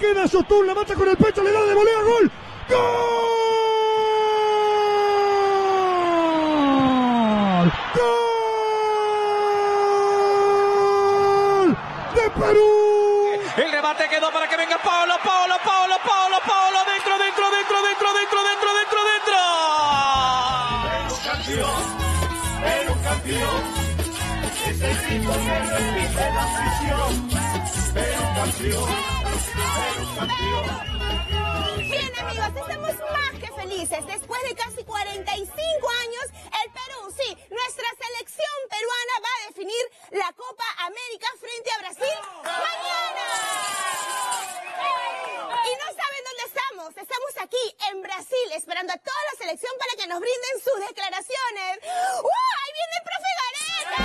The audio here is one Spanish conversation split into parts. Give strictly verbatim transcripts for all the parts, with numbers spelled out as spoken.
queda Yotun, la mata con el pecho, le da de volea, gol. ¡Gol! ¡Gol! ¡De Perú! El remate quedó para que venga Paolo, Paolo, Paolo, Paolo, Paolo, dentro, dentro, dentro, dentro, dentro, dentro, dentro, dentro. Perú campeón, Perú campeón, es el grito que repite la afición. Perú campeón, Perú campeón. Bien, amigos, estamos más que felices. Después de casi cuarenta y cinco años, el Perú, sí, nuestra selección peruana va a definir la Copa América frente a Brasil mañana. Y no saben dónde estamos. Estamos aquí, en Brasil, esperando a toda la selección para que nos brinden sus declaraciones. ¡Uh! ¡Ahí viene el profe Gareca!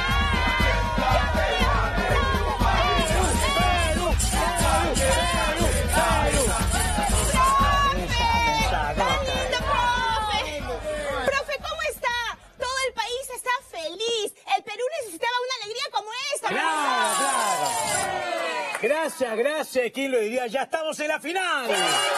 Profe, ¿cómo está? Todo el país está feliz. El Perú necesitaba una alegría como esta. Claro, claro. Gracias, gracias. ¿Quién lo diría? Ya estamos en la final.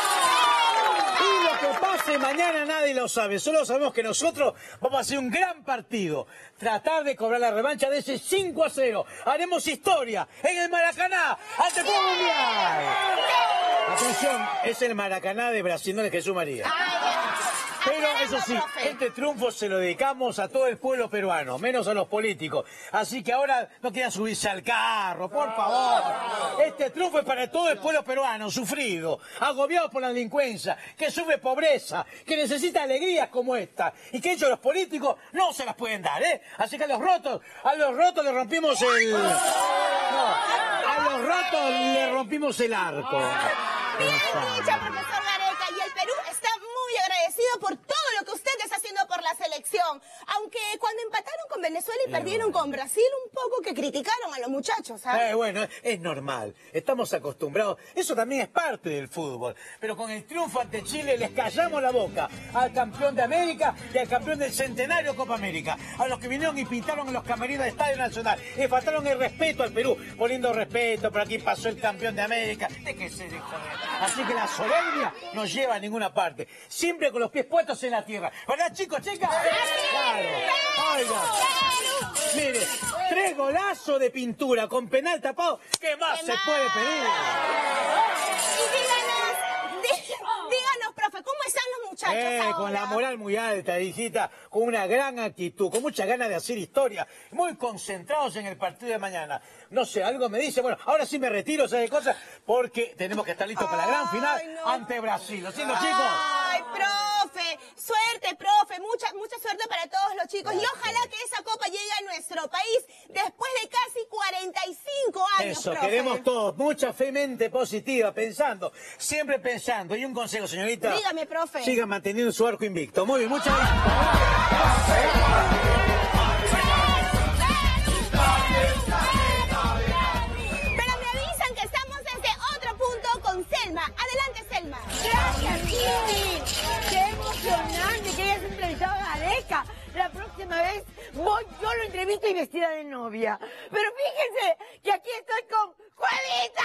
Y lo que pase mañana nadie lo sabe. Solo sabemos que nosotros vamos a hacer un gran partido. Tratar de cobrar la revancha de ese cinco a cero. Haremos historia en el Maracaná ante el Pueblo Mundial. Atención, es el Maracaná de Brasil, no de Jesús María. Pero eso sí, este triunfo se lo dedicamos a todo el pueblo peruano, menos a los políticos. Así que ahora no quieran subirse al carro, por favor. Este triunfo es para todo el pueblo peruano, sufrido, agobiado por la delincuencia, que sufre pobreza, que necesita alegrías como esta. Y que ellos, los políticos, no se las pueden dar, ¿eh? Así que a los rotos, a los rotos le rompimos el... No, a los rotos le rompimos el arco. Bien dicho, profesor Gareca. Y el Perú está muy agradecido por todo lo que usted está haciendo por la selección. Aunque cuando empataron con Venezuela y eh, perdieron con Brasil, un poco que criticaron a los muchachos, ¿sabes? Eh, bueno, es normal. Estamos acostumbrados. Eso también es parte del fútbol. Pero con el triunfo ante Chile les callamos la boca al campeón de América y al campeón del centenario Copa América. A los que vinieron y pintaron en los camerinos del Estadio Nacional. Y faltaron el respeto al Perú. Poniendo respeto, por aquí pasó el campeón de América. ¿De qué se dejó? Así que la soberbia no lleva a ninguna parte. Siempre con los pies puestos en la tierra. ¿Verdad, chicos, chicas? Claro. Oiga. Mire, tres golazos de pintura con penal tapado. ¿Qué más se puede pedir? Y díganos, díganos, profe, ¿cómo están los muchachos Eh, ahora? con la moral muy alta, hijita, con una gran actitud, con muchas ganas de hacer historia, muy concentrados en el partido de mañana. No sé, algo me dice, bueno, ahora sí me retiro, ¿sabes qué cosa? Porque tenemos que estar listos para la gran final no. ante Brasil. ¿Lo siento, chicos? Ay, profe, suerte, profe, mucha, mucha suerte para todos los chicos. Gracias. Y ojalá que esa copa llegue a nuestro país después de casi cuarenta y cinco años, Eso, profe. queremos todos, mucha fe, mente positiva, pensando, siempre pensando. Y un consejo, señorita. Dígame, profe. Sigan manteniendo su arco invicto. Muy bien, muchas gracias. Selma, adelante, Selma. Gracias, Titi. Qué emocionante que hayas entrevistado a Gareca. La próxima vez voy, yo lo entrevisto y vestida de novia. Pero fíjense que aquí estoy con Cuevita.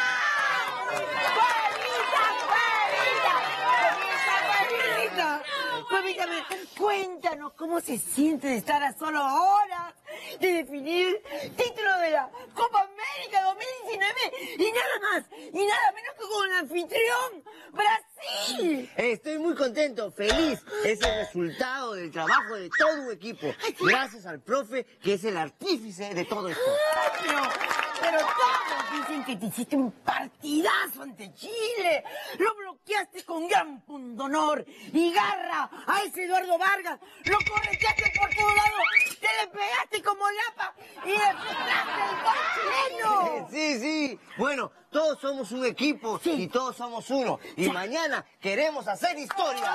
Cuevita, Cuevita, Cuevita, Cuevita. Cuevita, cuéntanos cómo se siente de estar a solo horas de definir título de la Copa América dos mil diecinueve y nada más, y nada menos que con el anfitrión, Brasil. Estoy muy contento, feliz. Es el resultado del trabajo de todo un equipo. Gracias al profe, que es el artífice de todo esto. Ay, pero, pero todos dicen que te hiciste un partidazo ante Chile. Lo bloqueaste con gran pundonor y garra a ese Eduardo Vargas. Lo correteaste por todos lados. Te le pegaste como lapa y le pegaste el gol chileno. Sí, sí. Bueno, todos somos un equipo sí. y todos somos uno. Y sí. mañana queremos hacer historia.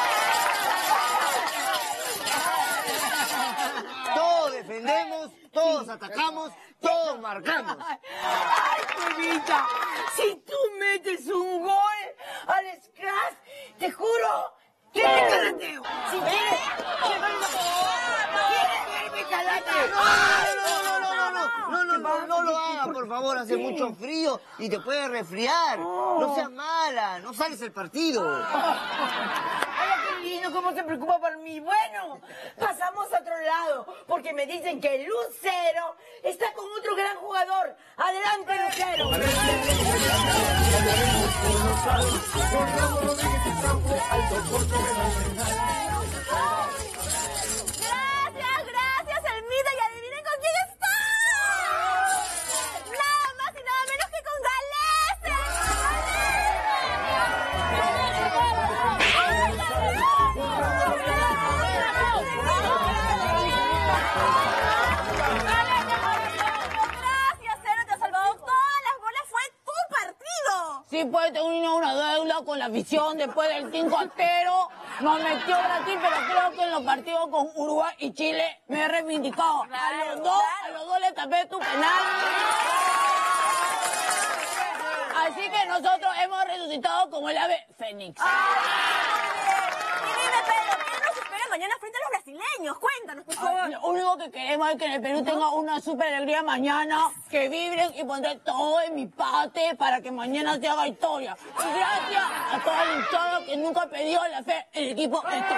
Todos defendemos, todos atacamos, todos marcamos. Ay, Cuevita, si tú metes un gol al scratch, te juro que te calateo. Si quieres, que venga. ¿Quieres verme calateo? No, no, no, no, no, no, no, no, no lo haga, por favor. favor, hace mucho frío y te puedes resfriar. Oh. No seas mala, no sales el partido. Ay, qué lindo, cómo se preocupa por mí. Bueno, pasamos a otro lado, porque me dicen que Lucero está con otro gran jugador. Adelante, Lucero. Gracias, gracias, Elmita. Y adivinen con quién está. Nada más y nada menos que con Gracias, Cero, te has salvado todas las bolas. Fue tu partido. Sí, pues tengo una deuda con la afición después del cinco a cero. Nos metió Brasil, pero creo que en los partidos con Uruguay y Chile me he reivindicado. A los dos, a los dos les tapé tu penal. Así que nosotros hemos resucitado como el ave fénix. Y dime, Pedro, ¿qué nos espera mañana frente a los brasileños? Cuéntanos, por favor. Ay, lo único que queremos es que en el Perú tenga una super alegría mañana, que vibren y pondré todo en mi parte para que mañana se haga historia. Y gracias a toda la hinchada que nunca ha pedido la fe en el equipo esto.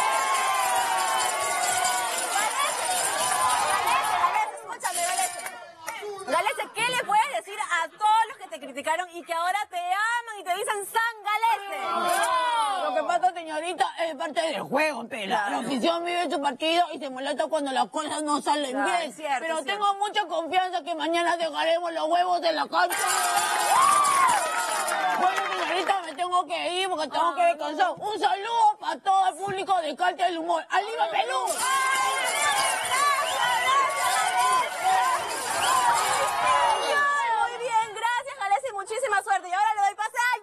Escúchame, Galese. Galese, ¿qué le puedes decir a todos los que te criticaron y que ahora te aman y te dicen San Galese? Lo que pasa, señorita, es parte del juego, pela. La afición vive su partido y se molesta cuando las cosas no salen Claro, bien. es cierto, Pero es tengo mucha confianza que mañana dejaremos los huevos en la cancha. Bueno, señorita, me tengo que ir porque tengo que descansar. Un saludo para todo el público de Carta del Humor. ¡Arriba, Perú! Muy bien, gracias, Galese, y muchísima suerte. Y ahora le doy pase a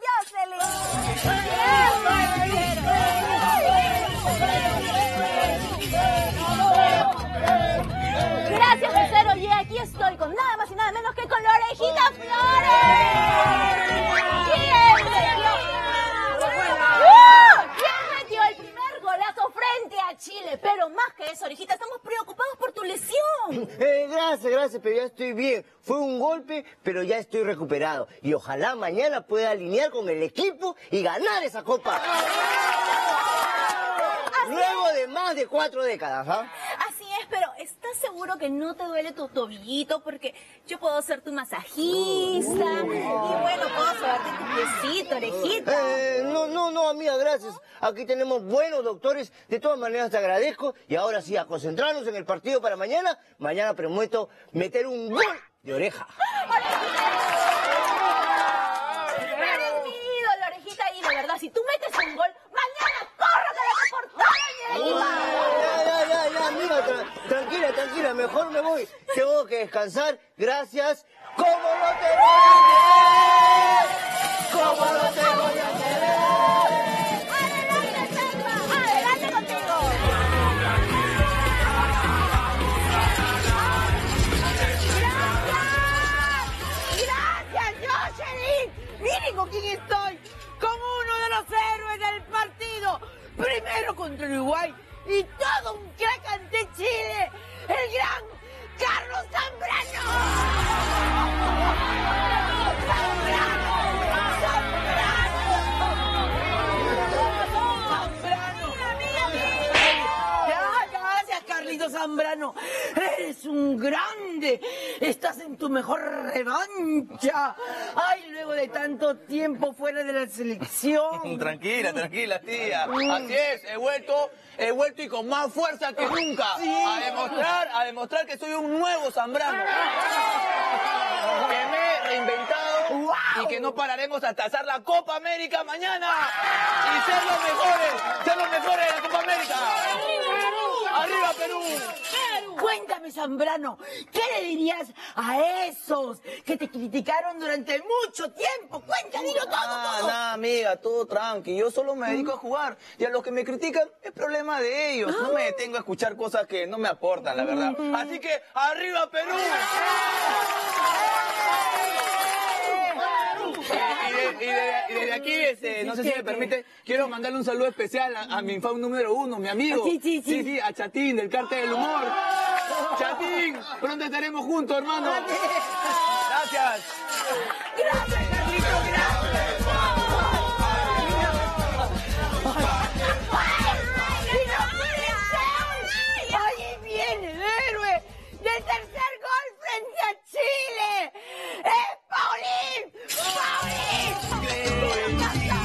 Jocelyn. Gracias, Lucero, y aquí estoy con nada más y nada menos que con la Orejita Flores. ¿Quién metió? ¡Uh! ¿Quién metió el primer golazo frente a Chile? Pero más que eso, Orejita, estamos preocupados por tu lesión. Eh, gracias, gracias, pero ya estoy bien. Fue un golpe, pero ya estoy recuperado. Y ojalá mañana pueda alinear con el equipo y ganar esa copa. Luego de más de cuatro décadas, ¿ah? Así es, pero ¿estás seguro que no te duele tu tobillito? Porque yo puedo ser tu masajista y bueno, puedo sobarte tu piecito, Orejita. Eh, no, no, no, amiga, gracias. Aquí tenemos buenos doctores. De todas maneras te agradezco. Y ahora sí, a concentrarnos en el partido para mañana. Mañana prometo meter un gol de oreja. Eres mi ídolo, Orejita, y de verdad, si tú metes un gol, mañana córrete por todo el Ya, ya, ya, ya, amiga, tra- tranquila, tranquila, mejor me voy. Tengo que descansar. Gracias. ¿Cómo no te voy a querer? ¿Cómo no te voy a querer? ¡Adelante, Selma! ¡Adelante contigo! ¡Gracias, Jocelyn! ¡Miren con quién estoy! Como uno de los héroes del partido. Primero contra Uruguay y todo un crack ante Chile. El gran Carlos Zambrano. ¡Zambrano! Gracias, Carlito Zambrano. Eres un grande. Estás en tu mejor revancha. Ay, luego de tanto tiempo fuera de la selección. Tranquila, tranquila, tía. Así es, he vuelto, he vuelto y con más fuerza que nunca. A demostrar, a demostrar que soy un nuevo Zambrano. Que me he reinventado y que no pararemos hasta hacer la Copa América mañana. Y ser los mejores, ser los mejores de la Copa América. ¡Arriba, Perú! Cuéntame, Zambrano, ¿qué le dirías a esos que te criticaron durante mucho tiempo? Cuéntame, dilo todo, Nada, todo. nada, amiga, todo tranqui. Yo solo me dedico a jugar. Y a los que me critican, es problema de ellos. No me detengo a escuchar cosas que no me aportan, la verdad. Así que, ¡arriba, Perú! Y, de- y de- y desde aquí, este, no sé si me permite, quiero mandarle un saludo especial a, a mi fan número uno, mi amigo. Sí, sí, sí. Sí, sí, a Chatín, del Cartel del Humor. Chatín, pronto estaremos juntos, hermano. Gracias. Gracias. Gracias, Carlitos, gracias. Ahí viene el héroe del tercer gol frente a Chile. ¡Es Paulín! ¡Paulín!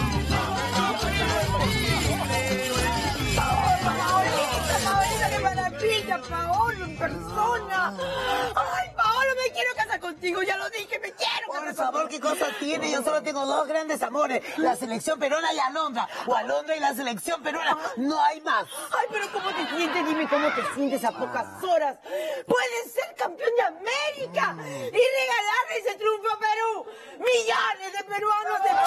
¡Paolita, Paolita, qué maravilla! ¡Paolo en persona! ¡Ay, Paolo, me quiero casar contigo! Ya lo dije, me quiero casar Por favor, ¿qué cosa tiene? Yo solo tengo dos grandes amores, la selección peruana y Alondra. O Alondra y la selección peruana, no hay más. Ay, pero ¿cómo te sientes? Dime cómo te sientes a pocas horas. Puedes ser campeón de América y regalarle ese triunfo a Perú. Millones de peruanos te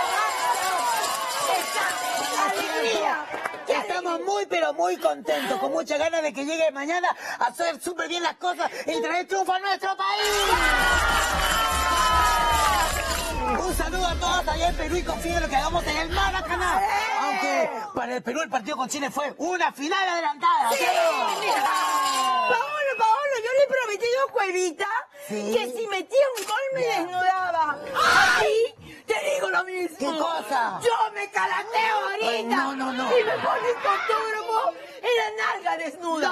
¡Esa alegría! Estamos muy, pero muy contentos, con muchas ganas de que llegue mañana a hacer súper bien las cosas y traer triunfo a nuestro país. Un saludo a todos allá en Perú y confíen en lo que hagamos en el Maracaná. Aunque para el Perú el partido con Chile fue una final adelantada. Sí, mira. Paolo, Paolo, yo le he prometido a Cuevita ¿Sí? que si metía un gol me desnudaba. ¡Ay! Te digo lo mismo. ¿Qué cosa? Yo me calateo ahorita. Ay, no, no, no. Y me pones tu autógrafo en la nalga desnuda.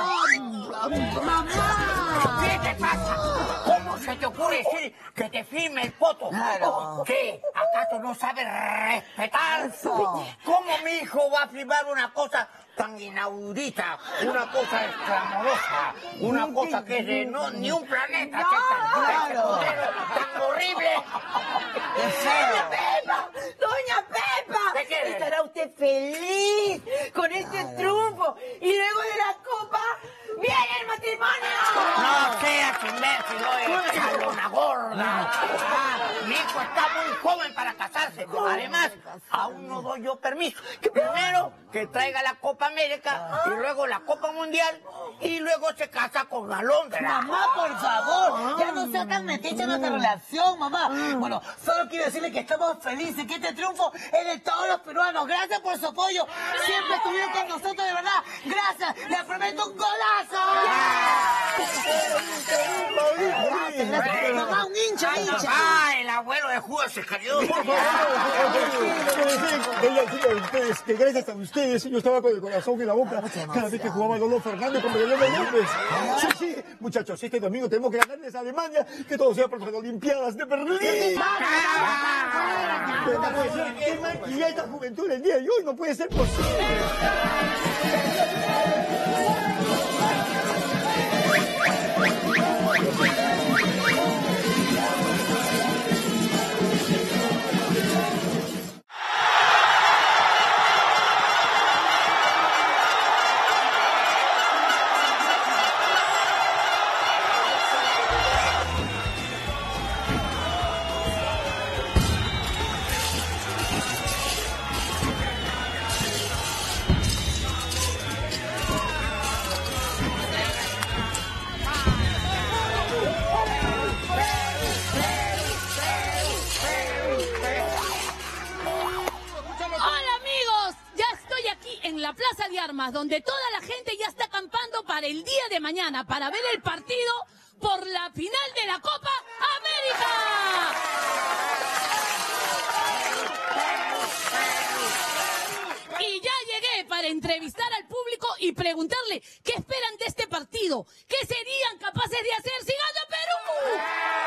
¡Mamá! ¿Qué te pasa? ¿Cómo se te ocurre decir que te firme el poto? Claro. ¿Qué? ¿Acaso no sabes respetar? Eso. ¿Cómo mi hijo va a firmar una cosa tan inaudita, una cosa exclamorosa, una cosa que es de no, ni un planeta, No, que es tan, claro. tan, tan horrible? ¡Doña Pepa! ¡Doña Pepa! ¿Qué quiere? ¿Estará usted feliz con este triunfo? Y luego de la copa, ¡viene el matrimonio! No seas imbécil, oye, calona gorda. Ah, mi hijo está muy joven para casarse. Además, aún no doy yo permiso. Que primero que traiga la Copa América y luego la Copa Mundial y luego se casa con Alondra. Mamá, por favor, ya no sea tan metiche en nuestra relación, mamá. Bueno, solo quiero decirle que estamos felices, que este triunfo es de todos los peruanos. Gracias por su apoyo. Siempre estuvieron con nosotros, de verdad. Gracias. Les prometo un golazo. Gracias, gracias. Mamá, un hincha, hincha. Ah, el abuelo de Judas Iscariote. Ustedes, que gracias a ustedes yo estaba con el corazón en la boca cada vez que jugaba Lolo Fernández con Mariano López. Sí, sí, muchachos, este domingo tenemos que ganarles a Alemania, que todo sea por las Olimpiadas de Berlín. Pero no puede ser, qué mal que ya esta juventud el día de hoy no puede ser posible. Plaza de Armas, donde toda la gente ya está acampando para el día de mañana, para ver el partido por la final de la Copa América. Y ya llegué para entrevistar al público y preguntarle qué esperan de este partido, qué serían capaces de hacer si gana Perú.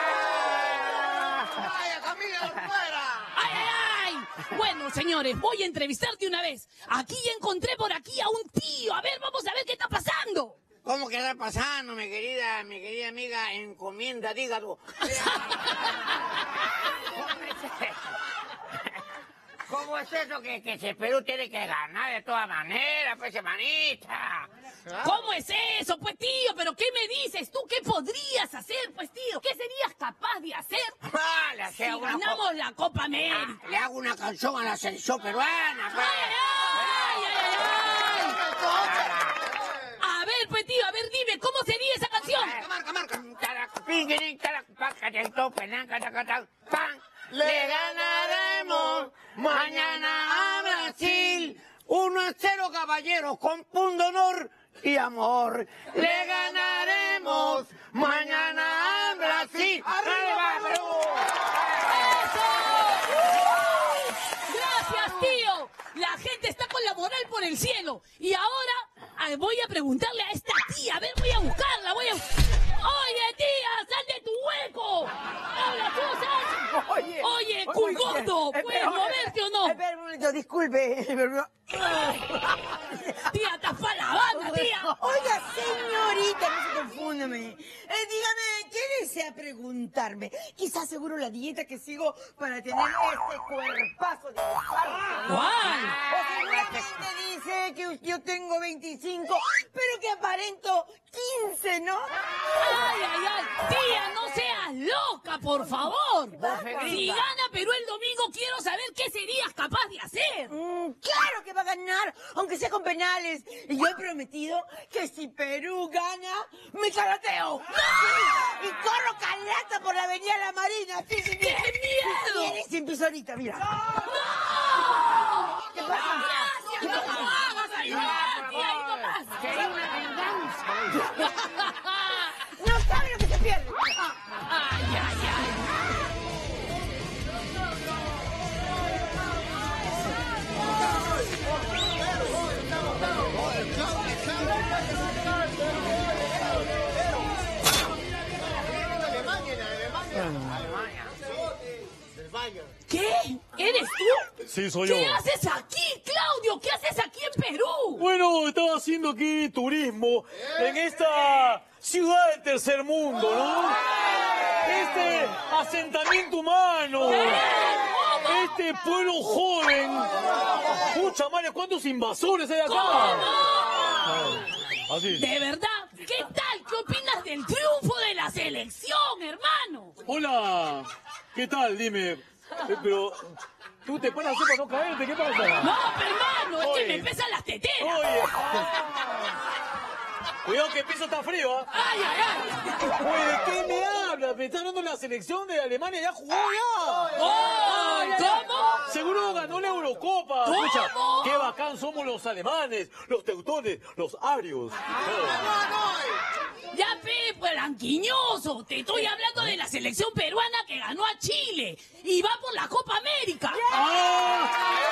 ¡Vaya, Camila, fuera! ¡Ay, ay, ay! Bueno, señores, voy a entrevistar de una vez. Aquí ya encontré por aquí a un tío. A ver, vamos a ver qué está pasando. ¿Cómo que está pasando, mi querida, mi querida amiga? Encomienda, dígalo. ¿Cómo es eso que, que si Perú tiene que ganar de todas maneras, pues, hermanita? ¿Cómo es eso, pues, tío? ¿Pero qué me dices tú? ¿Qué podrías hacer, pues, tío? ¿Qué serías capaz de hacer Ah, le si hacía una ganamos co- la Copa América? Ah, le hago una canción a la selección peruana, pues. ¡Ay, ay, ay, ay, ay! A ver, pues, tío, a ver, dime, ¿cómo sería esa canción? Marca, marca. Pinguirín, paca del tope, pan. Le ganaremos mañana a Brasil. uno a cero, caballeros, con punto honor. y amor. Le ganaremos mañana a Brasil. ¡Arriba, Perú! Gracias, tío. La gente está con la moral por el cielo. Y ahora ah, voy a preguntarle a esta tía. A ver, voy a buscarla. Voy a... Oye, tía, sal de tu hueco. Hola, cosas. Oye, Oye, cul gordo, ¿puedes moverte o no? Espera un momento, disculpe. pero- Tía, estás para la banda, tía. Oiga, señorita, no se confúndame. Eh, dígame, ¿qué desea preguntarme? Quizás seguro la dieta que sigo para tener este cuerpazo de infarto. ¿Cuál? O seguramente dice que yo tengo veinticinco, pero que aparento quince, ¿no? Ay, ay, ay. Tía, no seas loca, por favor. Si gana Perú el domingo, quiero saber qué serías capaz de hacer. Mm, claro que va a ganar, aunque sea con penales. Y yo he prometido que si Perú gana, me caloteo. ¡No! Y corro calata por la avenida La Marina. Sí, sí, ¡Qué miedo! Tienes sin piso ahorita, mira. ¡No! ¿Qué pasa? ¡Gracias! ¡No lo hagas! ¡Ayuda, tía! ¡Ahí no pasa! Quería una venganza. No sabe lo que se pierde. ¡Ay, ay, ay! ¿Qué? ¿Eres tú? Sí, soy yo. ¿Qué haces aquí, Claudio? ¿Qué haces aquí en Perú? Bueno, estaba haciendo aquí turismo en esta ciudad del tercer mundo, ¿no? Este asentamiento humano. Este pueblo joven. Pucha madre, ¿cuántos invasores hay acá? ¿Cómo? Así. ¿De verdad? ¿Qué tal? ¿Qué opinas del triunfo de la selección, hermano? Hola, ¿qué tal? Dime. Eh, Pero, ¿tú te paras así para no caerte? ¿Qué pasa? No, hermano, es Oye. que me pesan las teteras. Oye. Cuidado que el piso está frío, ¿ah? Ay, ay, ay. Oye, ¿de qué me hablas? Me está hablando la selección de Alemania, ya jugó ya. Ay, ¿cómo? Seguro ganó la Eurocopa. ¿Cómo? Escucha, qué bacán somos los alemanes, los teutones, los arios. Ya, pe, pues, ranquiñoso. Te estoy hablando de la selección peruana que ganó a Chile y va por la Copa América. ¡Ah!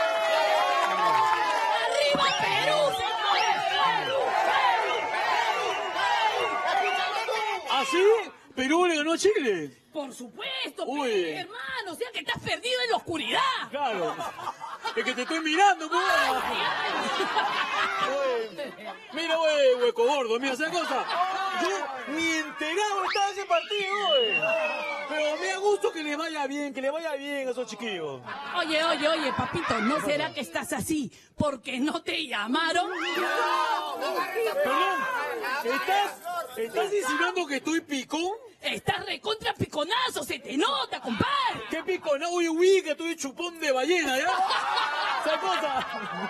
¡Arriba Perú, señores! ¡Perú, ¿Ah, sí? ¿Perú le ganó a Chile? Por supuesto, Uy. pe, hermano. O sea que estás perdido en la oscuridad. Claro. Es que te estoy mirando, pues. Oye, mira, güey, hueco gordo, mira, ¿sabes cosa? Yo ni enterado estaba de ese partido, güey. Pero me da gusto que le vaya bien, que le vaya bien a esos chiquillos. Oye, oye, oye, papito, ¿no será que estás así porque no te llamaron? Perdón, ¿estás, ¿estás insinuando que estoy picón? Estás recontra piconazo, se te nota, compadre. ¿Qué picón? Uy, uy, que estoy chupón de ballena, ¿ya? ¿Sabes cosa?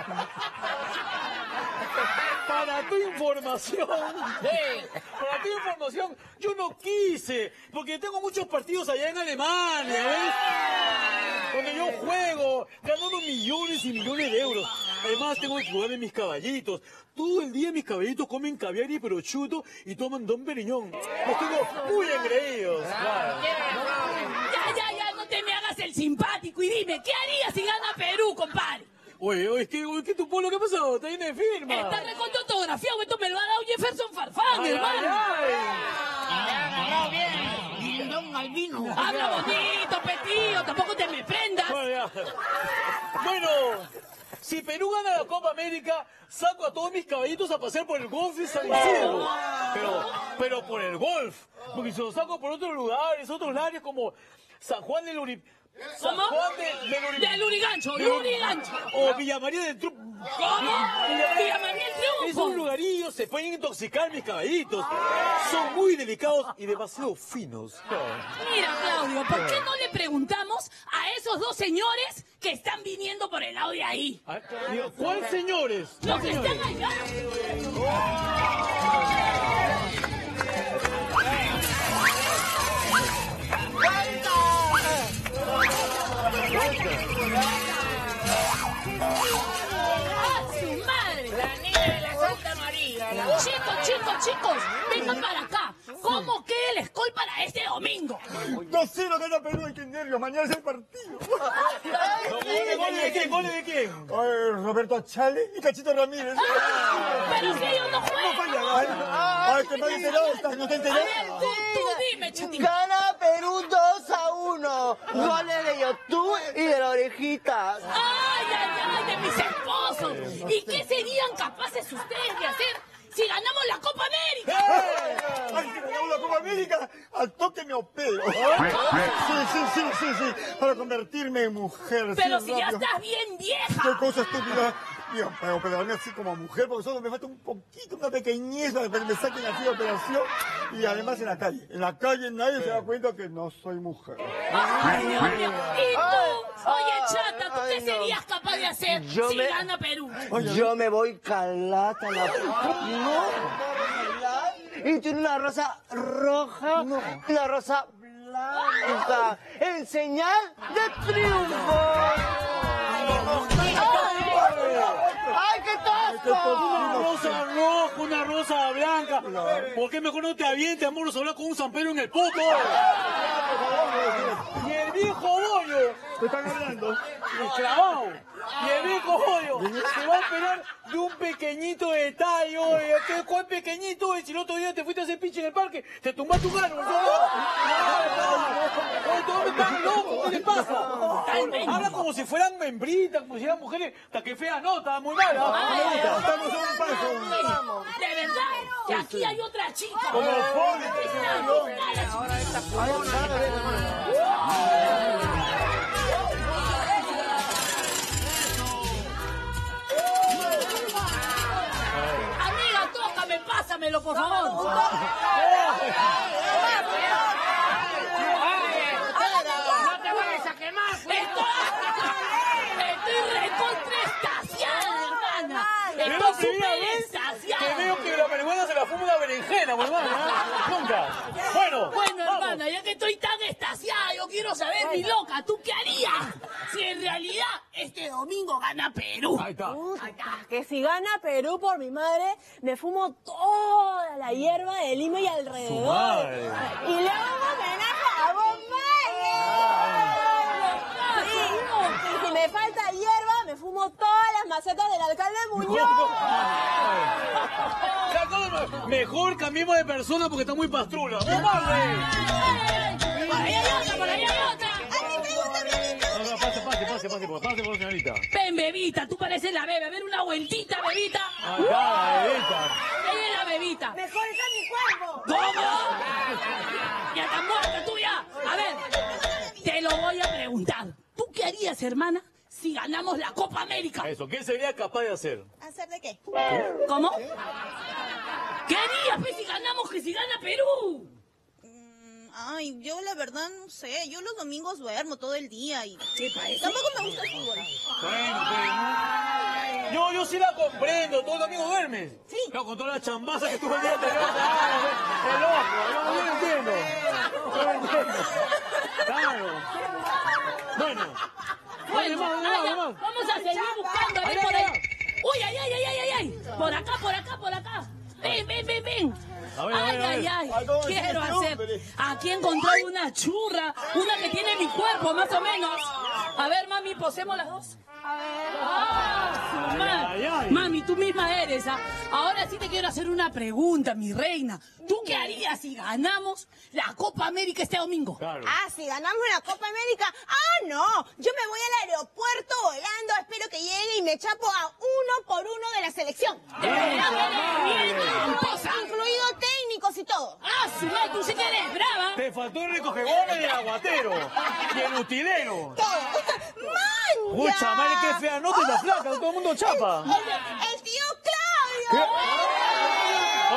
Para tu información, para tu información, yo no quise, porque tengo muchos partidos allá en Alemania, ¿ves? Donde yo juego, ganando millones y millones de euros. Además, tengo que cuidar de mis caballitos. Todo el día mis caballitos comen caviar y prosciutto y toman Don Periñón. Los tengo muy engreídos. Claro. Ya, ya, ya, no te me hagas el simpático y dime, ¿qué harías si gana Perú, compadre? Oye, oye, ¿qué, oye, ¿qué tu pueblo? ¿Qué ha pasado? Está lleno de firma. Está recontra autografiado, esto me lo ha dado Jefferson Farfán, Ay, hermano. ay, ay. Lindón Albino. Habla bonito, petío, tampoco te me prendas. Bueno, ya. Bueno, si Perú gana la Copa América, saco a todos mis caballitos a pasear por el golf de San Isidro. Pero, pero por el golf. Porque si los saco por otros lugares, otros lares como San Juan del Uri... San ¿Cómo? Juan de, del Uri... Del Lurigancho, del- Lurigancho. O Villa María del Triunfo. ¿Cómo? Villa María del Triunfo. Esos lugarillos se pueden intoxicar mis caballitos. Son muy delicados y demasiado finos. Mira, Claudio, ¿por qué no le preguntamos a esos dos señores que están viniendo por el lado de ahí? Ah, ¿cuál señores? Los ¿Cuál que señores? están allá. ¡Ah, su madre! La niña de la Santa María. La... Chicos, chicos, chicos, vengan para acá. ¿Cómo queda el score para este domingo? dos cero gana Perú, hay que nervios, mañana es el partido. ¿Goles de quién? ¿Goles de quién? Ay, Roberto Achale y Cachito Ramírez. Pero si ellos no juegan. No falla, ay, ay, que mal enterado estás, no te A enteré. ver, tú, tú dime, chatito. Gana Perú dos a uno. Goles de YouTube y de la orejita. ¡Ay, ay, ay, de mis esposos! ¿Y qué serían capaces ustedes de hacer si ganamos la Copa América? Ay, si ganamos la Copa América, al toque me opero. Sí, sí, sí, sí, sí, para convertirme en mujer. Pero sí, si ya rápido. estás bien vieja. Qué cosa estúpida. Yo, para operarme así como mujer, porque solo me falta un poquito, una pequeñez para que me saquen así de operación. Y además en la calle. En la calle nadie se da cuenta que no soy mujer. Ay, Dios mío. ¿Y tú? Oye, chata, ¿tú qué Ay, no. serías capaz de hacer Yo si me- gana Perú? Yo me voy calata la no. Y tiene una rosa roja, una rosa blanca, en señal de triunfo. ¡Ay, qué Una tosco! rosa roja, una rosa blanca. ¿Por qué mejor no te avientes, amor, a hablar con un zampero en el poto? Y el viejo bollo, ¿Te están hablando? el clavado. Y el viejo bollo te va a esperar de un pequeñito detalle, oye. ¿Qué- ¿Cuál pequeñito, oye? Si el otro día te fuiste a hacer pinche en el parque, te tumbaste un árbol, ¿no? Oye, ¿tú dónde estás loco? ¿Qué te pasa? Habla como si fueran membritas, como si eran mujeres, hasta que feas, no, estaba muy mala. Ay, Estamos a un paso. ¿de verdad? Que aquí hay otra chica. Como fónica, Amiga, tócame, pásamelo, por favor. No te vayas a quemar, Estoy, estoy recontra extasiada, hermana. Es la Estoy primera súper vez que extasiada. veo que la marihuana se la fuma una berenjena, mi hermana. Nunca. Bueno, Bueno, vamos. hermana, ya que estoy tan extasiada, yo quiero saber, mi loca, ¿tú qué harías si en realidad este domingo gana Perú? Ahí está. Que si gana Perú por mi madre, me fumo toda la hierba de Lima y alrededor. madre. Y le hago un homenaje a Bob Marley. Sí, y si me falta hierba, me fumo todas las macetas del alcalde Muñoz. Ya, calma. Mejor cambiemos de persona porque está muy pastrula. ¡No vale! Por ahí hay otra, por ahí hay otra. No, no, pase, pase, pase, pase, por- pase por señorita. Ven, bebita, tú pareces la bebe. A ver, una vueltita, bebita. Acá, bebita. Ven en la bebita. Mejor está mi cuerpo. ¿Cómo? Ya está muerta tú ya. A ver, te lo voy a preguntar. ¿Tú qué harías, hermana, si ganamos la Copa América? Eso, ¿qué sería capaz de hacer? ¿Hacer de qué? ¿Cómo? ¿Qué harías, pues, si ganamos que si gana Perú? Ay, yo la verdad no sé. Yo los domingos duermo todo el día y ¿Qué parece? tampoco me gusta el fútbol. Bueno, pues, yo, yo sí la comprendo. ¿Todo el domingo duermes? Sí. No, con toda la chambaza que tuvo el día anterior. Ah, el ojo, yo no lo entiendo. No lo entiendo. Claro. Bueno. Bueno, más, dale más, anda, dale más. vamos a seguir buscando, a ver Allá, por ahí. allá. Uy, ay, ay, ay, ay, ay, ay. Por acá, por acá, por acá. Ven, ven, ven, ven. A ver, a Ay, ver, a ver. ay, ay. Ay, ¿cómo Quiero es este hacer. hombre? Aquí encontré una churra, una que tiene mi cuerpo, más o menos. A ver, mami, posemos las dos. Ah, su ma- ay, ay. Mami, tú misma eres. ¿Ah? Ahora sí te quiero hacer una pregunta, mi reina. ¿Tú qué harías si ganamos la Copa América este domingo? Claro. Ah, si ganamos la Copa América. Ah, no. Yo me voy al aeropuerto volando. Espero que llegue y me chapo a uno por uno de la selección. De verdad que eres bien tramposa. Incluido técnicos y todo. Ah, su madre, tú sí que eres brava. Te faltó el recogegones y el aguatero. Y el utilero. Todo. ¡Man! Mucha madre, qué fea nota esta flaca. Todo el mundo chapa. El, el tío Claudio. Oh,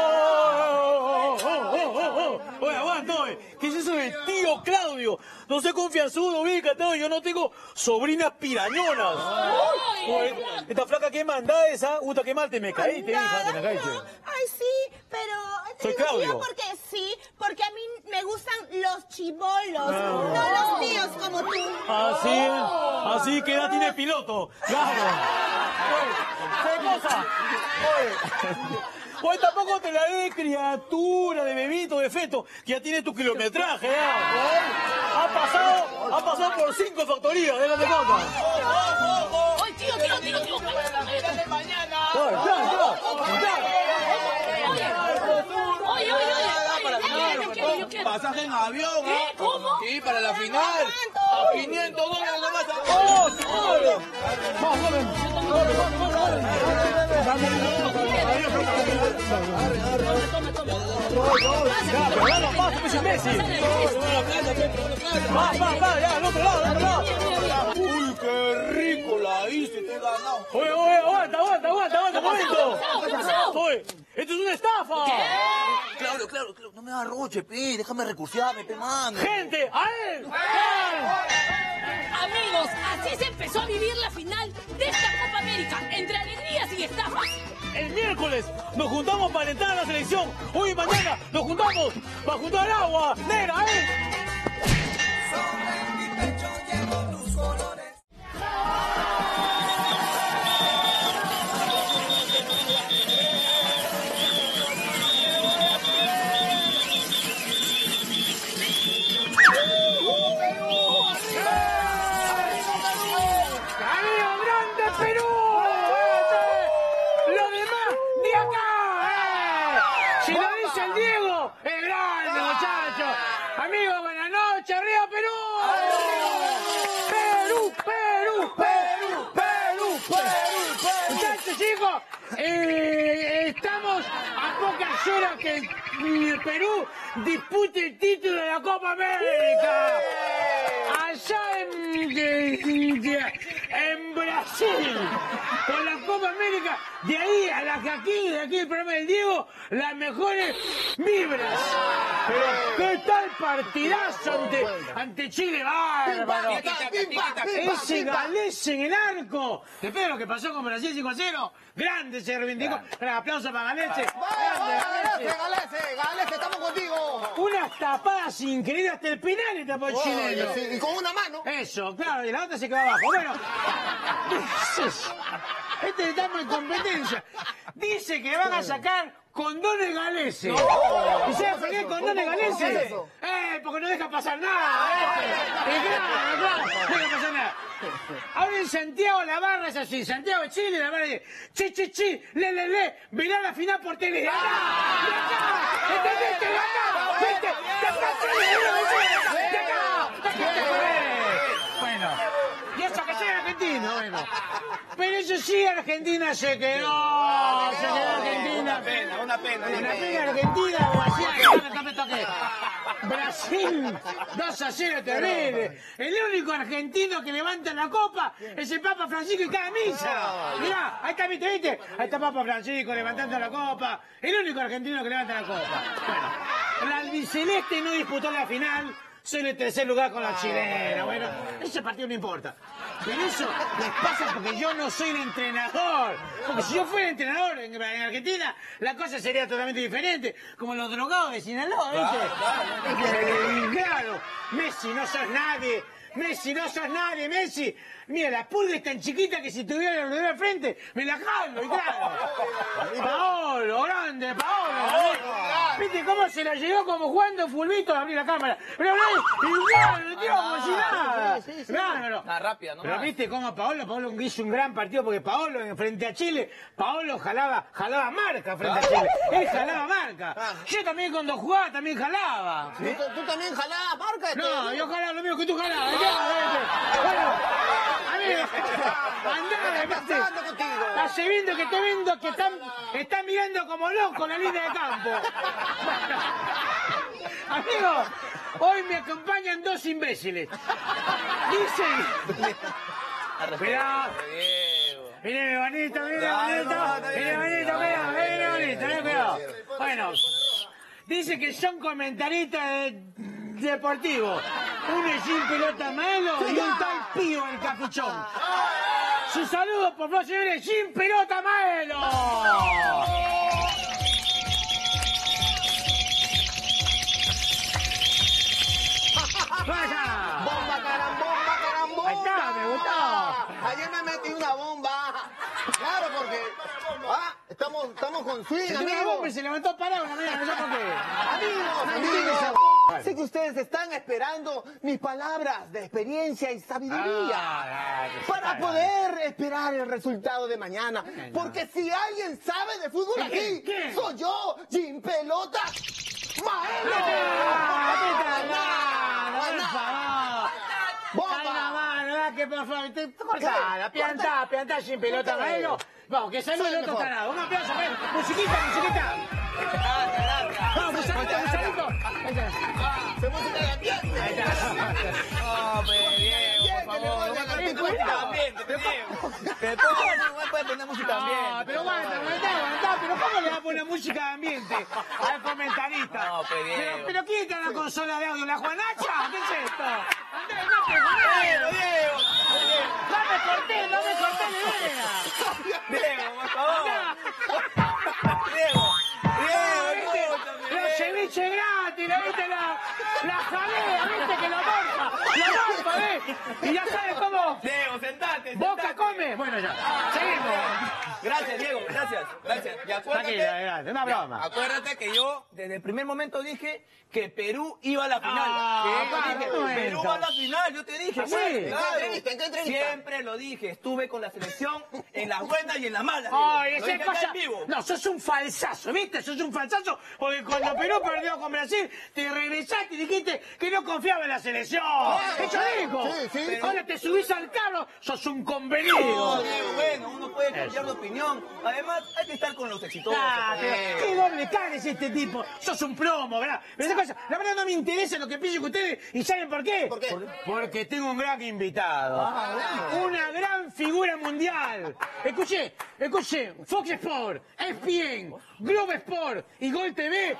oh, oh, oh, oh, oh. Oye, aguanta, oye. ¿Qué es eso de tío Claudio? No sé confianzudo, ubícate, oye. Yo no tengo sobrinas pirañonas. Oye, esta flaca que mandada esa, puta, qué mal te me caíste, hija, te me caíste. Ay, sí, pero... Soy te digo Claudio. Porque sí, porque a mí me gustan los chibolos, no los tíos como tú. Ah, sí. Así que ya tiene piloto. Claro. Oye, ¿qué cosa? Oye. Hoy tampoco te la dé criatura, de bebito, de feto, que ya tiene tu kilometraje, ¿ya? Ha pasado, ha pasado por cinco factorías, déjame contar. ¡Oye, tío, tío, tío, tío! mañana! ¡Claro, claro, claro! Oye, oye, oye, oye, pasaje en avión, ¿Qué? ¿Cómo? Sí, para la final. A quinientos dólares nomás. ¡Oh, señor! ¡Vamos, vamos! ¡Vamos, pasa, pues imbécil! ¡Va, va, va! ¡Ya, al otro lado, al otro lado! ¡Uy, qué rico la hice! ¡Te he ganado! ¡Oye, oye, aguanta, aguanta, aguanta, aguanta! ¡Un momento! ¡Oye, esto es una estafa! Claro, claro, claro. No me arroche, pe. Déjame recursearme, pe, mano. ¡Gente! ¡A él! Amigos, así se empezó a vivir la final de esta Copa América, entre alegrías y estafas. El miércoles nos juntamos para entrar a la selección. Hoy y mañana nos juntamos para juntar agua negra, ¿eh? Eh, estamos a pocas horas que el Perú dispute el título de la Copa América. Allá en, en Brasil, con la Copa América, de ahí a la que aquí, de aquí el programa del Diego, las mejores vibras. Pero qué tal partidazo ante, ante Chile, bárbaro. Ese Galés en el arco. Después de lo que pasó con Brasil cinco a cero, grande se reivindicó. Un aplauso para Galese. Galese, Galese, Galese, estamos contigo. Unas tapadas increíbles hasta el penal y tapó el chileno. Sí, y con una mano. Eso, claro, y la otra se quedó abajo. Bueno, este estamos en competencia. Dice que van a sacar condones Galese. ¿Y sabes por qué condones Galese? Eh, porque no deja pasar nada. Eh. Claro, claro, no deja pasar nada. Ahora en Santiago la barra es así, Santiago de Chile la barra dice, chi, chi, chi, le, le, le, mirá la final por tele. ¡De acá! ¡De acá! ¿Entendiste? ¡De acá! ¿Viste? ¡De acá! ¡De acá! ¡De acá! Bueno, y eso que sea argentino, bueno. Pero eso sí, Argentina se quedó, se quedó Argentina. Una pena, una pena. Una pena Argentina, o así, Brasil, dos a cero, terrible. El único argentino que levanta la copa es el Papa Francisco en cada misa. Mirá, ahí está, ¿viste? ¿Viste? Ahí está Papa Francisco levantando la copa. El único argentino que levanta la copa. Bueno, la albiceleste no disputó la final. Soy el tercer lugar con la chilena. Bueno, ese partido no importa. Pero eso les pasa porque yo no soy el entrenador. Porque si yo fuera entrenador en, en Argentina, la cosa sería totalmente diferente. Como los drogados de Sinaloa, ¿viste? Claro, claro. Claro, Messi, no sos nadie. Messi, no sos nadie, Messi. Mira, la pulga es tan chiquita que si tuviera la rodilla al frente, me la jalo, y claro. Paolo, grande, Paolo. ¿Viste cómo se la llegó como jugando fulbito a abrir la cámara? Pero no, igual, lo tiró como si nada. Claro. Nada, rápida, ¿no? Pero viste cómo Paolo, Paolo hizo un gran partido porque Paolo frente a Chile, Paolo jalaba, jalaba marca frente a Chile. Él jalaba marca. Yo también cuando jugaba también jalaba. ¿Sí? ¿Tú, ¿Tú también jalabas marca? No, yo jalaba lo mismo que tú jalabas. Bueno, amigo, andá, ¿viste? Estás viendo que estoy viendo que están, están mirando como locos la línea de campo. Amigo, hoy me acompañan dos imbéciles. Dicen... Mirá, mire mi bonito, mire mi bonito, mire mi bonito, cuidado, mire mi bonito, mire cuidado. Bueno, dice que son comentaristas de, deportivos. Uno es sin pelota malo y un tal pío el capuchón. Sus saludos, por favor, señores, sin pelota malo. ¡Vaya! ¡Bomba, carambomba, carambomba! Ahí está, me gustaba. estamos, estamos con swing, Se amigos. el hombre se levantó parado una mañana, no sé por qué. Amigos, amigos. Sé que ustedes están esperando mis palabras de experiencia y sabiduría Ah, para poder esperar el resultado de mañana. Porque si alguien sabe de fútbol aquí, ¿Quién? soy yo, Jim Pelota Maelo. ¡Bomba! Que por favor, te cortada, pianta, pianta sin pelota, Maelo. Vamos, que salió el otro tarado. Un aplauso, ven. Musiquita, musiquita. Vamos, Musalito, Musalito. Se música de ambiente. Ahí está. No, pues, Diego, por favor. No me música ambiente, Diego. Te pongo, no puedes poner música ambiente. No, pero aguanta, aguanta, aguanta. Pero ¿cómo le va a poner música de ambiente al comentarista? No, pues, Diego. Pero, pero ¿quién está en la consola de audio? ¿La Juanacha? ¿Qué es esto? Andá, andá, Diego, Diego. no me corté, no me corté la idea. Diego, por favor. Diego, Diego, escúchame. Los ceviches gratis, ¿la viste? La, la jalea, ¿viste? Que la morfa, la morfa, ¿ves? Y ya sabes cómo. Diego, sentate, sentate. ¿Boca come? Bueno, ya. Seguimos. Gracias, Diego, gracias, gracias. Y acuérdate, Tranquila, adelante, una broma. acuérdate que yo desde el primer momento dije que Perú iba a la final. Ah, Sí, yo para, dije, un momento. Perú va a la final, yo te dije. ¿Ah, sí? pues, ¿En qué claro. entrevista? ¿En qué entrevista? Siempre lo dije, estuve con la selección en las buenas y en las malas. Ay, Diego. Lo esa dije acá cosa. en vivo. No, sos un falsazo, ¿viste? Sos un falsazo porque cuando Perú perdió con Brasil, te regresaste y dijiste que no confiaba en la selección. Eso dijo. sí, sí. Ahora te subís al carro, sos un convenido. No, Diego, bueno, uno puede cambiar de opinión. Además, hay que estar con los exitosos. Ah, pues. pero qué doble cara es este tipo. Sos un promo, ¿verdad? Pero esa cosa, la verdad no me interesa lo que piensen ustedes. ¿Y saben por qué? ¿Por qué? Porque tengo un gran invitado. Una gran figura mundial. Escuché, escuché, Fox Sport, E S P N, Globo Sport y Gol T V.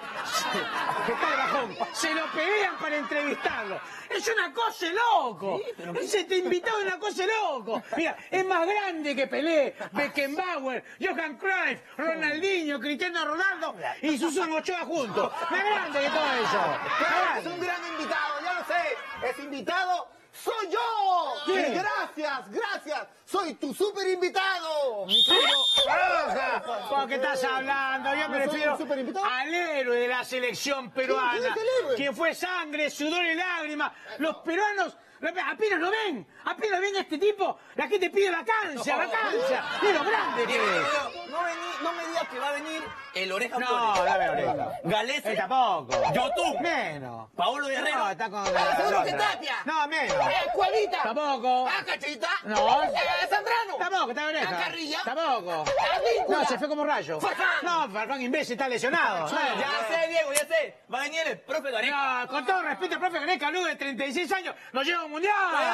Que está de bajón. Se lo pelean para entrevistarlo. Es una cosa de loco. Ese te invitado es una cosa de loco. Mira, es más grande que Pelé, Beckenbauer, Johan Cruyff, Ronaldinho, Cristiano Ronaldo y Susan Ochoa juntos. Más grande que todo eso. Claro, es un gran invitado, ya lo sé. Ese invitado soy yo. ¿Quién? Y gracias, gracias. Soy tu super invitado, mi querido. Roja, ¿por qué estás hablando? Yo me ¿No soy refiero un superinvitado? al héroe de la selección peruana. ¿Quién es el héroe? Quien fue sangre, sudor y lágrimas. Los peruanos apenas lo ven. Apenas ven a este tipo. La gente pide vacancia, vacancia. Mira lo grande que Diego, es. Diego, no, vení, no me digas que va a venir el Oreja No, Flores. dame oreja. Galese. Eh, tampoco. Yotun. Menos. Paolo Guerrero. No, está con seguro la que otra. Tapia. No, menos. Escuelita. Tampoco. Ah, Cachita. No. Eh, Zambrano. Tampoco, está de oreja. ¿La Carrilla? Tampoco. Advíncula. No, se fue como rayo. Farfán. No, Farfán imbécil está lesionado. Ya sé, Diego, ya sé. Va a venir el profe Gareca. No, con todo respeto, el profe Gareca Luz de treinta y seis años nos lleva a un mundial.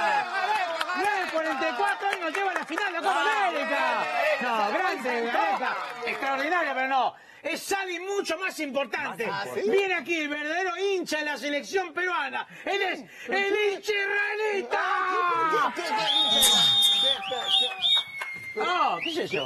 No, cuarenta y cuatro años nos lleva a la final de la Copa América. No, grande, Gareca. Extraordinaria, pero no. Es alguien mucho más importante. Viene aquí el verdadero hincha de la selección peruana. Él es el hincha israelita. ¿Qué, qué, qué, No, ¿qué es eso?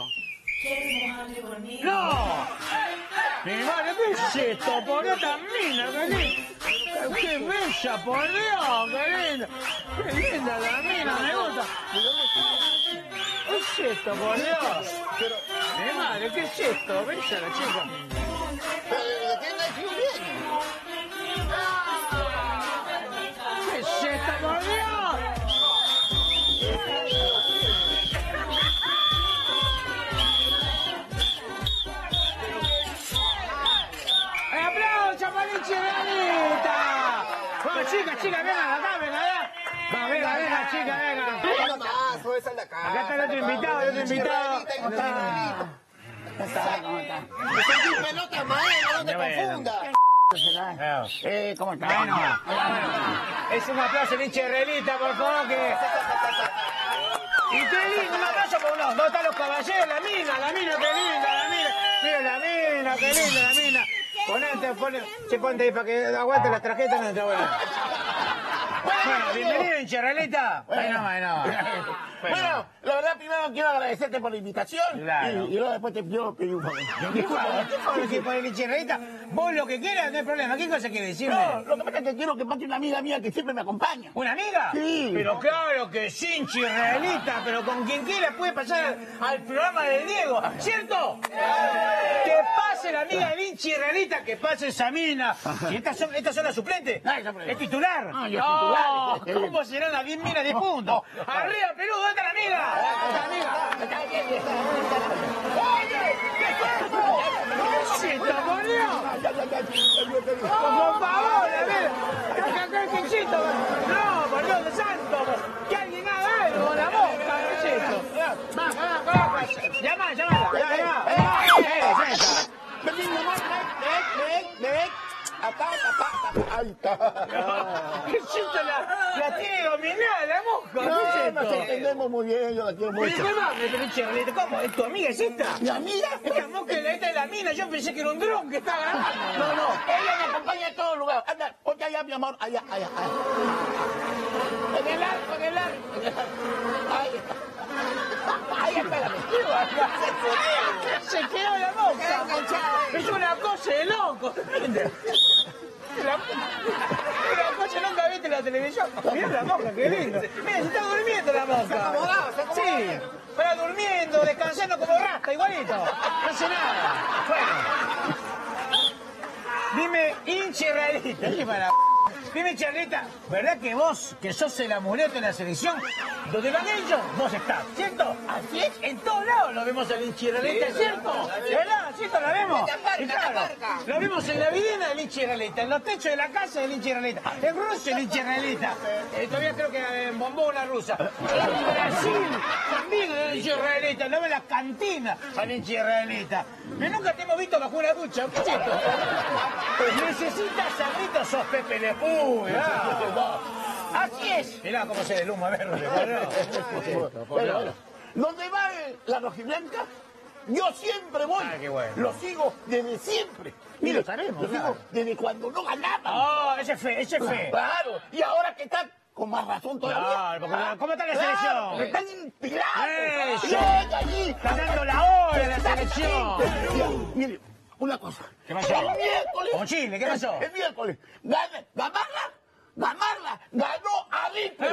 ¡No! Mi madre, ¿qué es esto? Por Dios, tan linda, qué linda. ¡Qué bella, por Dios! ¡Qué linda! ¡Qué linda la mina, me gusta! ¿Qué es esto, por Dios? Mi madre, ¿qué es esto? Bella la chica. ¿De qué nació bien? ¿Qué es esto, por Dios? ¡Aplausos para Lichi Realita! Bueno, chicas, chicas, vengan acá, vengan acá. Va, venga, venga, chicas, venga. Nada más, sube sal de acá. Acá está el otro invitado, el otro invitado. Soy Jim Pelota Maelo, no te confundas. Eh, ¿cómo está? Bueno, es un aplauso, Lichi Realita, por favor, que... Y qué lindo, un aplauso por unos. ¿Dónde están los caballeros? La mina, la mina, qué linda, la mina. Mira la mina, qué linda la mina. Ponete, ponete, se ponte ahí para que aguante las tarjetas, no está bueno. Bueno, bienvenido, hincha Realita. Bueno, bueno. Bueno, la verdad, primero quiero agradecerte por la invitación. Claro. Y, y luego después te quiero pedir un favor. ¿Qué favor? ¿Qué favor que por el chirrerita? Vos lo que quieras, no hay problema. ¿Qué cosa quiere decirme? No, lo que pasa es que quiero que pase una amiga mía que siempre me acompaña. ¿Una amiga? Sí. Pero claro que sí, chirrerita, pero con quien quiera puede pasar al programa del Diego, ¿cierto? Que pase la amiga de Lynn Chirrerita, que pase esa mina. ¿Y estas son, estas son las suplentes? Ah, esa suplente. ¿Es titular? Ah, yo Oh, titular. ¿cómo serán las diez minas de puntos? ¡Arriba, Perú! ¿Dónde está la amiga? ¿Qué es esto, por Dios? Por favor, a ver, acá el quinchito. No, por Dios de santo, que alguien haga algo, la mosca, ¿qué es esto? Va, va, va, va. Llama, llama, ya, ya. Vení, mamá, ven, ven, ven. Acá, acá, acá. Ahí está. ¿Qué es esto? La, la tiene dominada, la mosca. No, ¿Qué es nos esto? entendemos muy bien, yo la quiero mucho. Disculpame, pero Chirrerita, ¿cómo? ¿Es tu amiga es esta? ¿Mi amiga? Esta mosca es la esta de la mina, yo pensé que era un dron que estaba grabando. No, no, ella me acompaña a todos lugares. Anda, ponte allá, mi amor, allá, allá, allá. En el arco, en el arco, en el arco. Ahí está. Ahí está la mezquita. Se quedó la mosca. Es una cosa de loco. La, una cosa nunca viste en la televisión. Mirá la mosca, qué lindo. Mira, se está durmiendo la mosca. Se acomodaba, se acomodaba. Sí, pero durmiendo, descansando como rasta, igualito. No hace nada. Bueno. Dime, hinchirrerita. Dime, Charlita, ¿verdad que vos, que sos el amuleto de la selección, donde van ellos, vos estás, ¿cierto? Así es, en todos lados lo vemos al hinchirrerita, ¿cierto? ¿Verdad? ¿Cierto? ¿Lo vemos? Y claro, lo vimos en la videna del hinchirrerita, en los techos de la casa del hinchirrerita, en Rusia el hinchirrerita, eh, todavía creo que en Bombona rusa, en Brasil también el hinchirrerita, lo ven en las cantinas al hinchirrerita. Pero nunca te hemos visto bajo una ducha, ¿qué es esto? Necesitas sabritos, sos Pepe Le Pew, ¿verdad? Así es. Mirá cómo se deluma verde. Bueno, bueno. Donde va la rojiblanca, yo siempre voy. Ah, qué bueno. Lo sigo desde siempre. Y lo sabemos, Lo sigo claro. desde cuando no ganaban. Oh, ese es fe, ese es fe. Claro. Y ahora que están con más razón todavía. Claro, porque Ah, ¿cómo está la claro, selección? porque están inspirados. Eso. Llega allí. Está dando la hora la selección. Mira, mire, una cosa. ¿Qué pasó? El miércoles. Con Chile, ¿qué pasó? El, el miércoles. Gana, Gamarra, Gamarra, ganó a Ripley.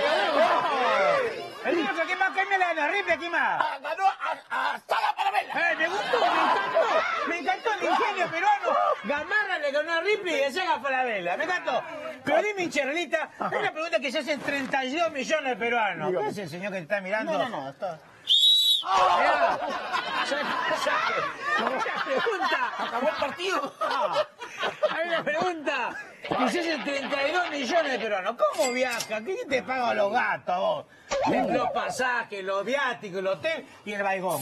¡Eh! El niño que aquí más que me la gana, Ripley, aquí más. Ah, ganó a, a Saga Paramela. Eh, me gustó, me encantó. Me encantó el ingenio peruano. Gamarra le ganó a Ripley y se haga Falabella. Me encantó. Pero dime, Charlita, una pregunta que se hacen treinta y dos millones de peruanos. ¿Qué es el señor que te está mirando? No, no, no, está. Mirá, ya, ya, ya, pregunta. Acabó el partido. Ah, hay una pregunta. Que se hacen treinta y dos millones de peruanos. ¿Cómo viaja? ¿Quién te paga los gastos a vos? Los pasajes, los viáticos, el hotel y el baigón.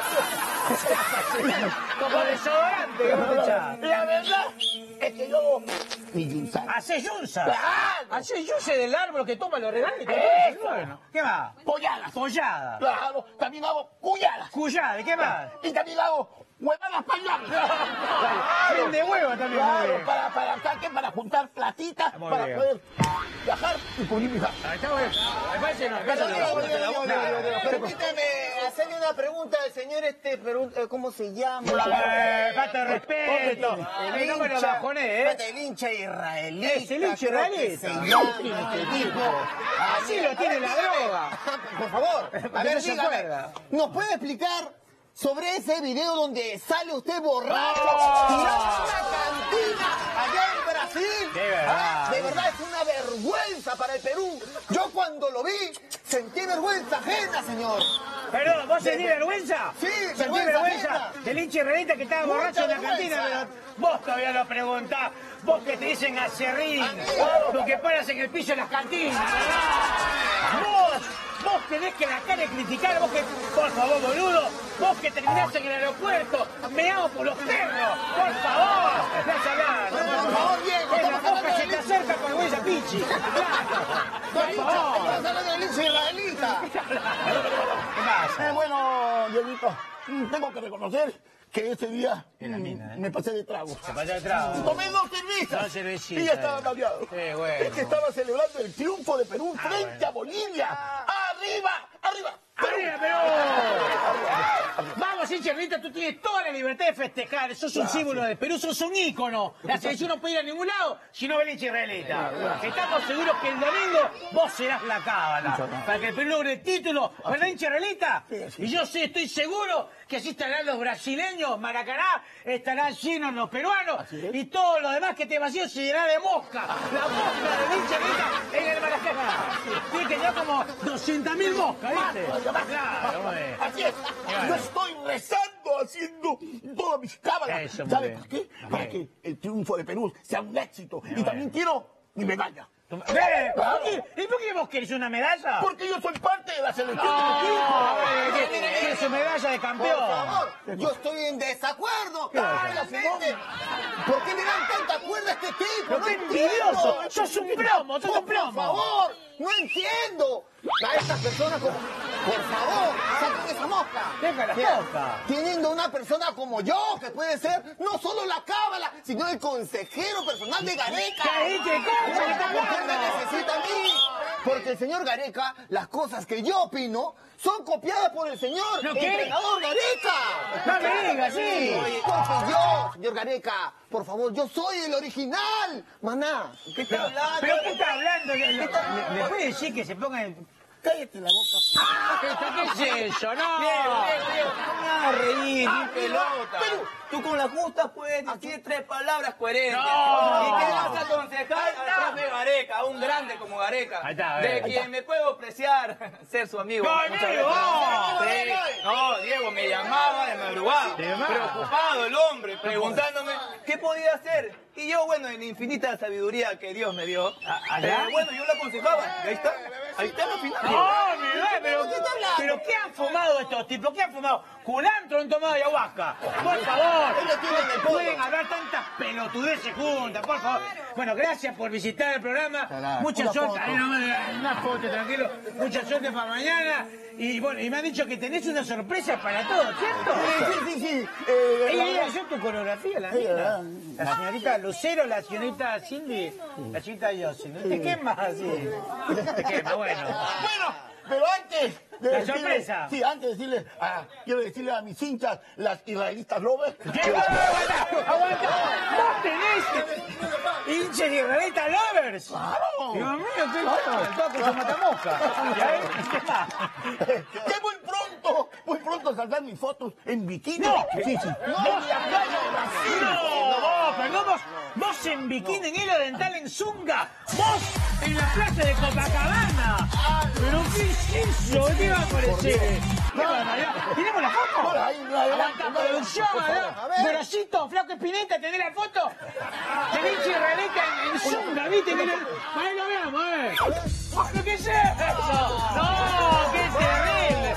Como desodorante que vos te echás. La verdad es que yo... Mi yunza. Hacé yunza. Claro. Hacé yunza del árbol que toma los regalos. Eso. Bueno, ¿qué más? Polladas. Pollada. Claro. También hago cuyadas. Cuyada. ¿Y qué más? Y también hago huevadas payadas. Vende huevo también. muy Claro, bien. para, para, ¿saben? Para juntar platitas, Muy para bien. poder viajar y cubrir mi gasto. Ahí está bueno. Me parece no. me parece no. Permítame hacerle una pregunta al señor este, pregunta, ¿cómo se llama? Eh, falta de respeto. El No me lo hincha, bajoné, ¿eh? espérate, el hincha israelita. Es el hincha creo que israelita. se llama este tipo. Así lo tiene la droga. Por favor, a Porque ver, no se dígame, acuerda. ¿nos puede explicar sobre ese video donde sale usted borracho ¡Oh! tirando una cantina allá en Brasil? De verdad. Ah, de verdad es una vergüenza para el Perú. Yo cuando lo vi sentí vergüenza ajena, señor. Perdón, ¿vos sentís vergüenza? Sí, ¿Sentís vergüenza vergüenza ajena. del hincha israelita que estaba Mucha borracho en la vergüenza. cantina? Pero vos todavía lo preguntás. Vos que te dicen acerrín, lo que paras en el piso de las cantinas. Vos, vos tenés que la cara de criticar, vos que, por favor, boludo, vos que terminás en el aeropuerto, meado por los perros, por favor, no hablar. Por favor, Diego, Es la estamos boca hablando se del te hincha. acerca con el huella pichi. Por Del hincha, favor. estamos hablando del hincha israelita. ¿Qué pasa? Eh, bueno, Dieguito, mm, tengo que reconocer que ese día En la mina, ¿eh? me pasé de trago. Se vaya de trago. Tomé dos cervezas Dos cervecitas, y ya estaba eh. cambiado. Qué bueno. Es que estaba celebrando el triunfo de Perú frente bueno. a Bolivia. ¡Arriba! ¡Arriba! ¡Perú! ¡Arriba, Perú! hincha realista, tú tienes toda la libertad de festejar. Sos un símbolo de Perú, sos un ícono. La selección no puede ir a ningún lado si no ve el hincha israelita. Estamos seguros que el domingo vos serás la cábala para que el Perú logre el título. ¿Verdad, hincha israelita? Y yo sí estoy seguro que así estarán los brasileños, Maracaná, estarán llenos los peruanos y todo lo demás que te vacío se llenará de mosca. La mosca del hincha israelita en el Maracaná. Tiene que ya como doscientas mil moscas, ¿viste? Claro, así es. Yo estoy rezando, haciendo todas mis cábalas. Eso, muy ¿Sabes bien. para qué? Para que el triunfo de Perú sea un éxito. Y también quiero mi medalla. ¿Qué? ¿Y por qué vos querés una medalla? Porque yo soy parte de la selección No, del equipo. ¿qué- ¿Quieres su medalla de campeón? Por favor, yo estoy en desacuerdo. Claramente. ¿Por qué le dan tanta cuerda a este tipo? Pero No qué entiendo. envidioso. Sos un plomo, sos un plomo. Por favor, no entiendo. A estas personas como... Por favor, saquen esa mosca. Deja la Mira, mosca. Teniendo una persona como yo, que puede ser no solo la cábala, sino el consejero personal de Gareca. ¿Qué dice? ¿Cómo se está ¿Por qué hablando? me necesita a mí? Porque el señor Gareca, las cosas que yo opino, son copiadas por el señor ¿No qué? entrenador Gareca. No me digas, sí. Porque yo, señor Gareca, por favor, yo soy el original. Maná, ¿qué está hablando? ¿Pero qué está hablando? ¿Le, le- le puede decir que se ponga en... Cállate la boca. ¿Qué es eso? ¡No! Diego, Diego, Diego, no me hagas reír, Ah, mi pelota. pero- Tú con la justa puedes decir tres palabras coherentes. No. ¿Y qué vas a aconsejar al profe Gareca, a un grande como Gareca? Ahí está, a de ver. quien me puedo apreciar ser su amigo. ¡No, Muchas amigo! gracias. Sí. No, Diego, me llamaba de madrugada, ¿De verdad? preocupado el hombre, preguntándome qué podía hacer. Y yo, bueno, en la infinita sabiduría que Dios me dio, ¿allá? eh, bueno, yo lo aconsejaba. Y ahí está, ahí está la final. No, mi bebé, pero, pero ¿qué han fumado estos tipos? ¿Qué han fumado? ¿Culantro han tomado ayahuasca? Por favor, Ellos tienen el pueden hablar tantas pelotudeces juntas, por favor. Bueno, gracias por visitar el programa. Mucha Una suerte. foto. Ahí nomás, una foto, tranquilo. Mucha suerte para mañana. Y bueno, y me han dicho que tenés una sorpresa para todos, ¿cierto? Sí, sí, sí. Eh, Ella la- ella hizo tu coreografía, la mía. La señorita Lucero, la señorita Cindy, la señorita Yossi. ¿No te quemas así? Te quema, bueno. Bueno, pero antes de La decirle- sorpresa. Sí, antes de decirle, ah, quiero decirle a mis hinchas, las israelitas lovers, ¿Qué? ¡Aguanta! ¡Aguanta! ¡Vos tenés hinches de israelita lovers! ¡Claro! Dios mío, qué bueno, el toque se mata mosca. ¿Y ahí? ¿Qué más? que muy pronto, muy pronto saldrán mis fotos en bikini. No. Sí, sí. No, En la playa de Brasil. No, perdón, vos, vos en bikini, en hilo dental, en zunga, vos en la playa de Copacabana. ¿Pero qué es eso? ¿Qué va a aparecer? ¡Qué barbaridad! ¿Tenemos la foto? Por ahí, no, adelante, Aguanta, no, producción, por favor. ¿verdad? A ver. Dorosito, Flaco Espineta, ¿tenés la foto? Tenés israelita en, en zunga, ¿viste? Mirá, ahí lo veamos, eh. ¿Pero qué es eso? ¡No, qué terrible!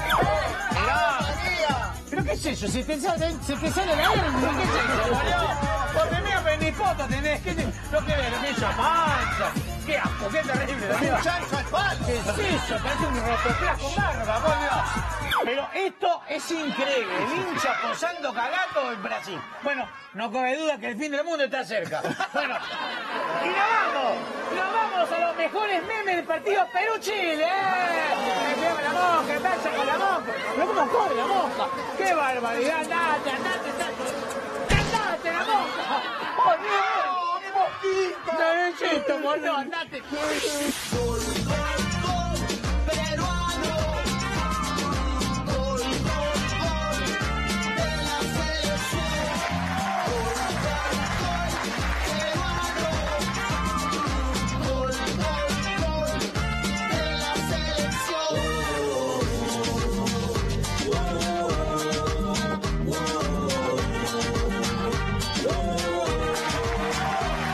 Mirá. ¿Pero qué es eso? ¿Se te sale, se te sale la aire? ¿Qué es eso, boludo? Porque mira, pero ni foto tenés. ¿Qué te, lo que ves? ¿Qué es esa mancha? ¡Qué asco! ¡Qué terrible! amigo. ¿Qué es eso? Parece un rotoplas con barba, por Dios. Pero esto es increíble. El hincha posando cagato en Brasil. Bueno, no cabe duda que el fin del mundo está cerca. Bueno, y nos vamos. Nos vamos a los mejores memes del partido Perú-Chile. ¡Eh! Me pega la mosca, tacha con la mosca. Pero cómo corre la mosca. ¡Qué barbaridad! ¡Andate, andate, andate! ¡Andate la mosca! ¡Por Dios! ¡Derechito, boludo! ¡Andate!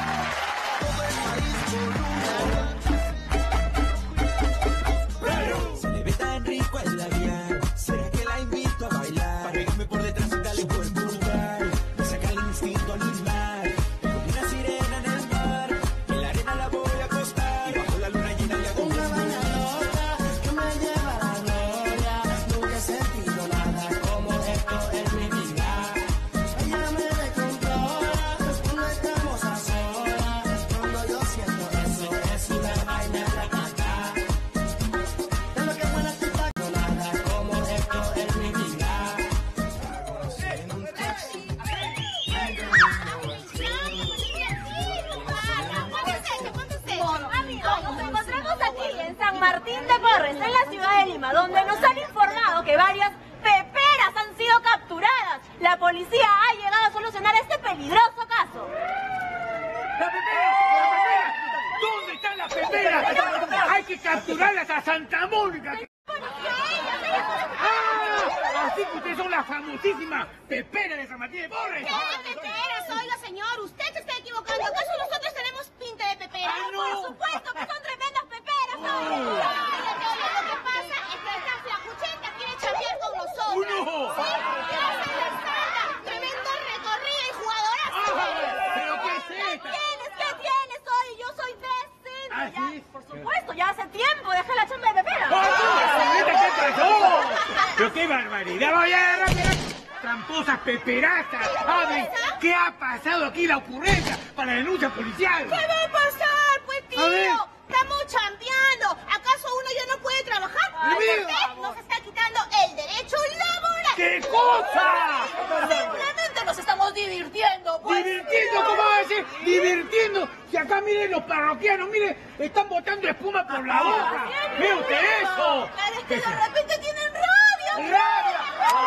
Perú, que varias peperas han sido capturadas. La policía ha llegado a solucionar este peligroso caso. ¡La pepera! ¡La pepera! ¿Dónde están las peperas? Hay que capturarlas a Santa Mónica. ¡Ah! Así que ustedes son las famosísimas peperas de San Martín de Porres. ¿Qué peperas? Oiga, señor, usted se está equivocando. ¿Acaso nosotros tenemos pinta de pepera? ¡Ah, no! Por supuesto que son tremendas peperas. ¿No? Oh. Cállate, oye, lo que pasa es que esta flacuchenta quiere chambear con nosotros. ¡No! Sí, quiere hacer la sala. Tremendo recorrido y jugadorazo. Ah, ¿pero qué es ¿Qué esta? tienes? ¿Qué tienes? Oye, yo soy decente. ¿Ah, Ya, sí? por supuesto, ya hace tiempo dejé la chamba de pepera. ¿Qué pasó? ¡Pero qué barbaridad! ¡Vaya, rápido! ¡Tramposas peperastas! ¡Hablen! ¿Qué ha pasado aquí la ocurrencia para la denuncia policial? ¿Qué va a pasar, pues, tío? A ver. Estamos chambeando. ¿Acaso uno ya no puede trabajar? Mira. Usted nos está quitando el derecho laboral. ¡Qué cosa! Simplemente nos estamos divirtiendo, pues. ¿Divirtiendo? ¿Cómo va a decir? ¿Divirtiendo? Si acá, miren, los parroquianos, miren, están botando espuma por la boca. ¡Ve usted eso! Claro, es que de repente tienen rabia. ¡Rabia!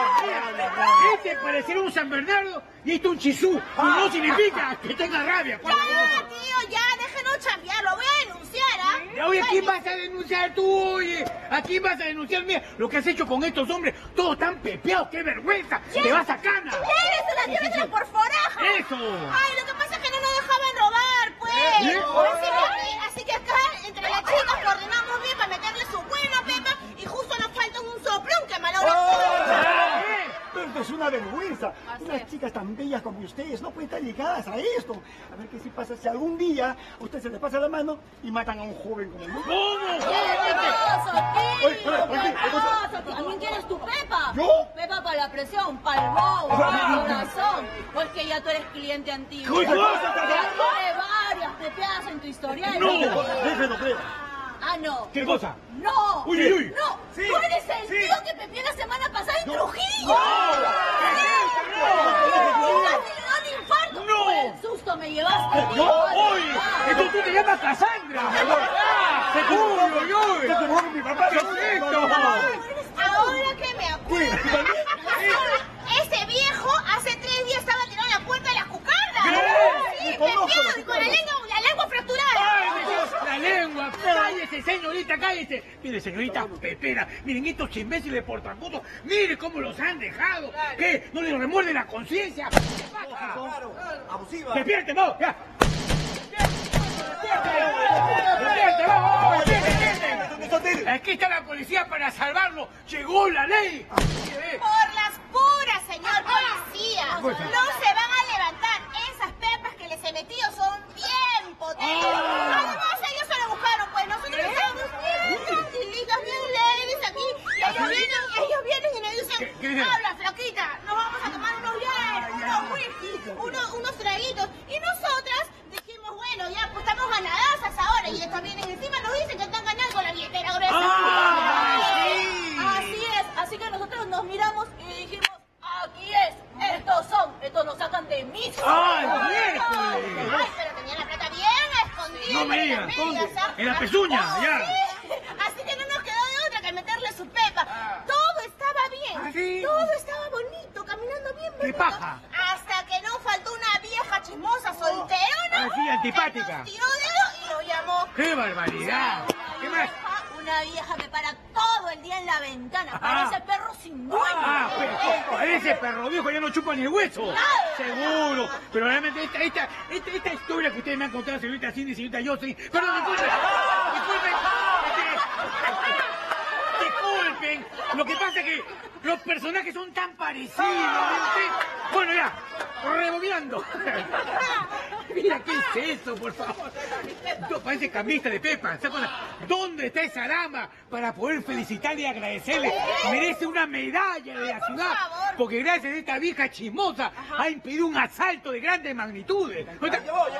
Este pareciera un San Bernardo y este un Chisú. Y no significa que tenga rabia. Ya, tío, ya, déjenos chambear. Lo voy a denunciar, ¿ah? Ya, oye, ¿a quién vas a denunciar tú, oye? ¿A quién vas a denunciar? Mira, lo que has hecho con estos hombres, todos tan pepeados, qué vergüenza. Te vas a cana. Llévesela, llévesela por foraja. Eso. Ay, lo que pasa es que no nos dejaban robar, pues. ¿Eh? Así que, así que acá, entre las chicas, coordinamos bien para meterle su buena pepa y justo nos falta un soplón que malogra todo. Pero esto es una vergüenza. Unas chicas tan bellas como ustedes no pueden estar ligadas a esto. A ver qué si pasa si algún día a usted se le pasa la mano y matan a un joven como yo. ¿Cómo? ¿Qué pasa, tío? Oye, oye, oye, ¿Qué ¿qué pasa? ¿También quieres tu pepa? ¿Yo? Pepa para la presión, para el bobo, para el corazón. O es que ya tú eres cliente antiguo. ¿Qué cosa? Ya tienes varias pepeadas en tu historial. No. Déjelo, creo. Ah, no. ¿Qué cosa? No. Uy, uy, uy. No. Sí, Tú eres el sí. tío que pepeó la semana pasada en Trujillo. ¡No! Casi le da un infarto. No. Por el susto me llevaste. ¿Yo? tío. ¡Oye! ¡Entonces tú te llamas Cassandra! ¡Ah! ¡Uy, uy, uy! ¿Qué te mueve mi papá? ¿Qué es esto? Ahora que me acuerdo, ese viejo hace tres días estaba tirando en la puerta de la cucarda. ¿Qué? Sí, Me conozco pepeado las y con la lengua, la lengua fracturada. ¡Ay, Dios! ¡La lengua! ¡Cállese, señorita, cállese! Mire, señorita Pepera, miren estos imbéciles de portacutos, mire cómo los han dejado. ¿Qué? ¿No les remuerde la conciencia? ¿Qué pasa? Abusiva. ¡Despierte, vos! ¡Ya! ¡Despierte, vos! ¡Despierte! Aquí está la policía para salvarlo. ¡Llegó la ley! Por las puras, señor policía. No se van a levantar. Esas pepas que les he metido son bien potentes. Además, ellos se lo buscaron, pues nosotros estamos bien tranquilitas, bien leves aquí. Y ellos vienen, ellos vienen y nos ¿Qué- dicen, qué dicen? habla, flaquita, nos vamos a tomar unos viajes, unos whisky, unos, unos traguitos. Y nosotras dijimos, bueno, ya, pues estamos ganadazas ahora. Y estos vienen encima, nos dicen que están ganando con la billetera gruesa. ¡Ah, sí! Así es, así que nosotros nos miramos y dijimos, aquí es, estos son, estos nos sacan de misa. ¡Ay, miércoles! Ay, pero tenía la plata bien escondida. No me en digas, las ¿dónde? medias, ¿ah? En la pezuña, ya. Sí. Así que no nos quedó de otra que meterle su pepa. Todo estaba bien. ¿Ah, sí? Todo estaba bonito, caminando bien ¿Qué bonito. paja? Hasta que no faltó una vieja chismosa solterona. Ah, sí, antipática. Que nos tiró dedo y lo llamó. ¡Qué barbaridad! ¿Qué más? Una vieja que para todo el día en la ventana, parece perro sin dueño. Ah, pero ese perro viejo ya no chupa ni el hueso. Seguro. Pero realmente esta, esta, esta, esta historia que ustedes me han contado, señorita Cindy y señorita Jocelyn. Perdón, disculpen. Disculpen. Este, disculpen. Lo que pasa es que los personajes son tan parecidos. ¿Viste? Bueno, ya. Rebobiando. Mira, ¿qué es eso, por favor? Esto parece cambista de Pepa. ¿Se acuerdan? ¿Dónde está esa dama para poder felicitarle y agradecerle? Merece una medalla de la ciudad. Porque gracias a esta vieja chismosa ha impedido un asalto de grandes magnitudes. Aquí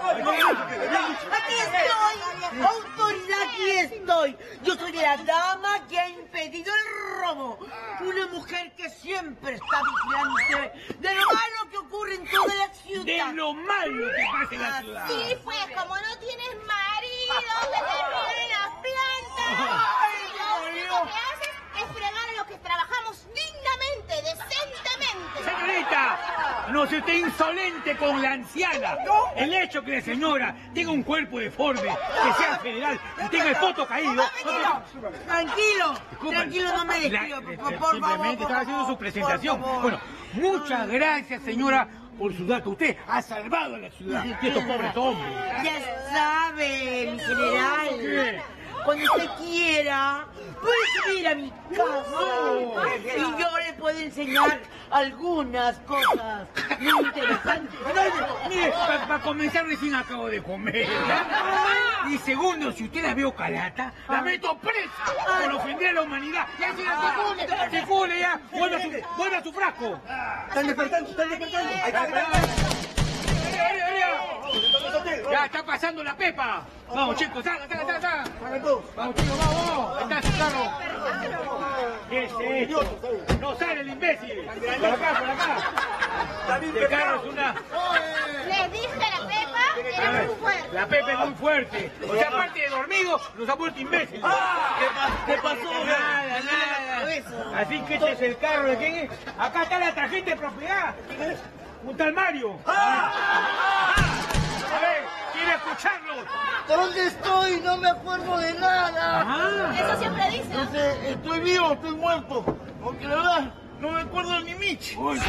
estoy, autoridad, aquí estoy. Yo soy la dama que ha impedido el robo. Una mujer que siempre está vigilante de lo malo que ocurre en toda la ciudad. De lo malo que pasa en la ciudad. Sí, pues, como no tienes marido, que te miren las plantas. Ay, Lo único que haces es fregar a los que trabajamos día No sea usted insolente con la anciana. El hecho que la señora tenga un cuerpo deforme, que sea federal y tenga el poto caído... No te... Tranquilo, Disculpa, tranquilo, no me despido, la- por, eh, por, por Simplemente favor, estaba por haciendo su favor, presentación. por favor. Bueno, muchas gracias, señora, por su dato. Usted ha salvado a la ciudad de estos pobres hombres. Ya sabe, mi general. ¿Qué? Cuando usted quiera, puede subir a mi casa y yo le puedo enseñar algunas cosas muy interesantes. Mire, para comenzar recién acabo de comer. Y segundo, si usted la veo calata, la meto presa por ofender a la humanidad. Ya se la secule, secule ya. Vuelva a su, vuelva a su frasco. Están despertando, están despertando. Ahí está, Ya está pasando la pepa. Vamos, chicos, salga, salga, salga, salga. Vamos, chicos, vamos. Ahí está su carro. ¿Qué es esto? No sale el imbécil. Por acá, por acá. Este carro es una... Les dije que la Pepa era muy fuerte. La Pepe es muy fuerte. O sea, aparte de dormido, nos ha vuelto imbéciles. ¿Qué pasó? Nada, nada. Así que este es el carro de quién es. Acá está la tarjeta de propiedad. Un tal Mario. A ver, quiero escucharlo. ¿Dónde estoy? No me acuerdo de nada. Eso siempre dice. No sé, estoy vivo, estoy muerto. Porque la verdad, no me acuerdo ni Mitch. Uy,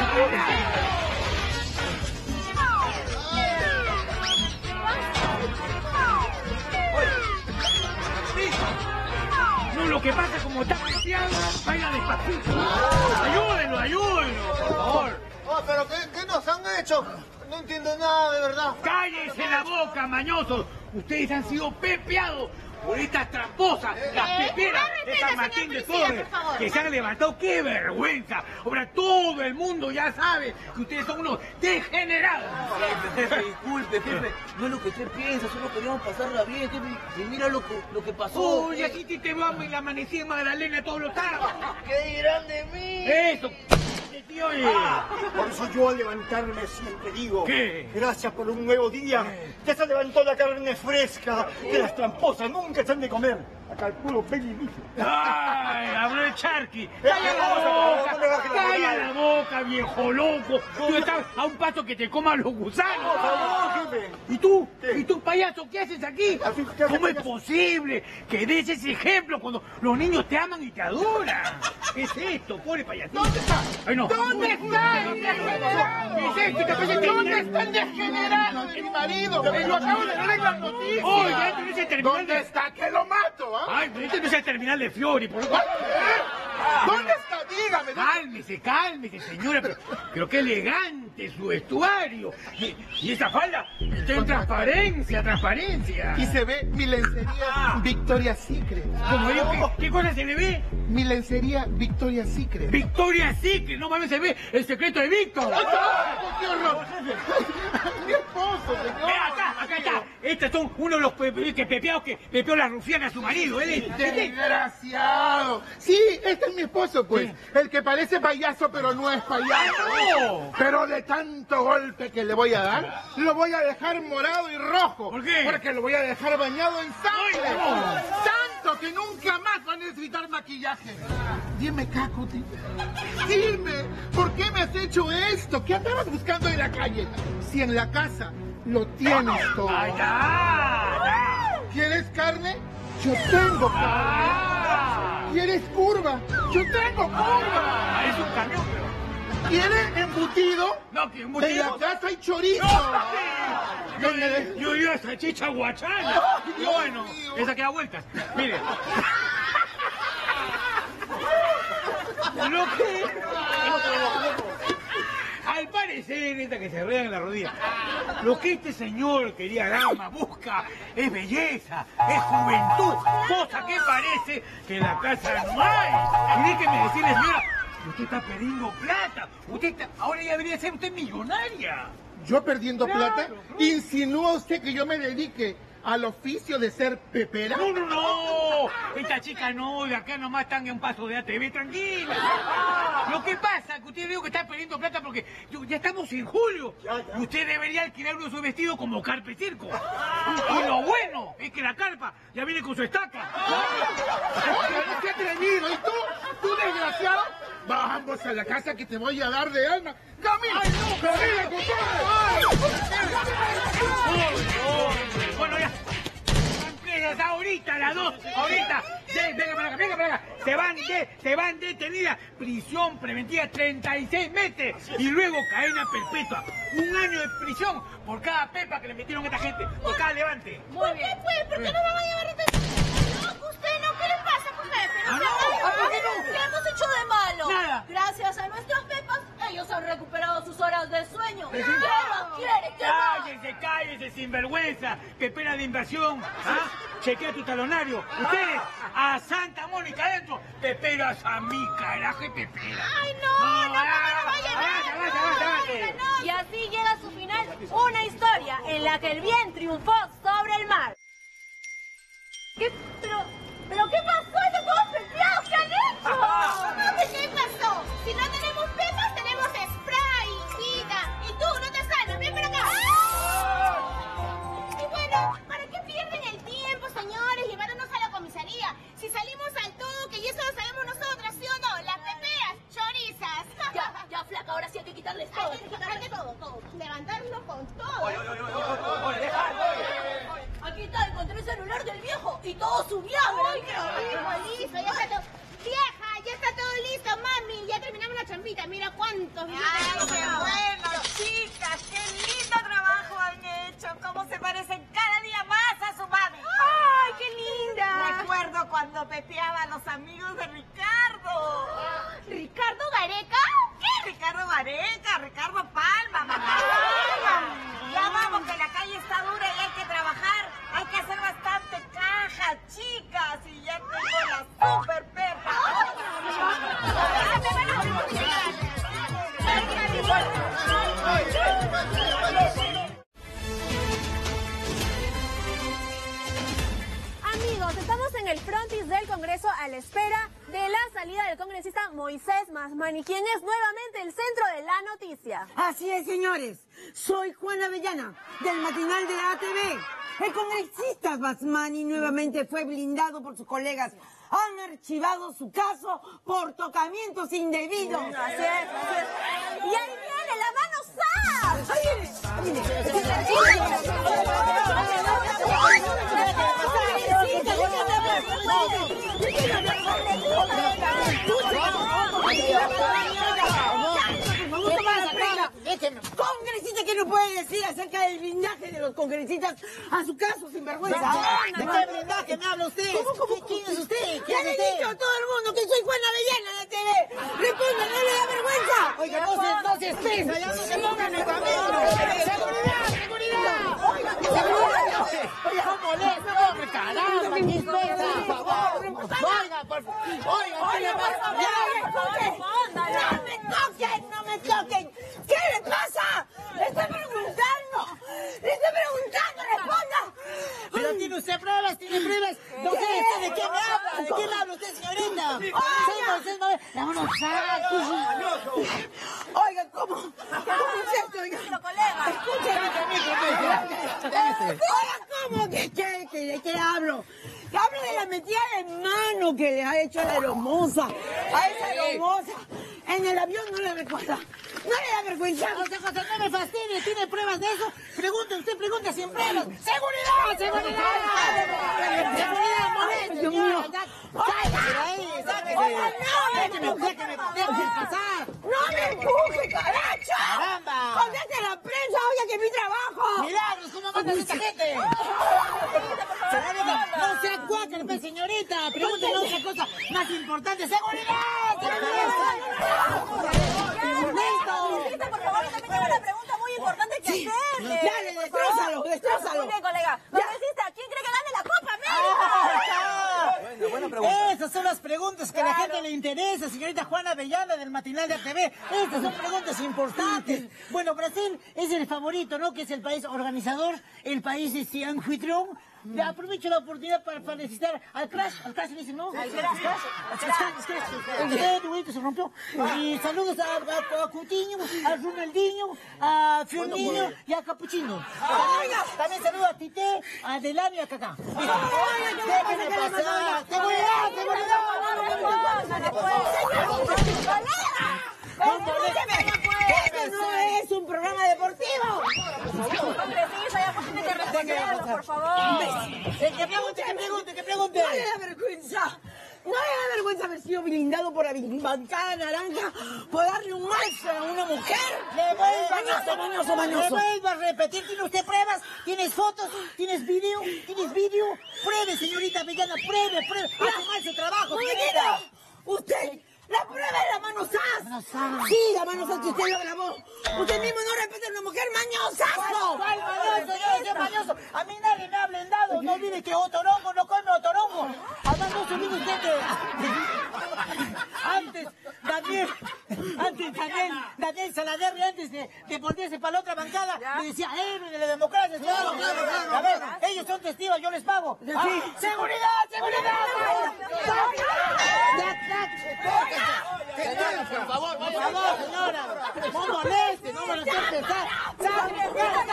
no, lo que pasa como está preciado, vaya despacito. Ayúdenlo, ayúdenlo, por favor. Oh, pero ¿qué, ¿qué nos han hecho? No entiendo nada, de verdad. ¡Cállense la boca, mañosos! Ustedes han sido pepeados por estas tramposas, las peperas de San Martín de Torres, que se han levantado. ¡Qué vergüenza! Ahora todo el mundo ya sabe que ustedes son unos degenerados. Jefe, disculpe, jefe. No es lo que usted piensa, solo queríamos pasarla bien, jefe. Y mira lo que, lo que pasó. Uy, así te te vamos en la amanecida en Magdalena todos los sábados. ¿Qué dirán de mí? Eso. Tío, oye. Por eso yo al levantarme siempre digo, ¿qué? Gracias por un nuevo día. Ya se levantó la carne fresca que las tramposas nunca se han de comer. Acá el puro Benny dice. ¡Ay! Habló el charqui. Eh, ¡Calla la boca! no me bajes la ¡Calla moral. la boca, viejo loco! Tú estás a un paso que te coman los gusanos. Por favor, jefe. ¿Y tú? ¿Qué? ¿Y tú, payaso, qué haces aquí? Así, ¿qué haces, ¿Cómo es payaso? posible que des ese ejemplo cuando los niños te aman y te adoran? ¿Qué es esto, pobre payasito? ¿Dónde está? Ay, no. ¿Dónde está el degenerado? ¿Qué es esto? ¿Qué pasa? ¿Dónde está el degenerado? Mi marido, que lo acabo de ver en las noticias. Oye, este no es el terminal ¿Dónde de... está? Que lo mato, ¿ah? Ay, pero este no es el terminal de Fiori, por favor. ¿Dónde está? Dígame. Cálmese, cálmese, señora, pero, pero qué elegante su vestuario. Y, y esa falda está en transparencia, transparencia. Y se ve mi lencería Victoria's Secret. Como digo, ¿qué, ¿qué cosa se le ve? Mi lencería Victoria's Secret. Victoria Secret, no mames, se ve el secreto de Víctor. ¡Qué horror! Mi esposo, señor. Ve acá, acá está. Estos son uno de los pepe, que pepeados que pepeó la rufiana a su marido. Él es... Desgraciado. Sí, este es mi esposo, pues. Sí. El que parece payaso, pero no es payaso. ¡No! Pero de tanto golpe que le voy a dar, lo voy a dejar morado y rojo. ¿Por qué? Porque lo voy a dejar bañado en sangre. ¡Ay, no! Tanto que nunca más va a necesitar maquillaje. Dime, Cacuti. Dime, ¿por qué me has hecho esto? ¿Qué andabas buscando en la calle? Si en la casa lo tienes todo. ¡Ay, ya! ¿Quieres carne? Yo tengo carne. ¡Ah! ¿Quieres curva? Yo tengo curva. Ah, es un camión, pero... ¿Quieres embutido? No, que En embutido... la casa hay chorizo. Yo, yo, yo, esa chicha guachana. Y bueno, esa que da vueltas. Mire. Lo que... Al parecer, esta que se rea en la rodilla, lo que este señor, querida dama, busca es belleza, es juventud, cosa que parece que en la casa no hay. Y déjeme decirle, señora, usted está perdiendo plata. Usted está, ahora ya debería ser usted millonaria. ¿Yo perdiendo Claro. plata? ¿Insinúa usted que yo me dedique al oficio de ser pepera? No, no, no. Esta chica no, de acá nomás están en un paso de A T V, tranquila. Lo que pasa es que usted digo que está perdiendo plata porque yo- ya estamos en julio. Y usted debería alquilar uno de sus vestidos como carpa y circo. Y lo bueno es que la carpa ya viene con su estaca. ¡Qué atrevido! ¿Y tú? ¿Tú, desgraciado? Vamos cosa, la casa que te voy a dar de alma. ¡Camila! ¡Camila, compadre! Bueno, ya. Empresas ahorita, las dos, ahorita. De, venga para acá, venga para acá. Se van, de, se van detenidas. Prisión preventiva treinta y seis meses. Y luego cadena perpetua. Un año de prisión por cada pepa que le metieron a esta gente. Por cada levante. ¿Por qué, pues? ¿Por qué no van a llevar retención? No, usted no, ¿qué le pasa, pues? Pero ¿Ah, no? ¿Ah, por qué no? ¿Qué hemos hecho de malo? Nada. Gracias a nuestras pepas, ellos han recuperado sus horas de sueño. ¿Qué No. más quiere? ¿Qué más? Cállese, cállese, sinvergüenza. Pepera de inversión. ¿Ah? Chequea tu talonario. Ustedes, a Santa Mónica adentro. Peperas a mí, carajo, pepera. Ay, no, no, no, no, Avance, avance, avance, avance. Y así llega a su final una historia en la que el bien triunfó sobre el mal. ¿Qué? Pero, pero ¿qué pasó? ¿Estos todos pepeados que han hecho? ¿Cómo que qué pasó? Si no tenemos pepas, tenemos spray, hijita. Y tú, no te salgas, ven para acá. Y bueno, ¿para qué pierden el tiempo, señores, llevándonos a la comisaría? Si salimos al toque, y eso lo sabemos nosotras, ¿sí o no? Las pepeas, chorizas. Ya, ya, flaca, ahora sí hay que quitarles todo. Hay que quitarle todo, todo. Levantarlo con todo. Oye, oye, oye, oye, oye, deja, oye. Aquí está, encontré el celular del viejo y todo su Viagra. Ay, qué rico, listo, ya está todo. Vieja, ya está todo listo, mami. Ya terminamos la champita. Mira cuántos. Ay, qué bueno, chicas, qué lindo trabajo han hecho. Cómo se parecen cada día más a su mami. Ay, qué linda. Recuerdo cuando pepeaba a los amigos de Ricardo. ¿Ricardo Gareca? ¿Qué? Ricardo Gareca, Ricardo Palma, mamá. Palma. Ya vamos, que la calle está dura y hay que trabajar. Hay que hacer bastante caja, chicas. Y ya tengo la super pepa. Amigos, estamos en el frontis del Congreso a la espera de la salida del congresista Moisés Masmani, quien es nuevamente el centro de la noticia. Así es, señores. Soy Juana Avellana, del matinal de A T V. El congresista Masmani nuevamente fue blindado por sus colegas. Han archivado su caso por tocamientos indebidos. Así es, así es. Y ahí viene la mano S A P. Ahí viene. Congresista, ¿qué nos puede decir acerca del blindaje de los congresistas a su caso, sinvergüenza? ¿De qué blindaje me habla usted? ¿Cómo, cómo? ¿Quién es usted? Ya le he dicho a todo el mundo que soy Juana Avellana de T V. Responda, ¿no le da vergüenza? Oiga, no se, no se espesa, ya no se ponga en el camino. ¡Seguridad, seguridad! Oiga, seguridad. Oiga, no molesta, hombre, caramba, qué espesa, por favor. Oiga, por favor. Oiga, ¿qué le pasa? ¡No me toquen, no me toquen! ¿Qué le pasa? ¡Le estoy preguntando! ¡Le estoy preguntando! ¡Responda! Pero tiene usted pruebas, tiene pruebas. No sé usted de qué me habla, de qué me habla usted, señorita. Señor, señor, vámonos, Oiga, ¿cómo? ¿Cómo es esto? Oiga, escúchame. Oiga, ¿cómo? ¿Qué, qué, qué, ¿De qué hablo? Hablo de la metida de mano que le ha hecho a la hermosa. A esa hermosa. En el avión no le recuerda. No le da vergüenza. José José, no me fastidie, ¿tiene pruebas de eso? Pregunte, usted pregunta sin pruebas. ¡Seguridad, seguridad! ¡Seguridad, moleste! Dios mío. ¡Sáquese ahí, sáquese! ¡Déjeme, déjeme, déjeme pasar! ¡No me empuje, caracha! ¡Caramba! ¡Conteste la prensa, oiga, que es mi trabajo! ¡Milagros, cómo mata a esta gente! No sea cuáquer, pues, señorita. Pregúntele otra cosa más importante. ¡Seguridad! ¡Seguridad! Ernesto, por favor, también tengo una pregunta muy importante que Sí. hacerle. Dale, destrózalo, destrózalo. Muy bien, colega. Congresista, ¿quién cree que gane la Copa América? Buena, buena pregunta. Esas son las preguntas que a la gente le interesa, señorita Juana Avellana del matinal de A T V. Estas son preguntas importantes. Bueno, Brasil es el favorito, ¿no? Que es el país organizador, el país este, anfitrión. Ya aprovecho la oportunidad para felicitar al Crash, al Crash le dicen, ¿no? Al Crash, al Crash, el dedo, güey, que se rompió. Y saludos a, a, a Coutinho, a Ronaldinho, a Fiorninho y a Capuchino. También, también saludo a Tite, a Delano y a Kaká. Déjenme pasar. ¡Seguridad, seguridad! ¡Colega! Claro, por favor. Que pregunte, que pregunte, que pregunte. No le da vergüenza. No le da vergüenza haber sido blindado por la bancada naranja por darle un mazo a una mujer. Le vuelvo a Mañoso, mañoso, mañoso. Le vuelvo a repetir. ¿Tiene usted pruebas? ¿Tienes fotos? ¿Tienes video? ¿Tienes video? Pruebe, señorita Villana, pruebe, pruebe. Hace mal su trabajo, señorita. Usted... La prueba es la mano sas. Sí, la mano sas que usted lo grabó. Usted mismo no respeta a una mujer mañosazo. ¿Cuál mañoso? Yo soy mañoso. A mí nadie me ha blindado. No olvide que otorongo no come otorongo. Además no se olvide usted que... Antes, Daniel, antes Daniel, Daniel Salaverry, antes de, de ponerse para la otra bancada, me decía, héroe de la democracia. Claro, claro, claro. A ver, ellos son testigos, yo les pago. Ah, ¡seguridad, seguridad! Señora, por favor, por favor, señora. No moleste, no moleste empezar. ¡Sáquenme, fuera,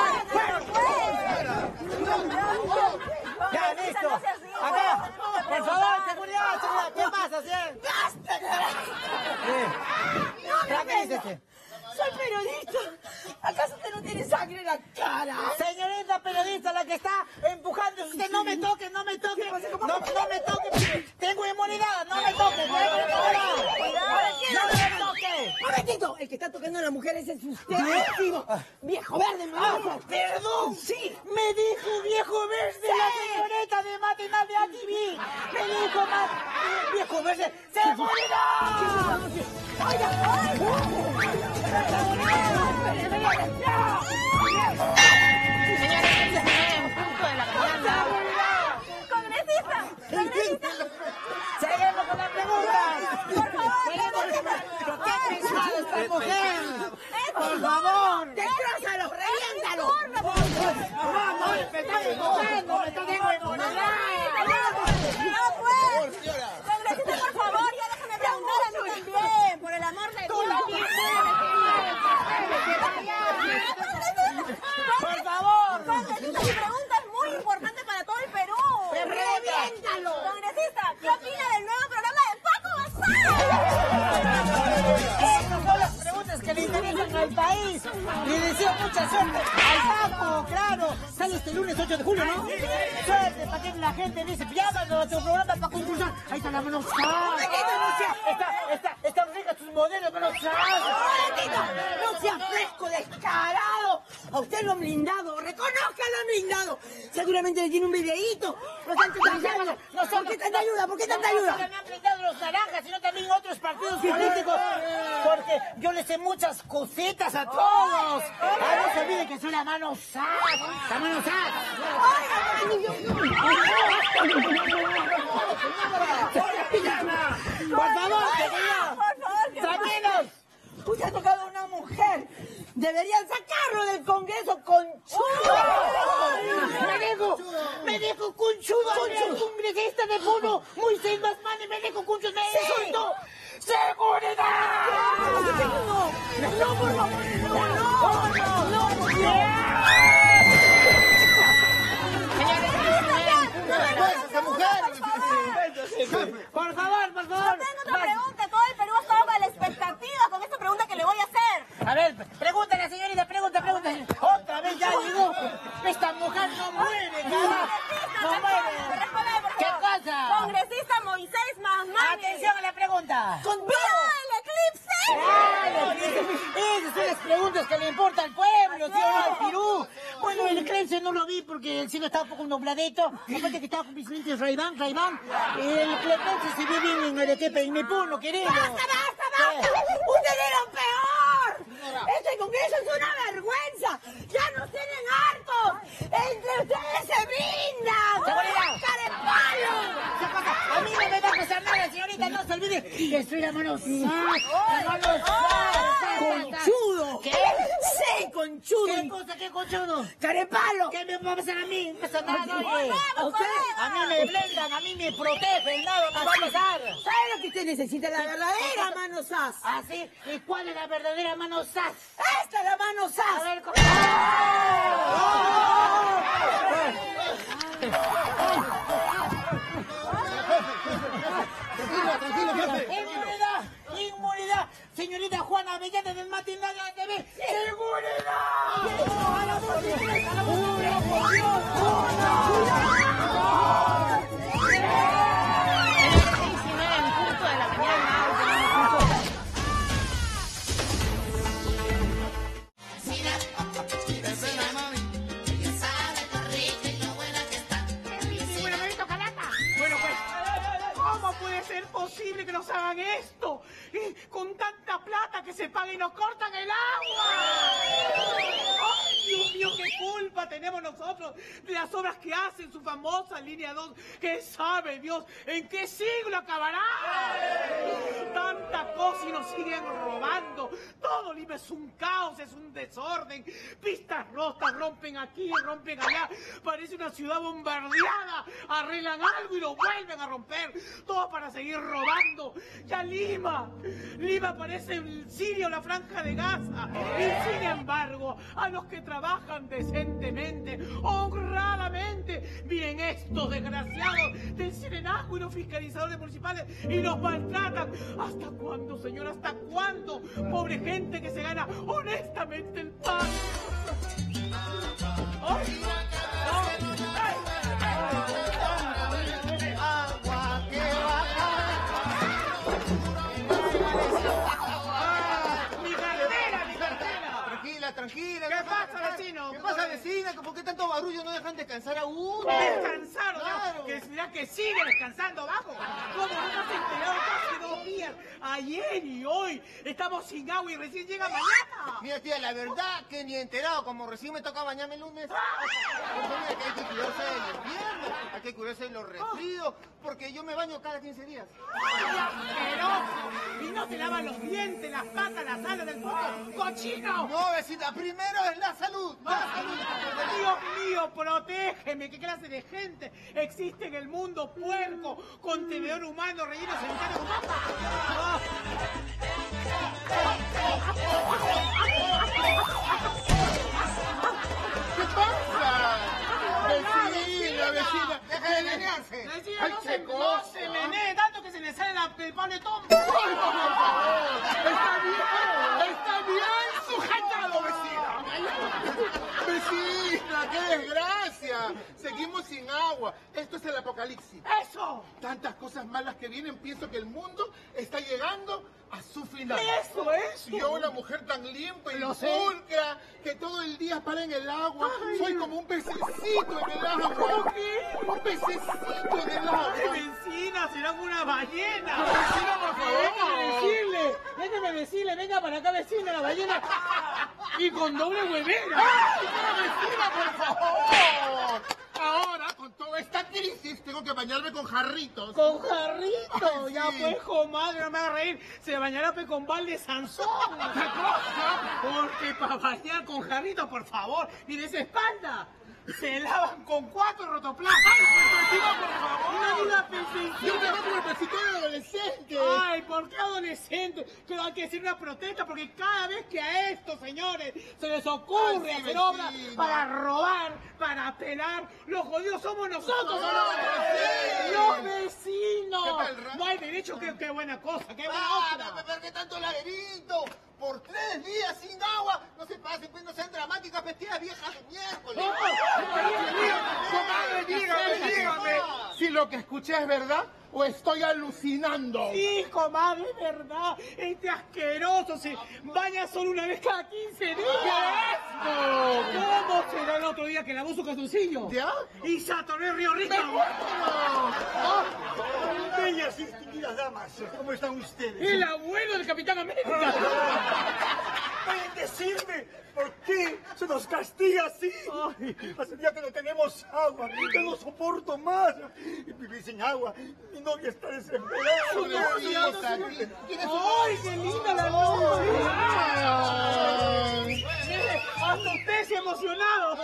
ya, listo. Acá, por favor, seguridad, seguridad. ¿Qué pasa, señor? Tranquilícese. Soy periodista. ¿Acaso usted no tiene sangre en la cara? Señorita periodista, la que está empujando, usted no me toque, no me toque, no, no me toque, tengo inmunidad, no me toque, tengo inmunidad, no me toque. Un momentito, el que está tocando a las mujeres es usted. Digo, viejo verde, me ah, perdón, sí, me dijo viejo verde, sí. La señorita de Matinal de A T V, me dijo más, viejo verde, seguridad. ¡Congresista! ¡Congresista! ¡Seguimos con las preguntas! ¡Por favor! ¿Qué pesado esta mujer? ¡Por favor! ¡Destrózalo! ¡Reviéntalo! ¡Vamos! ¡Me estoy empujando! ¡Me estoy empujando! ¡No, pues! ¡Congresista, por favor! ¡Ya déjame preguntar a mí también! ¡Por el amor de Dios! ¡Por favor! Congresista, mi pregunta es muy importante para todo el Perú. ¡Reviéntalo! Congresista, ¿qué opina del nuevo programa de Paco Basal? Estas son las preguntas que le interesan al país. Le deseo mucha suerte al Paco, claro. Sale este lunes ocho de julio, ¿no? Suerte, para que la gente dice, llámalo a tu programa para concursar. Ahí está la mano. Está, está, están ricas tus modelos, mano. ¡No sea fresco, descarado! A usted lo han blindado, reconózcalo han blindado. Seguramente le tiene un videíto. No tanto ayuda. ¿Por qué tanta ayuda? ¿Por qué tanta ayuda? No me han blindado los naranjas, sino también otros partidos políticos. Porque yo les sé muchas cositas a todos. Ah, no se olviden que soy la mano sas. La mano sas. Por favor, querida. Tranquilos. Usted ha tocado a una mujer. Deberían sacarlo del Congreso, conchudo. Me dijo, me dijo conchudo, el congresista de Puno, Moisés Basmane, me dijo conchudo, me insultó. ¡Seguridad! No, no, por favor, no, no, no, no. ¡Esa mujer! Por favor, por favor. Yo tengo otra pregunta. Todo el Perú ha estado con la expectativa con esta pregunta que le voy a hacer. A ver, pregúntale, señorita, pregunta, pregunta. Otra vez ya llegó. Esta mujer no muere, carajo. No muere. ¿Qué cosa? Congresista Moisés Basmane. Atención a la pregunta. ¿Vio el eclipse? ¡Claro! Esas son las preguntas que le importan al pueblo, tío, al Perú. Bueno, el eclipse no lo vi porque el cielo estaba un poco nubladito. Aparte que estaba con mis lentes Ray-Ban, Ray-Ban. El eclipse se ve bien en Arequipa y me puno, querido. ¡Basta, basta, basta! ¡Ustedes eran peor! ¡Este Congreso es una vergüenza! ¡Ya nos tienen hartos! ¡Entre ustedes se brindan! ¡Seguridad! ¡Carepalo! A mí no me va a pasar nada, señorita, no se olvide que soy la mano sas. La mano sas. ¡Conchudo! ¿Qué? ¡Sí, conchudo! ¿Qué cosa, qué conchudo? ¡Carepalo! ¿Qué me va a pasar a mí? No pasa nada, oye. ¿A usted? A mí me blendan, a mí me protegen, nada me va a pasar. ¿Sabe lo que usted necesita? La verdadera mano sas. ¿Ah, sí? ¿Y cuál es la verdadera mano sas? ¡Esta es la mano sas! A ver, ¿cómo? Tranquilo, tranquilo, jefe. Inmunidad, inmunidad. Si señorita Juana Avellana del matinal de la T V. ¡Seguridad! ¡A la motocicleta! ¡A la posible que nos hagan esto? Y con tanta plata que se paga y nos cortan el agua. ¡Ay, Dios mío, qué culpa tenemos nosotros de las obras que hacen su famosa línea dos! ¿Qué sabe Dios en qué siglo acabará? Tanta cosa y nos siguen robando. Todo Lima es un caos, es un desorden. Pistas rotas, rompen aquí, rompen allá. Parece una ciudad bombardeada. Arreglan algo y lo vuelven a romper. Todo para seguir robando. Ya Lima, Lima parece el Siria o la Franja de Gaza. Y sin embargo, a los que trabajan decentemente, honradamente, vienen estos desgraciados del Serenazgo y los fiscalizadores municipales y los maltratan. ¿Hasta cuándo, señor? ¿Hasta cuándo? Pobre gente que se gana honestamente el pan. ¡Ay! Tranquila, ¿qué pasa, vecino? ¿Qué pasa, vecina? ¿Por qué tanto barullo? No dejan descansar a uno. ¿Descansar? Claro. Que será que sigue descansando abajo. ¿Cómo no te has enterado casi dos días? Ayer y hoy estamos sin agua y recién llega mañana. Mira, tía, la verdad que ni enterado. Como recién me toca bañarme el lunes. Pues mira que hay que cuidarse del invierno, hay que cuidarse de los resfríos, porque yo me baño cada quince días. ¡Pero! ¿Y no te lavan los dientes, las patas, las alas del poco? ¡Cochino! No, vecina, primero es la salud. La salud. Dios mío, protégeme. ¿Qué clase de gente existe en el mundo? Puerco, contenedor humano, relleno sanitario con papa. ¡Oh! ¿Qué pasa? Vecina, vecina. Deja de menearse. Vecina, Ay, no qué se, no cosa. se menee tanto que se le sale la, el panetón. ¡Ay, por favor! ¡Está bien! ¡Está bien sujetado, vecina! ¡Vecina, qué desgracia! Seguimos sin agua. Esto es el apocalipsis. ¡Eso! Tantas cosas malas que vienen, pienso que el mundo está llegando a su final. ¡Eso, eso! Yo, una mujer tan limpia y Lo sé. pulcra, que todo el día para en el agua, Ay. soy como un pececito en el agua. ¿Qué? Un pececito en el agua. ¡Ay, vecina! ¡Será una ballena! Vecina, por favor. Déjeme decirle, déjeme decirle, venga para acá, vecina, la ballena. Y con doble huevera. ¡Ay, vecina, por favor! Ahora, con toda esta crisis, tengo que bañarme con jarritos. ¡Con jarrito! Ay, Ya sí. pues, comadre, no me haga reír. Se bañará pues con balde Sansón. ¿Qué cosa? Porque para bañar con jarrito, por favor, ni de esa espalda. Se lavan con cuatro rotoplas. Vecina, por favor. Una vida perfecta. Yo me baño con el pecito de adolescente. Ay, ¿por qué adolescente? Pero hay que hacer una protesta porque cada vez que a estos señores se les ocurre Ay, sí, hacer obras vecina. para robar, para pelar, los jodidos somos nosotros, Ay, señores. sí. Los vecinos. ¿Qué tal, Ra? No hay derecho, qué, qué buena cosa, qué buena Para, obra. ¿por qué tanto laberinto? Por tres días sin agua. No se pasen, pues no sean dramáticas, vestidas viejas de miércoles. Comadre, dígame, dígame. Si lo que escuché es verdad o estoy alucinando. Sí, comadre, es verdad. Este asqueroso se baña solo una vez cada quince días. ¿Cómo será el otro día que lavó su calzoncillo? ¿Ya? Y se atoró el río Rico. Bellas y distinguidas damas, ¿cómo están ustedes? El abuelo del Capitán América. ¿Pueden decirme por qué se nos castiga así? Hace días que no tenemos agua, ya no soporto más. Y vivir sin agua, mi novia está desesperada. Pobrecita, ¡Ay, qué linda la novia! Mire, hasta usted se ha emocionado.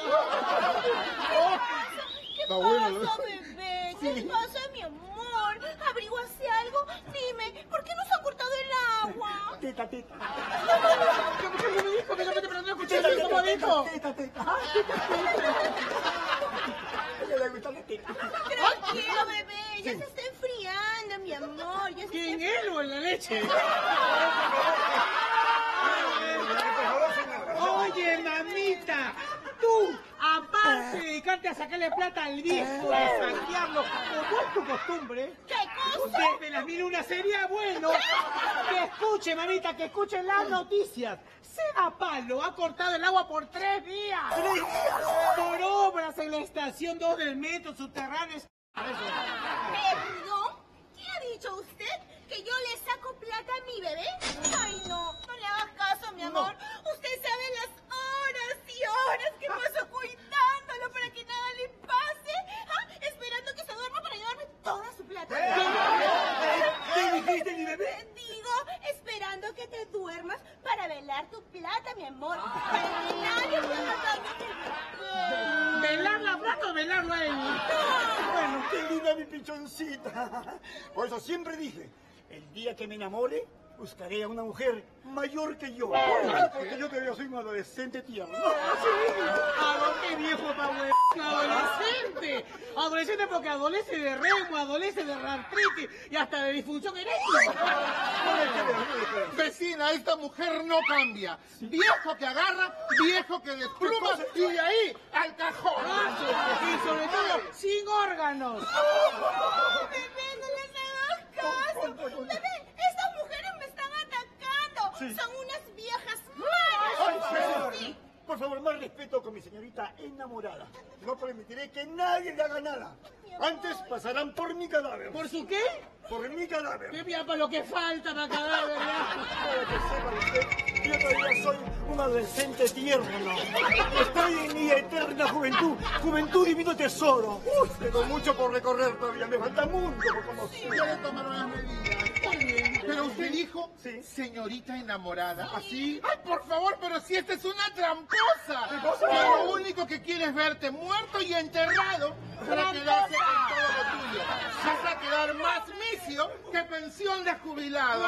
¿Qué Está bueno, pasa, ¿no? bebé? ¿Qué pasa, mi amor? ¿Averiguaste algo? Dime, ¿por qué nos ha cortado el agua? Teta, teta. ¿Qué me dijo? Pero no escuché lo ¿cómo dijo? Teta, teta. ¿Le le gusta la teta? Tranquilo, bebé, ya se está enfriando, mi amor. Ya se ¿Quién está él o en la leche? a sacarle plata al viejo, a saquearlo, como es tu costumbre. ¿Qué cosa? Desde las mil una sería bueno que escuche, mamita, que escuchen las noticias. Seda Palo ha cortado el agua por tres días. ¿Tres días? Por obras en la estación dos del metro subterráneo. ¿Perdón? ¿Qué ha dicho usted? ¿Que yo le saco plata a mi bebé? Ay, no, no le hagas caso, mi amor. No. Usted sabe las horas y horas que paso cuidándolo para que nada le pase. ¿Ah? Esperando que se duerma para llevarme toda su plata. ¿Qué dijiste, mi bebé? Digo, esperando que te duermas para velar tu plata, mi amor. Para que nadie pueda matarte. ¿Velar la plata o velarlo a él? Bueno, qué linda mi pichoncita. Por eso siempre dije, el día que me enamore, buscaré a una mujer mayor que yo. Porque yo todavía soy un adolescente tierno. ¿A dónde viejo pa' hue- Adolescente. Adolescente porque adolece de remo, adolece de artritis y hasta de disfunción eréctil. Vecina, esta mujer no cambia. Viejo que agarra, viejo que despluma y de ahí al cajón. Y sobre todo, sin órganos. Bebé, no les hagas caso. Bebé, estas mujeres me están atacando. Sí. Son unas viejas Ay, malas. señor, por favor, más respeto con mi señorita enamorada. No permitiré que nadie le haga nada. Antes pasarán por mi cadáver. ¿Por su qué? Por mi cadáver. ¿Qué mira para lo que falta para cadáver, verdad? Para que sepa usted, yo todavía soy un adolescente tierno. Estoy en mi eterna juventud. Juventud divino tesoro. Uy, tengo mucho por recorrer todavía. Me falta mucho por conocer. Ya le tomaron las medidas. Muy bien. Pero usted dijo, sí, señorita enamorada. ¿Así? Ay, por favor, pero si esta es una tramposa. Que lo único que quiere es verte muerto y enterrado para quedarse con todo lo tuyo. Vas a quedar más misio que pensión de jubilado.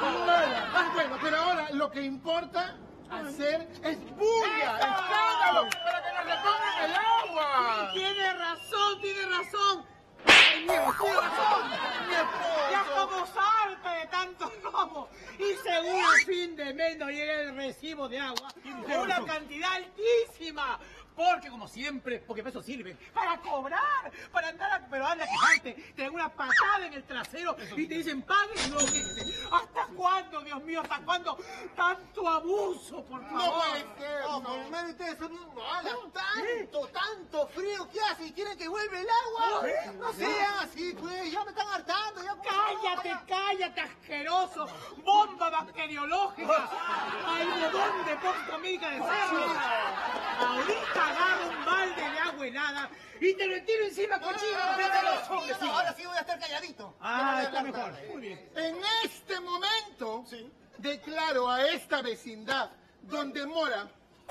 Ah, bueno, pero ahora lo que importa hacer es bulla, escándalo, para que nos repongan el agua. Tiene razón, tiene razón. Ay, mi esposo, tiene razón. Mi esposo. Ya estamos harta de tanto robo. Y seguro a fin de mes nos llega el recibo de agua. Una cantidad altísima. Porque como siempre, porque para eso sirven, para cobrar, para andar a, pero anda a quejarte, te dan una patada en el trasero y te dicen pague y luego quéjese. ¿Hasta cuándo, Dios mío, hasta cuándo tanto abuso, por favor? No puede ser. No, no. por medio ustedes son un malas. Tanto, tanto frío que hace y quieren que vuelva el agua. No sean así, pues, ya me están hartando. Ya, Cállate, cállate, asqueroso. Bomba bacteriológica. Algodón de Costa América de cerdo. Ahorita agarro un balde de agua helada y te lo tiro encima, cochino. no, ahora sí voy a estar calladito. Ah, está mejor. Muy bien. En este momento, declaro a esta vecindad donde mora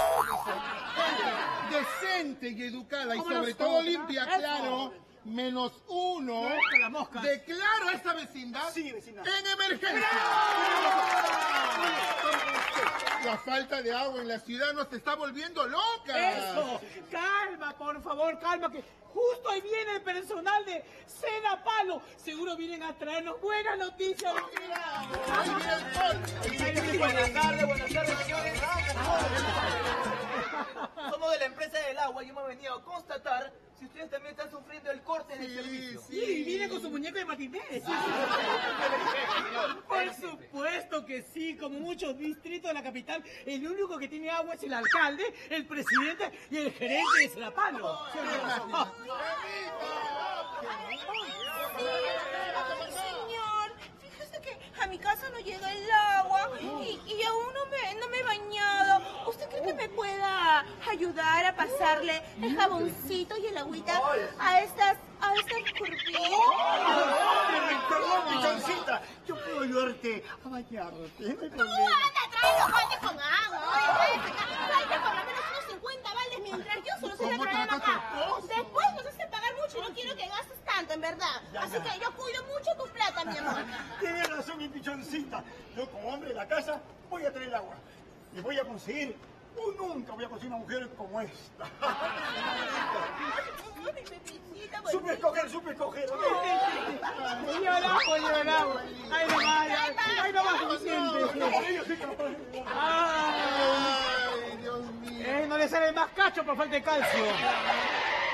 gente decente y educada y ¿Cómo sobre nos todo sobra? limpia, Eso. claro, menos uno, Con las moscas. declaro a esta vecindad Sí, vecina. en emergencia. La falta de agua en la ciudad nos está volviendo locas. Eso. Calma, por favor, calma, que justo ahí viene el personal de Seda Palo. Seguro vienen a traernos buenas noticias. Buenas tardes, buenas tardes, señores. Somos de la empresa del agua y hemos venido a constatar si ustedes también están sufriendo el corte del servicio. Sí, viene con su muñeco de matiné. Por supuesto que sí, como muchos distritos de la capital, el único que tiene agua es el alcalde, el presidente y el gerente de Seda Palo. Señor, fíjese que a mi casa no llega el agua y, y aún no me, no me he bañado. ¿Usted cree que me pueda ayudar a pasarle el jaboncito y el agüita a estas, a estas curvillas? Perdón, pichoncita. Yo puedo ayudarte a bañarte. No hay Tú problema. anda, trae los baldes con agua. Oye, trae, trae por lo menos unos cincuenta baldes mientras yo solo soy la ¿Cómo traer trata tu acá. esposo? Después nos hace pagar mucho y no quiero que gastes tanto, en verdad. Así que yo cuido mucho tu plata, mi amor. Tienes razón, mi pichoncita. Yo, como hombre de la casa, voy a traer el agua. Y voy a conseguir, o nunca voy a conseguir una mujer como esta. Ay, mi bebecita, Supe escoger, supe escoger. Lleva el agua, lleva el agua. Ahí no va, ahí, ahí no va suficiente. Por ello soy capaz de... Ay, Ay, Dios mío. eh, no le sale más cacho por falta de calcio.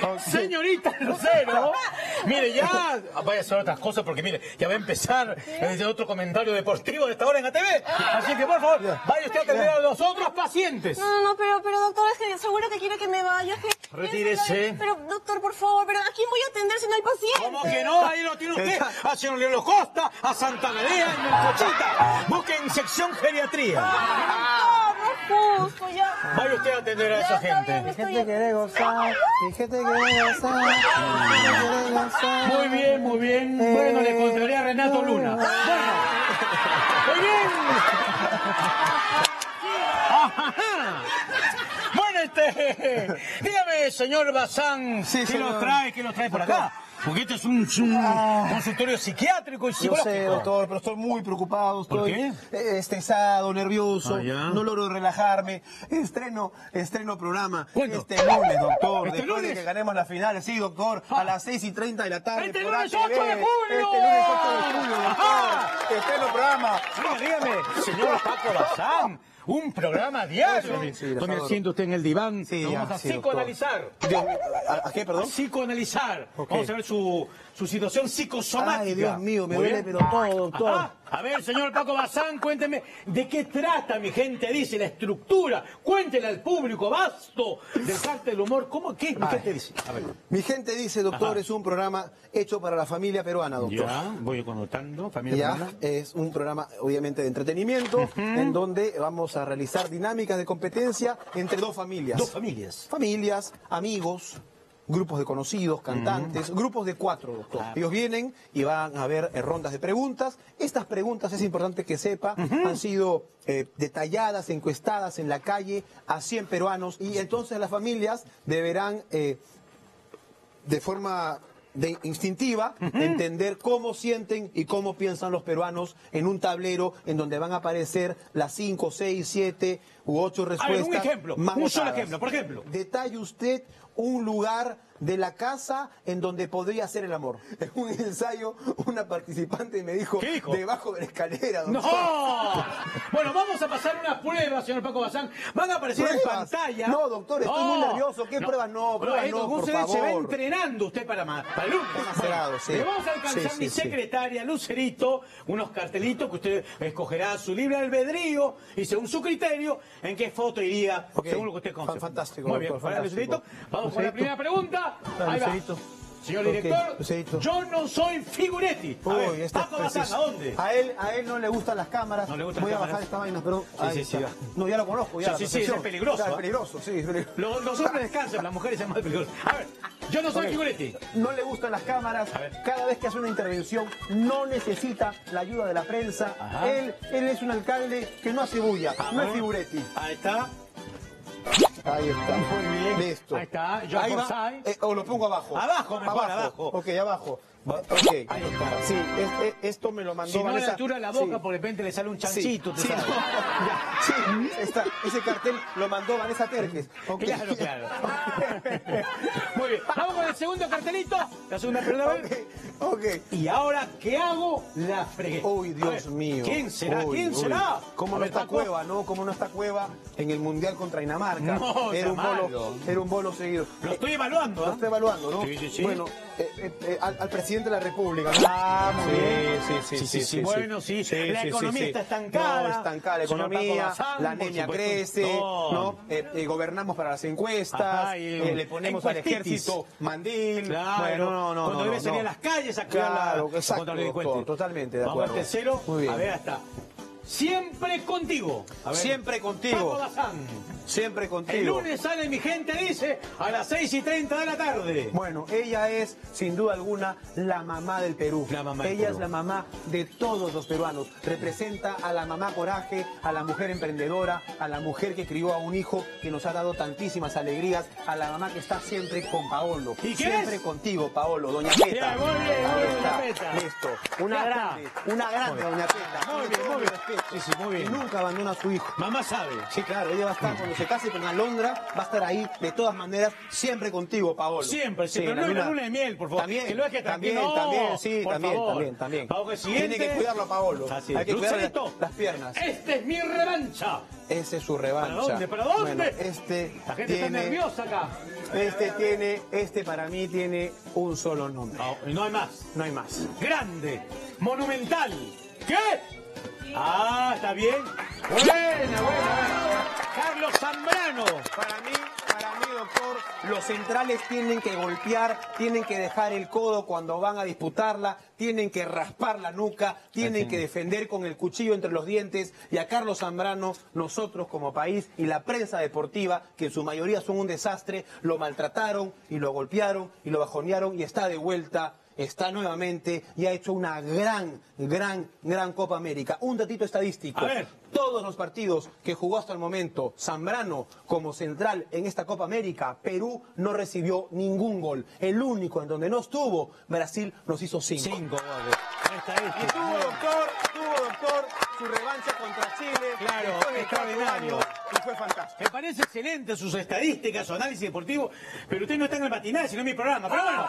Señorita Lucero, mire, ya vaya a hacer otras cosas porque mire, ya va a empezar desde otro comentario deportivo de esta hora en A T V. Así que por favor, vaya usted a atender a los otros pacientes. No, no, no, pero, pero doctor, es que seguro que quiere que me vaya. Que... Retírese. Pero doctor, por favor, pero ¿a quién voy a atender si no hay paciente? ¿Cómo que no? Ahí lo tiene usted. A señor Leonardo Costa, a Santa Medea, en Melcochita. Busquen sección geriatría. No, no, justo, ya. Vaya usted a atender a esa gente. Mi gente quiere gozar, mi gente quiere gozar, mi gente quiere gozar. Muy bien, muy bien. Bueno, le contaré a Renato Luna. Bueno, muy bien. Bueno, este... Dígame, señor Bazán, Sí, ¿qué señor. los trae? ¿Qué los trae por acá? Porque este es un, un consultorio psiquiátrico y Yo psicológico. sé, doctor, pero estoy muy preocupado. ¿Por Estoy qué? eh, estresado, nervioso. Ah, ya. No logro relajarme. Estreno, estreno programa. ¿Cuándo? Este lunes, doctor. ¿Este después lunes? de que ganemos la final. Sí, doctor. Ah. A las seis y treinta de la tarde. ¡Este por lunes A T V. ocho de julio! Este lunes ocho de julio, doctor. Ajá. Estreno programa. Diga, dígame, señor Paco Bazán, un programa diario. Sí, sí, Tome doctor. asiento usted en el diván. Sí, Nos ya, vamos a sí, psicoanalizar. Dios, ¿a, a qué, perdón? Psicoanalizar. Ok. Vamos a ver su, su situación psicosomática. Ay, Dios mío, me Muy duele bien. pero todo, doctor. Ajá. A ver, señor Paco Bazán, cuénteme, ¿de qué trata, mi gente? Dice la estructura. Cuéntele al público vasto del Cártel del Humor. ¿Cómo? ¿Qué? ¿Mi gente dice? A ver. Mi gente dice, doctor, Ajá. es un programa hecho para la familia peruana, doctor. Ya, voy conotando. Familia Ya, peruana. es un programa obviamente de entretenimiento en donde vamos a realizar dinámicas de competencia entre dos familias. Dos familias. Familias, amigos, grupos de conocidos, cantantes, grupos de cuatro, doctor. Ah. Ellos vienen y van a ver eh, rondas de preguntas. Estas preguntas, es importante que sepa, han sido eh, detalladas, encuestadas en la calle a cien peruanos y entonces las familias deberán eh, de forma de instintiva entender cómo sienten y cómo piensan los peruanos en un tablero en donde van a aparecer las cinco, seis, siete u ocho A ver, respuestas. un ejemplo, más un solo votadas. ejemplo, por ejemplo. Detalle usted un lugar de la casa en donde podría hacer el amor. En un ensayo, una participante me dijo, ¿Qué dijo? debajo de la escalera, doctor. ¡No! Bueno, vamos a pasar una prueba, señor Paco Bazán. Van a aparecer en ¿Pruebas? pantalla. No, doctor, estoy muy nervioso. ¿Qué pruebas? No, pruebas esto, no, por usted se va favor. entrenando usted para, ma- para el lunes. Macerado, sí. Le vamos a alcanzar Sí, mi sí, sí. secretaria, Lucerito, unos cartelitos que usted escogerá su libre albedrío y según su criterio, en qué foto iría, Ok. según lo que usted considere. Fantástico, Muy bien, doctor, para fantástico. Lucerito. Vamos con la Lucerito. primera pregunta. Dale, Ahí va. Lucerito. Señor Ok, director, Lucerito. yo no soy figuretti. A Uy, ver, este es Paco Bazán, preciso. ¿a dónde? A él, a él no le gustan las cámaras. No le gustan Voy las a bajar cámaras. esta vaina, perdón. Sí, Ahí sí, sí, está. va. No, ya lo conozco, ya. Sí, la sí, sí, perfección. es peligroso, Ya, ¿ah? es peligroso, sí, es peligroso. Los, los hombres descansan, las mujeres son más peligrosas. A ver, yo no soy Ok. figuretti. No le gustan las cámaras. A ver. Cada vez que hace una intervención no necesita la ayuda de la prensa. Ajá. Él, él es un alcalde que no hace bulla, no es figuretti. Ahí está. Ahí está. Muy bien. Listo. Ahí está, John Ahí va. Forsyth. Eh, o lo pongo abajo. Abajo, mejor, abajo. Ok, abajo. Ok. Ahí está. Sí, es- es- esto me lo mandó Si no a la Vanessa. altura de la boca, Sí. por repente le sale un Sí, chanchito. sí, ¿te sabes? no, ya, sí, está, ese cartel lo mandó Vanessa Terques. Ok. Claro, claro. Muy bien. Vamos con el segundo cartelito. La segunda pregunta. Ok, ok. Y ahora, ¿qué hago? La fregué. Uy, A Dios ver, mío. ¿Quién será? Uy, ¿Quién uy. será? ¿Cómo A no ver, está Paco. Cueva, no? ¿Cómo no está Cueva en el Mundial contra Dinamarca? No, era un está bolo, malo. era un bolo seguido. Lo estoy evaluando, Lo ¿ah? estoy evaluando, ¿no? Sí, sí, sí. Bueno, eh, eh, eh, al, al presidente de la República. ¿no? Ah, muy Sí, bien. sí, sí, Sí, sí, sí. Bueno, sí. Sí, La sí, economía sí, está sí. estancada. No, estancada la Señor Paco economía, Bazán, la por anemia supuesto. crece, No. ¿no? Eh, eh, gobernamos para las encuestas, Ajá, y, eh, le ponemos al encuestitis. ejército mandil. Claro, Bueno, no, no, cuando no, debe no, salir a no. las calles a cuidar Claro, la, exacto, contra los delincuentes. doctor, totalmente de Vamos acuerdo. al tercero. Muy bien. A ver, hasta. Siempre contigo. A ver. Siempre contigo. Paco Bazán. Siempre El contigo. lunes sale mi gente, dice, a las seis y treinta de la tarde. Bueno, ella es, sin duda alguna, la mamá del Perú. La mamá del ella Perú. es la mamá de todos los peruanos. Representa a la mamá coraje, a la mujer emprendedora, a la mujer que crió a un hijo que nos ha dado tantísimas alegrías, a la mamá que está siempre con Paolo. ¿Y quién Siempre es? contigo, Paolo, doña Peta. Bien, muy bien, muy Ahí bien, está. Doña Peta. Listo. Una Ya grande, está. una grande, doña Peta. Muy Con bien, todo muy mi bien. respeto. respeto. Sí, sí, muy bien. Que nunca abandona a su hijo. Mamá sabe. Sí, claro, ella va a estar, cuando se case con Alondra, va a estar ahí, de todas maneras, siempre contigo, Paolo. Siempre, Sí, siempre. la no es luna- la luna de miel, por favor. También, que lo es que también, no, también, sí, por también, favor. también, también. Paolo, siguiente. Tiene que cuidarlo a Paolo. Así Hay es. que cuidarle Lucerito. las piernas. Esta es mi revancha. Esa es su revancha. ¿Para dónde? ¿Para dónde? Bueno, este La gente tiene, está nerviosa acá. Este tiene, este para mí tiene un solo nombre. No, no hay más. No hay más. Grande, monumental. ¿Qué? Ah, está bien. Buena, buena, buena. Carlos Zambrano. Para mí, para mí, doctor, los centrales tienen que golpear, tienen que dejar el codo cuando van a disputarla, tienen que raspar la nuca, tienen que defender con el cuchillo entre los dientes. Y a Carlos Zambrano, nosotros como país y la prensa deportiva, que en su mayoría son un desastre, lo maltrataron y lo golpearon y lo bajonearon y está de vuelta. Está nuevamente y ha hecho una gran, gran, gran Copa América. Un datito estadístico. A ver. Todos los partidos que jugó hasta el momento Zambrano como central en esta Copa América, Perú no recibió ningún gol. El único en donde no estuvo, Brasil nos hizo cinco. Cinco goles. Y tuvo, doctor, tuvo, doctor, su revancha contra Chile. Claro, después de cuatro extraordinario. años, y fue fantástico. Me parece excelente sus estadísticas, su análisis deportivo, pero usted no está en el matinal, sino en mi programa. Pero bueno,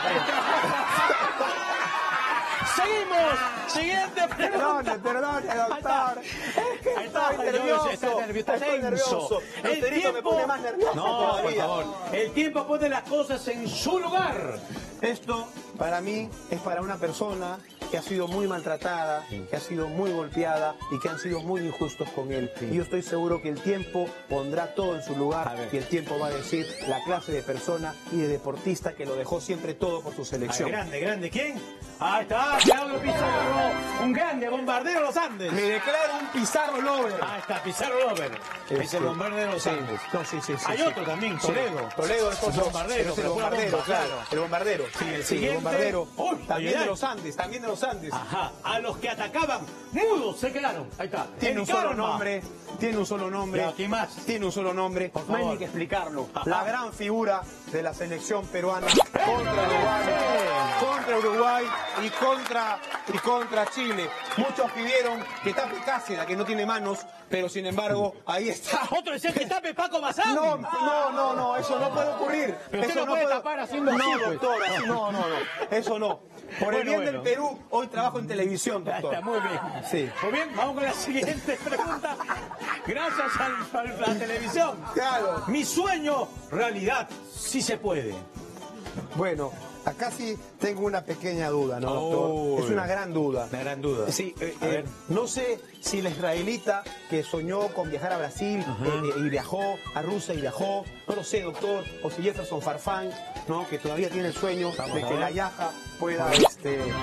seguimos. Siguiente pregunta. Perdone, perdone, doctor. Es que Ahí está, estoy yo- yo nervioso. sé, está nervioso, está Estoy tenso. nervioso. El Lucerito me tiempo- pone más nervioso No, por todavía. favor. El tiempo pone las cosas en su lugar. Esto, para mí, es para una persona que ha sido muy maltratada, que ha sido muy golpeada y que han sido muy injustos con él. Y yo estoy seguro que el tiempo pondrá todo en su lugar y el tiempo va a decir la clase de persona y de deportista que lo dejó siempre todo por su selección. Ay, grande, grande. ¿Quién? Ahí está, Claudio Pizarro. Un grande, bombardero de los Andes. Me declaro un Pizarro Lover. Ahí está, Pizarro Lover. Es Este, el bombardero de los sí, Andes. no, sí, sí, sí, Hay sí. otro también, Sí. Toledo. Toledo es el otro. bombardero. Es el pero pura bombardero, bomba, claro. El bombardero. Sí, el Sí, el siguiente. bombardero. Uy, También ay, de ay. los Andes, también de los Andes. Ajá, a los que atacaban, mudos se quedaron. Ahí está. Tiene El un solo karma. nombre, tiene un solo nombre. Ya, ¿quién más? Tiene un solo nombre. Por No hay favor. ni que explicarlo. Ajá. La gran figura de la selección peruana contra Uruguay, contra Uruguay y contra, y contra Chile. Muchos pidieron que tape Cáceres, que no tiene manos, pero sin embargo, ahí está. Otro decía que tape Paco Bazán. No, no, no, no, eso no puede ocurrir. Pero usted Eso no puede tapar haciendo no, así, pues. doctor, así no, no, no. Eso no. Por el Bueno, bien bueno. del Perú, hoy trabajo en televisión, Ya doctor. está, muy bien. Sí. Muy bien, vamos con la siguiente pregunta. Gracias al- al- a la televisión. Claro. Mi sueño, realidad, sí se puede. Bueno, acá sí tengo una pequeña duda, ¿no, doctor? Uy. Es una gran duda. Una gran duda. Sí, eh, A eh, ver. no sé si la israelita que soñó con viajar a Brasil eh, eh, y viajó a Rusia y viajó, no lo sé, doctor, o si Jefferson Farfán, ¿no? Que todavía tiene el sueño Vamos de a que ver. la Yaja pueda, este, ¿no?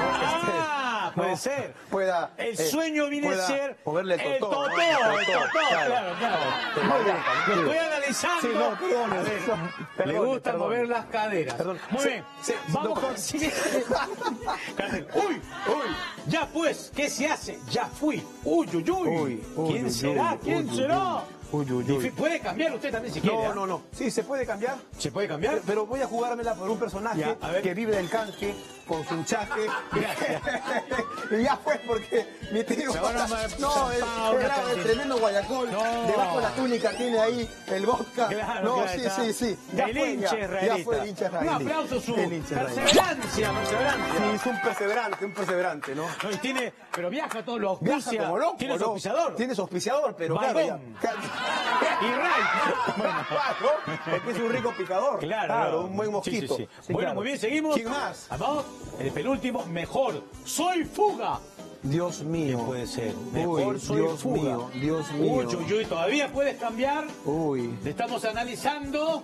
Ah, Este, puede ¿no? ser. Pueda, El eh, sueño viene a pueda ser moverle el el totó, totó, ¿no? el totó, claro, claro. De la Muy bien, Yaja, lo sí. estoy analizando. Sí, no, perdón, A ver, perdón, le perdón, gusta perdón. mover las caderas. Perdón. Muy Sí, bien, sí, vamos doctor. con el siguiente. Uy, uy, ya pues, ¿qué se hace? Ya fui. Uy, uy, uy. Uy, uy, ¿Quién uy, será? uy, ¿Quién uy, será? Uy, uy, uy. Difi- Puede cambiar usted también si quiere. No, ¿ah? no, no. Sí, se puede cambiar. ¿Se puede cambiar? Pero, pero voy a jugármela por un personaje Ya, a ver. que vive del canje con su hinchaje. Gracias. Y ya fue porque mi tío. Se van a mandar no, el, champán, una el, el cantidad. tremendo Guayacol. No. Debajo de la túnica tiene ahí el vodka. Claro, no, claro, sí, está. sí, sí. Ya el fue, hincha ya, israelita. ya fue el hincha israelí. Un aplauso su El hincha israelí. perseverancia, perseverancia. Sí, es un perseverante, un perseverante, ¿no? No, y tiene, pero viaja todos los Viaja auspicia. como loco. Tiene su ¿no? auspiciador. Tiene su auspiciador, pero claro, Vagón. ya. Y Ray. Bueno, claro, porque es un rico picador. Claro, un buen mosquito. Sí, sí, sí. Sí, Bueno, claro. muy bien, seguimos. ¿Quién más? Vamos, el penúltimo, mejor. Soy Fuga. Dios mío. ¿Quién puede ser? Mejor Uy, soy Dios Fuga. mío, Dios mío. Uy, uy, uy, todavía puedes cambiar. Uy. Le estamos analizando.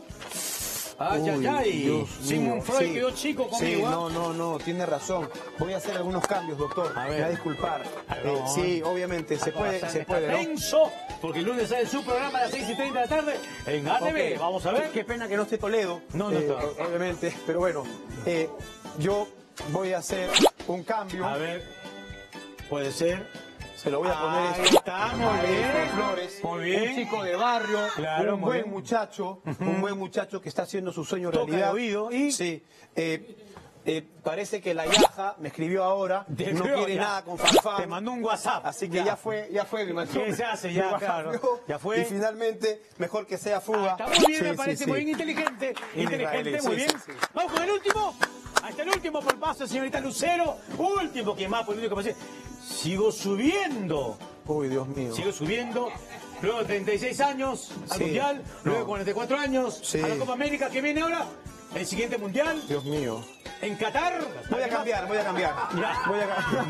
Ay, ay, Uy, ay. Dios Sigmund mío. Freud Sí. quedó chico Sí, conmigo. ¿ah? no, no, no, tiene razón. Voy a hacer algunos cambios, doctor. A ver. Me va a disculpar. A ver, Eh, vamos, sí, vamos. obviamente, se Paco puede, Bazán se está puede, ¿no? tenso, porque el lunes sale su programa a las seis y treinta de la tarde en A T V. Ok. Vamos a ver. Qué, qué pena que no esté Toledo. No, no eh, está. o- Obviamente, pero bueno, eh, yo voy a hacer un cambio. A ver, puede ser. Se lo voy a poner. Ahí este- está, muy a bien. Edson Flores. Muy bien. Un chico de barrio. Claro, un muy buen bien. muchacho. Un buen muchacho que está haciendo su sueño Toca realidad. de oído y- Sí. eh, Eh, parece que la Yaja me escribió ahora, Te no escribió, quiere ya. nada con Farfán. Te mandó un WhatsApp. Así que Ya. ya, fue, ya fue, me mandó. ¿Qué se hace? Ya, me claro. bajó, Ya fue. Y finalmente, mejor que sea fuga. Está muy bien, Sí, me sí, parece sí. muy bien, inteligente. Inteligente, Israelí, muy sí, bien. sí, sí. Vamos con el último. Ahí está el último por paso, señorita Lucero. Último, que más por el único que me dice. Sigo subiendo. Uy, Dios mío. Sigo subiendo. Luego de treinta y seis años al Sí. Mundial. Luego de No. cuarenta y cuatro años Sí. a la Copa América que viene ahora. El siguiente Mundial. Dios mío. En Qatar. Voy a cambiar, voy a cambiar. Ya. Voy a cambiar.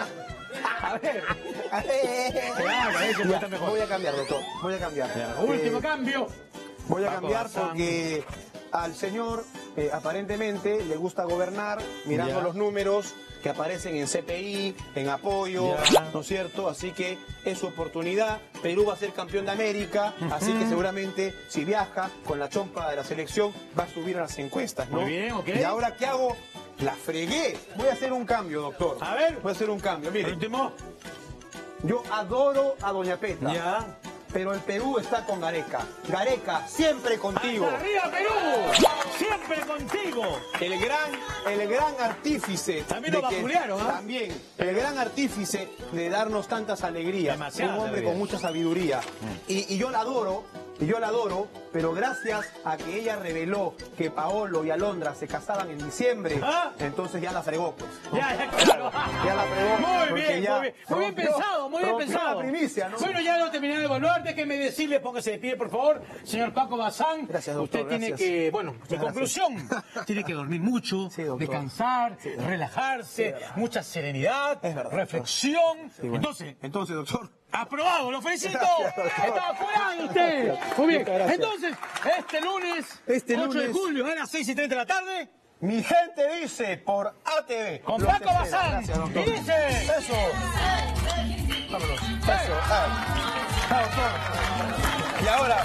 A ver. A ver. Claro, a ver qué Ya, está mejor. voy a cambiar, doctor. Voy a cambiar. Último Eh, cambio. Voy a Paco cambiar Bazán. porque al señor eh, aparentemente le gusta gobernar mirando Ya. los números que aparecen en C P I, en apoyo, Ya. ¿no es cierto? Así que es su oportunidad. Perú va a ser campeón de América, así que seguramente si viaja con la chompa de la selección va a subir a las encuestas, ¿no? Muy bien, ok. Y ahora, ¿qué hago? La fregué. Voy a hacer un cambio, doctor. A ver. Voy a hacer un cambio. Mire, El último. yo adoro a Doña Peta. Ya. Pero el Perú está con Gareca. Gareca, siempre contigo. ¡Hasta arriba, Perú! ¡Siempre contigo! El gran, el gran artífice. También de lo que- vapulearon, ¿ah? También. El gran artífice de darnos tantas alegrías. Demasiadas Un hombre alegrías. con mucha sabiduría. Y, y yo la adoro, y yo la adoro, pero gracias a que ella reveló que Paolo y Alondra se casaban en diciembre, ¿Ah? entonces ya la fregó, pues. ¿no? Ya, ya, claro. Ya la fregó. Muy porque bien, ya muy bien. Muy bien rompió- pensado, muy bien rompió pensado. la primicia, ¿no? Bueno, ya lo terminé de evaluar. Déjeme decirle, póngase de pie, por favor, señor Paco Bazán. Gracias, doctor, Usted tiene gracias. que, bueno, en Muchas conclusión, tiene que dormir mucho, Sí, doctor. descansar, relajarse, mucha serenidad, Es verdad, reflexión. Sí, bueno. Entonces, Entonces, doctor. aprobado, lo felicito. Gracias, doctor. Estaba curado usted. Muy bien. Muchas gracias. Entonces, este lunes, Este ocho de lunes- julio, a las seis y treinta de la tarde, Mi gente dice por A T V. con Los Paco espera. Bazán. Gracias, doctor. Y dice... Eso. Vámonos. Eso. Ah. Ah, doctor. Y ahora.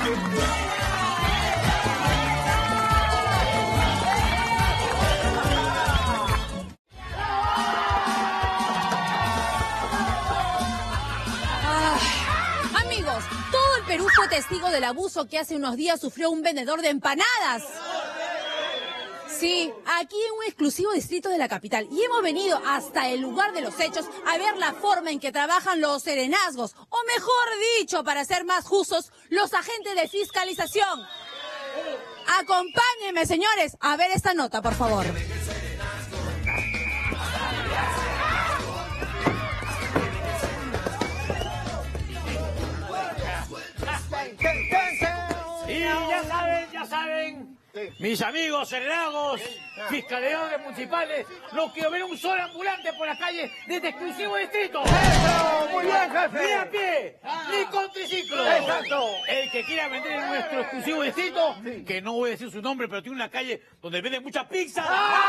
Amigos, todo el Perú fue testigo del abuso que hace unos días sufrió un vendedor de empanadas. Sí, aquí en un exclusivo distrito de la capital. Y hemos venido hasta el lugar de los hechos a ver la forma en que trabajan los serenazgos. O mejor dicho, para ser más justos, los agentes de fiscalización. Acompáñenme, señores, a ver esta nota, por favor. Y ya saben, ya saben, mis amigos serenagos, fiscales municipales, no quiero ver un solo ambulante por la calle de este exclusivo distrito. ¡Eso! ¡Muy bien, jefe! Ni a pie, ni con triciclo. Exacto. El que quiera vender en nuestro exclusivo distrito, que no voy a decir su nombre, pero tiene una calle donde venden mucha pizza.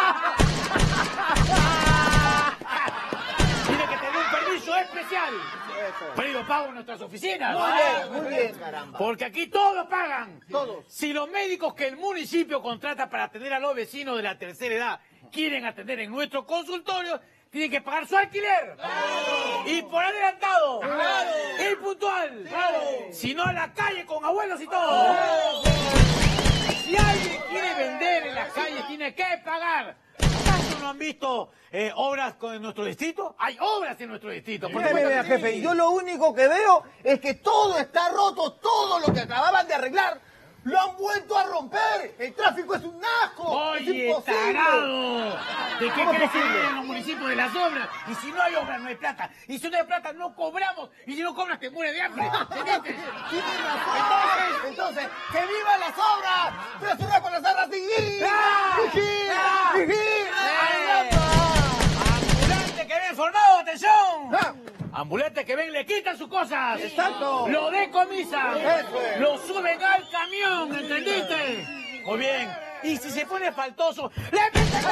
Tiene que tener un permiso especial. Pero lo pago en nuestras oficinas. Muy bien, muy bien, caramba. Porque aquí todos pagan. Todos. Si los médicos que el municipio contrata para atender a los vecinos de la tercera edad quieren atender en nuestro consultorio, tienen que pagar su alquiler. Y por adelantado. Y puntual. Si no, a la calle con abuelos y todo. Si alguien quiere vender en la calle, tiene que pagar. ¿Acaso no han visto eh, obras con- en nuestro distrito? Hay obras en nuestro distrito. por Mire, supuesto mire, que jefe, sí. yo lo único que veo es que todo está roto, todo lo que acababan de arreglar lo han vuelto a romper. El tráfico es un asco. es Oye, imposible. tarado. ¿De qué ¿Cómo es crees que posible? viven los municipios de las obras? Y si no hay obras, no hay plata. Y si no hay plata, no cobramos. Y si no cobras, te mueres de hambre. ¿Entendiste? Tiene razón. Entonces, ¡que vivan las obras! ¡Pero se con las obras! ¡Vigil! ¡Ah! ¡Vigil! ¡Ah! ¡Vigil! ¡Eh! ¡Ambulante que ven formado! ¡Atención! ¡Ah! Ambulante que ven, le quitan sus cosas. Exacto. Lo decomisan. Eso es. Lo suben al camión, ¿entendiste? Muy bien. Y si se pone faltoso, ¡le meten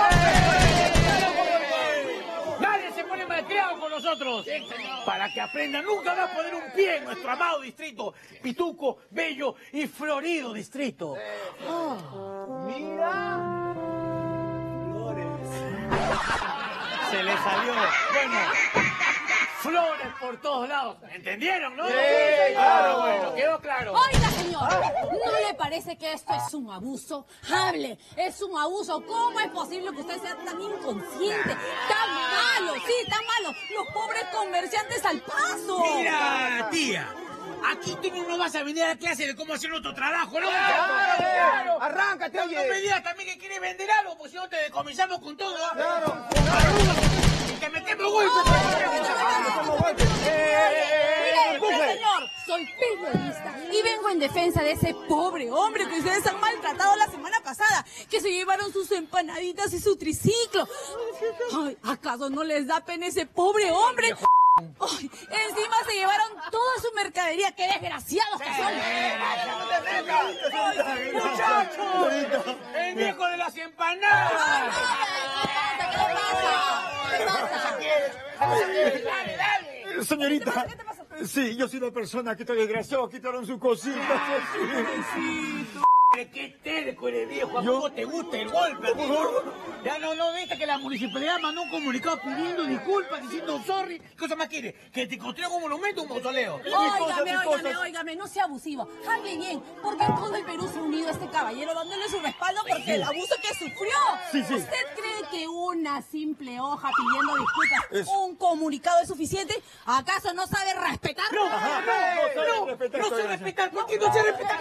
golpe! Nadie se pone malcriado con nosotros. Para que aprendan, nunca va a poner un pie en nuestro amado distrito. Pituco, bello y florido distrito. Mira. Se le salió. Bueno, flores por todos lados. ¿Entendieron, no? Sí, claro, bueno, quedó claro. Oiga, señor, ¿no le parece que esto es un abuso? Hable, es un abuso. ¿Cómo es posible que usted sea tan inconsciente, tan malo, sí, tan malo? Los pobres comerciantes al paso. Mira, tía. Aquí tú no vas a venir a la clase de cómo hacer nuestro trabajo, ¿no? Claro, claro. Arráncate, no, oye. No me digas también que quieres vender algo, pues si no te decomisamos con todo. ¿eh? Claro. Y te metemos golpes. Mire, señor, soy periodista y vengo en defensa de ese pobre hombre que ustedes han maltratado la semana pasada, que se llevaron sus empanaditas y su triciclo. Ay, ¿acaso no les da pena ese pobre hombre? Ay, encima se llevaron toda su mercadería. ¡Qué desgraciados que son! ¡Muchachos! ¡El viejo de las empanadas! ¿Qué pasa? Dale, dale. Señorita, sí, yo soy la persona que te desgraciado, quitaron su cosita. ¡Qué terco eres, viejo! ¿A cómo te gusta el golpe? Ya no, no, viste que la municipalidad mandó un comunicado pidiendo disculpas, diciendo sorry. ¿Qué cosa más quiere? ¿Que te construya un monumento o un mausoleo? Óigame, óigame, óigame, no sea abusivo. Hable bien, porque en todo el Perú se ha unido a este caballero dándole su respaldo porque el abuso que sufrió. Sí, sí. ¿Usted cree que una simple hoja pidiendo disculpas, Es- un comunicado es suficiente? ¿Acaso no sabe respetar? No, no, no, no, no sé respetar. ¿Por qué no sé respetar?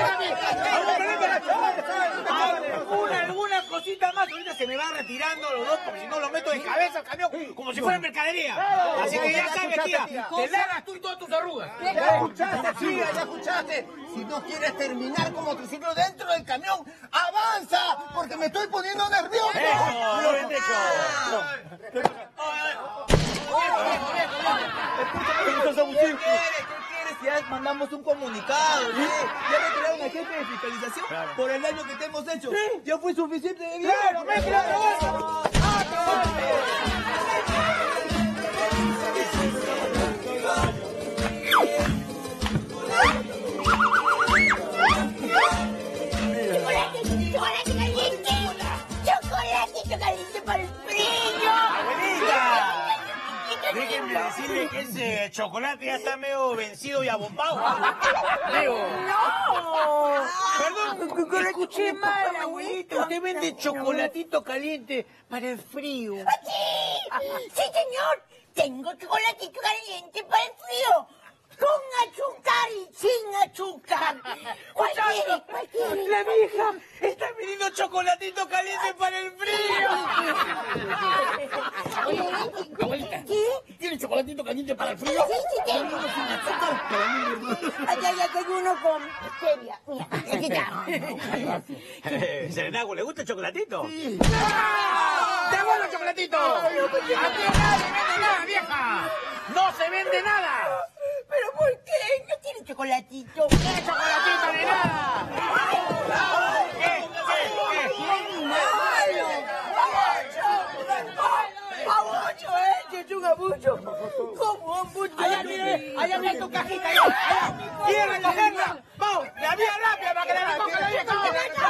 Alguna, alguna cosita más. Ahorita se me van retirando los dos porque si no los meto de cabeza al camión como si fuera mercadería. Así que ya sabes, tía, te largas tú y todas tus arrugas. Ya escuchaste, tía, ya escuchaste. Si no quieres terminar como triciclo dentro del camión, ¡avanza! Porque me estoy poniendo nervioso. Eso, lo bien dicho. ¿Qué quieres? Ya mandamos un comunicado, ¿sí? Ya me crearon una jefe de fiscalización por el daño que te hemos hecho. Ya fue suficiente de bien. ¡Claro, me claro! ¡Chocolate, chocolate caliente! ¡Chocolate caliente para el frío! ¡Abuelita! Déjenme decirle que ese chocolate ya está medio vencido y abombado. ¡No! Perdón, escuché mal, abuelita. Usted vende chocolatito caliente para el frío. ¡Sí! ¡Sí, señor! Tengo chocolatito caliente para el frío. Con azúcar y sin azúcar. ¿Cuál quiere? ¿Cuál quiere? La vieja está pidiendo chocolatito caliente para el frío. Abuelita, ¿Qué? ¿tiene chocolatito caliente para el frío? Sí, sí, tengo sin azúcar. Allá ya tengo uno con stevia. Mira, aquí está. Serenago, ¿le gusta el chocolatito? Sí. ¡Te hago el chocolatito! ¡Aquí nadie vende nada, vieja! ¡No se vende nada! ¿Pero por qué? ¿No tiene chocolatito? ¡No chocolatito ni nada! ¿Qué? ¡Qué malo! ¡Abucho! ¡Este es un abucho! ¿Cómo abucho? ¡Allá viene! ¡Allá viene tu cajita! ¡Quiere recogerla! ¡Vamos! ¡La vía rápida para que la recoja la vieja!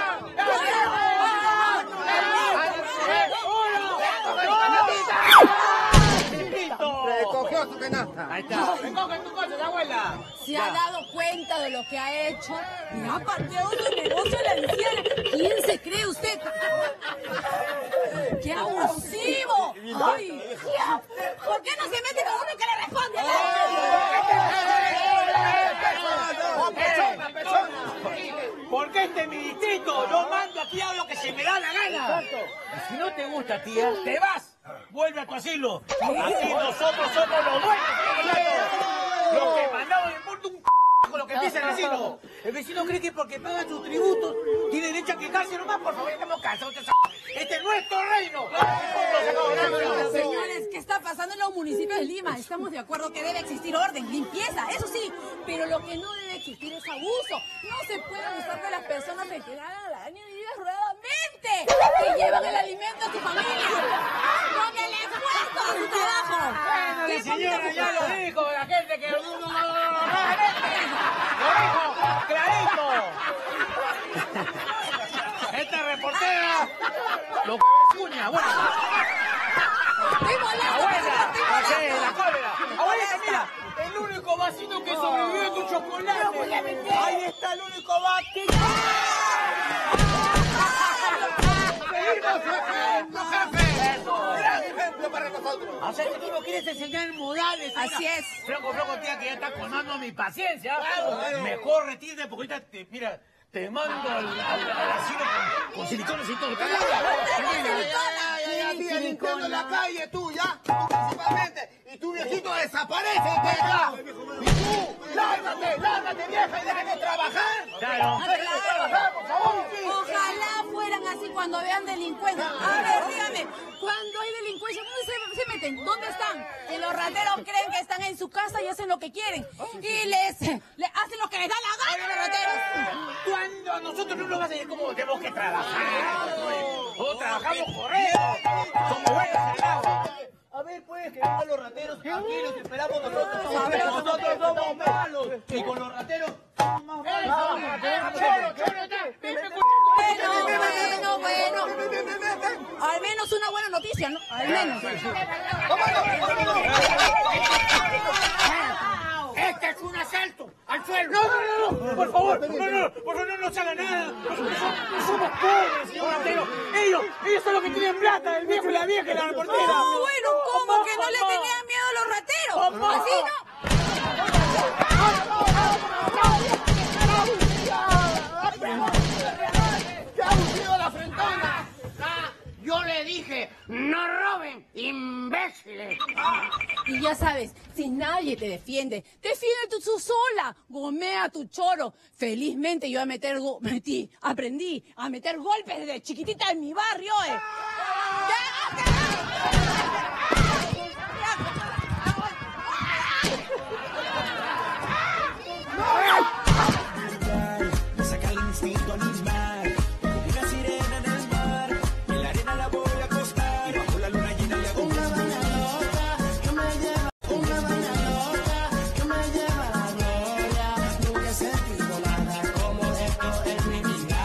Recogió su canasta. Ahí está. Recoge tu cosa, abuela. ¿Se ha dado cuenta de lo que ha hecho? Le ha pateado su negocio a la anciana. ¿Quién se cree usted? ¡Qué abusivo! ¡Ay! ¿Por qué no se mete con uno que le responde? Porque este es mi distrito. Yo mando aquí a lo que se me da la gana. Y si no te gusta, tía, te vas. Vuelve a tu asilo. Aquí nosotros somos los dueños. Los que mandamos le importa un c*** con lo que empieza el vecino. El vecino cree que porque paga sus tributos tiene derecho a quejarse nomás. Por favor, estamos cansados. Este es nuestro reino. Señores, ¿qué está pasando en los municipios de Lima? Estamos de acuerdo que debe existir orden, limpieza, eso sí, pero lo que no debe existir es abuso. No se puede abusar de las personas que ganan daño y desrugadamente, que llevan el alimento a su familia, con el esfuerzo de su trabajo. La señora ya lo dijo, la gente que... Lo dijo clarito. Esta reportera lo que es uña. Bueno. molesta! ¿Qué? La cólera. Abuelita, mira, el único vasito que sobrevive es tu chocolate. ¡No voy a vender! Ahí está el único vasito. ¡Seguimos, jefe! ¡Eso! ¡Gran ejemplo para nosotros! O sea que tú no quieres enseñar modales. Así es. Flaco, flaco, tía, que ya está colmando mi paciencia. Claro, claro. Mejor retírate porque ahorita te, mira, te mando al, al, al asilo con, con silicones y todo. Ya, ya, ya, tía, limpiando en la calle, tú, ya, principalmente. Y tu viejito desaparece, ya. Y tú, lárgate, lárgate, vieja, y déjame trabajar. Claro. Déjame trabajar, por favor. Ojalá fueran así cuando vean delincuencia. A ver, dígame, cuando hay delincuencia, ¿dónde se, se meten? ¿Dónde están? Y los rateros creen que están en su casa y hacen lo que quieren. Y les, les hacen lo que les da la gana a los rateros. Cuando a nosotros no nos vas a decir cómo tenemos que trabajar. Nosotros trabajamos correcto. Somos buenos en el agua. A ver, pues, que vengan los rateros. Aquí los esperamos nosotros. Nosotros somos malos. Y con los rateros somos más malos. Bueno, bueno, bueno. Al menos una buena noticia, ¿no? Al menos. Este es un asalto al suelo. No, no, no, no, por favor, no, no, por favor, no nos haga nada. Nosotros somos, no somos pobres, señor ratero. Ellos, ellos son los que tienen plata, el viejo y la vieja y la reportera. No, bueno, ¿cómo que no le tenían miedo a los rateros? Así no. ¡Qué aburrido la frentona! Yo le dije, no roben, imbéciles. Y ya sabes, si nadie te defiende, defiende tú sola, gomea tu choro. Felizmente yo a meter, go metí, aprendí a meter golpes desde chiquitita en mi barrio, eh. Me saca el instinto animal. Una sirena en el mar. En la arena la voy a acostar. Y bajo la luna llena le hago una vaina loca. Que me lleva, una vaina loca. Que me lleva a la gloria. Nunca he sentido nada como esto en mi vida.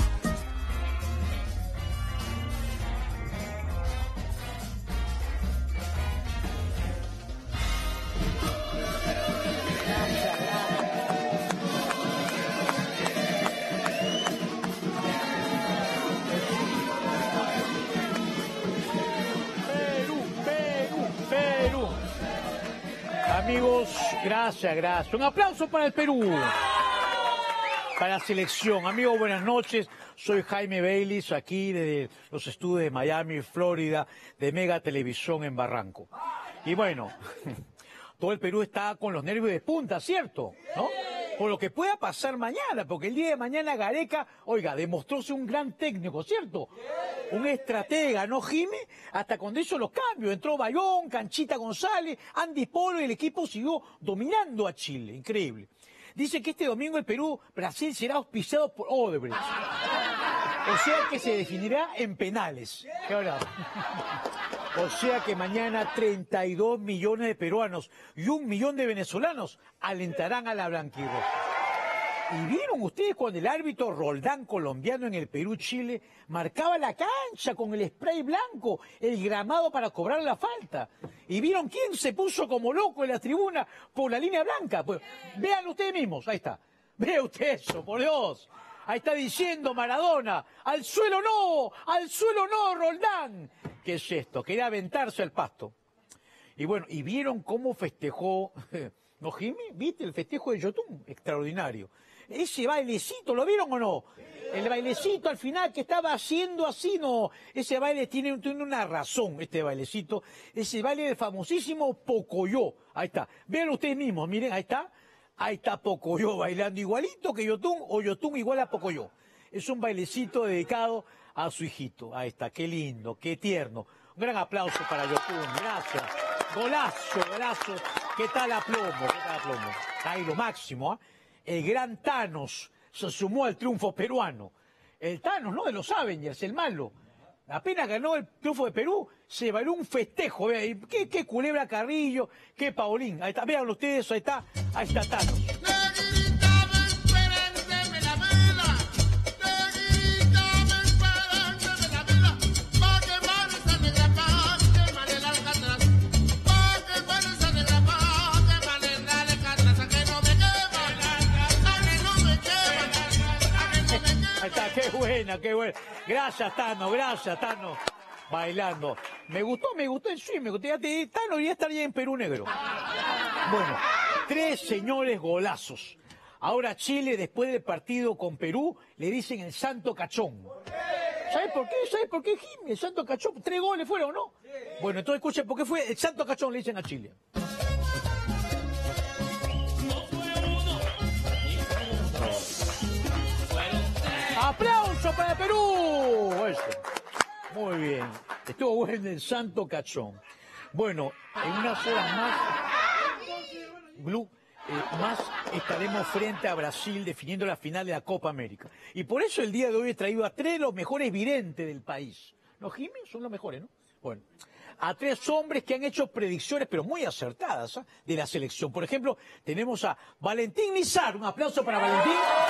Perú, Perú, Perú. Amigos, gracias, gracias. Un aplauso para el Perú. Para la selección. Amigos, buenas noches. Soy Jaime Baylis, aquí desde los estudios de Miami, Florida, de Mega Televisión en Barranco. Y bueno, todo el Perú está con los nervios de punta, ¿cierto? ¿No? Por lo que pueda pasar mañana, porque el día de mañana Gareca, oiga, demostró ser un gran técnico, ¿cierto? Un estratega, ¿no, Jimmy? Hasta cuando hizo los cambios, entró Bayón, Canchita González, Andy Polo y el equipo siguió dominando a Chile, increíble. Dice que este domingo el Perú, Brasil será auspiciado por Odebrecht. O sea que se definirá en penales. ¿Qué habla? O sea que mañana treinta y dos millones de peruanos y un millón de venezolanos alentarán a la blanquirroja. ¿Y vieron ustedes cuando el árbitro Roldán, colombiano en el Perú-Chile, marcaba la cancha con el spray blanco, el gramado para cobrar la falta? ¿Y vieron quién se puso como loco en la tribuna por la línea blanca? Pues vean ustedes mismos, ahí está. Vea usted eso, por Dios. Ahí está diciendo Maradona, al suelo no, al suelo no, Roldán. ¿Qué es esto? Quería aventarse al pasto. Y bueno, ¿y vieron cómo festejó, no, Jimmy? ¿Viste el festejo de Yotun? Extraordinario. Ese bailecito, ¿lo vieron o no? El bailecito al final que estaba haciendo así, no. Ese baile tiene, tiene una razón, este bailecito. Ese baile del famosísimo Pocoyo. Ahí está. Vean ustedes mismos, miren, ahí está. Ahí está Pocoyo bailando igualito que Yotun o Yotun igual a Pocoyo. Es un bailecito dedicado a su hijito. Ahí está, qué lindo, qué tierno. Un gran aplauso para Yotun, gracias. Golazo, golazo. ¿Qué tal aplomo? ¿Qué tal aplomo? Ahí lo máximo, ¿ah? ¿eh? El gran Thanos se sumó al triunfo peruano. El Thanos, ¿no? De los Avengers, el malo. Apenas ganó el triunfo de Perú, se bailó un festejo. Vean, ¿qué, qué Culebra Carrillo, qué Paulín. Ahí está, vean ustedes, ahí está, ahí está Thanos. Qué buena, qué buena. Gracias, Tano, gracias, Tano. Bailando. Me gustó, me gustó el swing, me gustó. Ya te, Tano ya estaría en Perú negro. Bueno, tres señores golazos. Ahora Chile, después del partido con Perú, le dicen el Santo Cachón. ¿Sabes por qué? ¿Sabes por qué, Jim? El Santo Cachón. Tres goles fueron, ¿no? Bueno, entonces escuchen, ¿por qué fue el Santo Cachón? Le dicen a Chile. ¡Aplauso para Perú! Eso. Muy bien. Estuvo bueno el Santo Cachón. Bueno, en unas horas más, Blue, eh, más estaremos frente a Brasil definiendo la final de la Copa América. Y por eso el día de hoy he traído a tres de los mejores videntes del país. Los Jiménez son los mejores, ¿no? Bueno, a tres hombres que han hecho predicciones, pero muy acertadas, ¿eh? De la selección. Por ejemplo, tenemos a Valentín Nizar. Un aplauso para Valentín.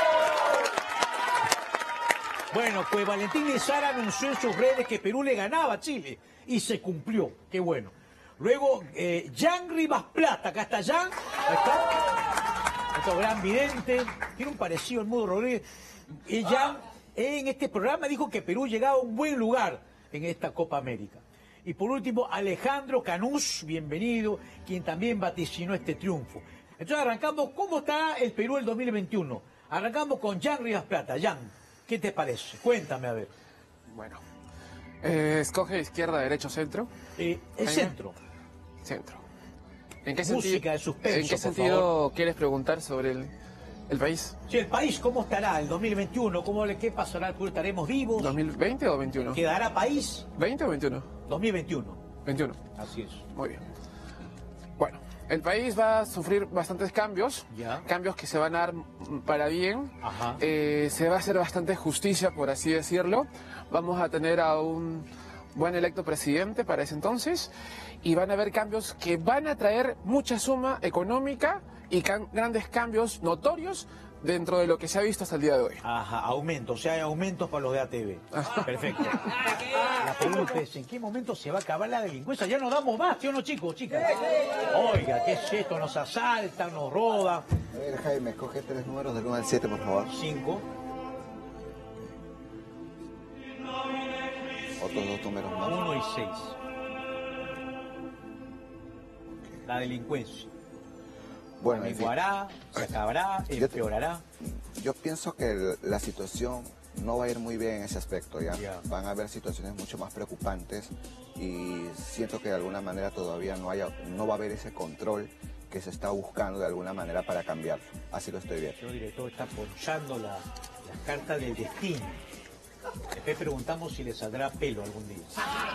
Bueno, pues Valentín Nizar anunció en sus redes que Perú le ganaba a Chile y se cumplió. Qué bueno. Luego, eh, Jan Rivas Plata, acá está Jan, ahí está, otro gran vidente, tiene un parecido al Mudo Rodríguez. Y Jan en este programa dijo que Perú llegaba a un buen lugar en esta Copa América. Y por último, Alejandro Canús, bienvenido, quien también vaticinó este triunfo. Entonces arrancamos, ¿cómo está el Perú el dos mil veintiuno? Arrancamos con Jan Rivas Plata. Jan, ¿qué te parece? Cuéntame, a ver. Bueno, eh, escoge izquierda, derecho, centro. Eh, el centro. Centro. ¿En qué Música sentido, de suspenso, ¿en qué por sentido favor. quieres preguntar sobre el, el país? Sí, el país, ¿cómo estará el dos mil veintiuno? ¿Cómo, le- ¿Qué pasará? ¿Estaremos vivos? ¿dos mil veinte o veintiuno? ¿Quedará país? ¿veinte o veintiuno? dos mil veintiuno. veintiuno. Así es. Muy bien. Bueno, el país va a sufrir bastantes cambios, Ya. cambios que se van a dar mm, para bien. Ajá. Eh, se va a hacer bastante justicia, por así decirlo. Vamos a tener a un buen electo presidente para ese entonces y van a haber cambios que van a traer mucha suma económica y can- grandes cambios notorios dentro de lo que se ha visto hasta el día de hoy. Ajá, aumento, o sea, hay aumentos para los de A T V. Perfecto. La pregunta es, ¿en qué momento se va a acabar la delincuencia? Ya no damos más, ¿sí o no, chicos, chicas? Oiga, ¿qué es esto? Nos asaltan, nos roban. A ver, Jaime, escoge tres números del uno al siete, por favor. Cinco. Otros dos números más. Uno y seis. La delincuencia. Bueno, en fin. Menguará, se acabará, Yo te- empeorará. Yo pienso que el- la situación no va a ir muy bien en ese aspecto, ¿ya? Ya. Van a haber situaciones mucho más preocupantes y siento que de alguna manera todavía no, haya, no va a haber ese control que se está buscando de alguna manera para cambiarlo. Así lo estoy viendo. El señor director está ponchando la, las cartas del destino. Después preguntamos si le saldrá pelo algún día.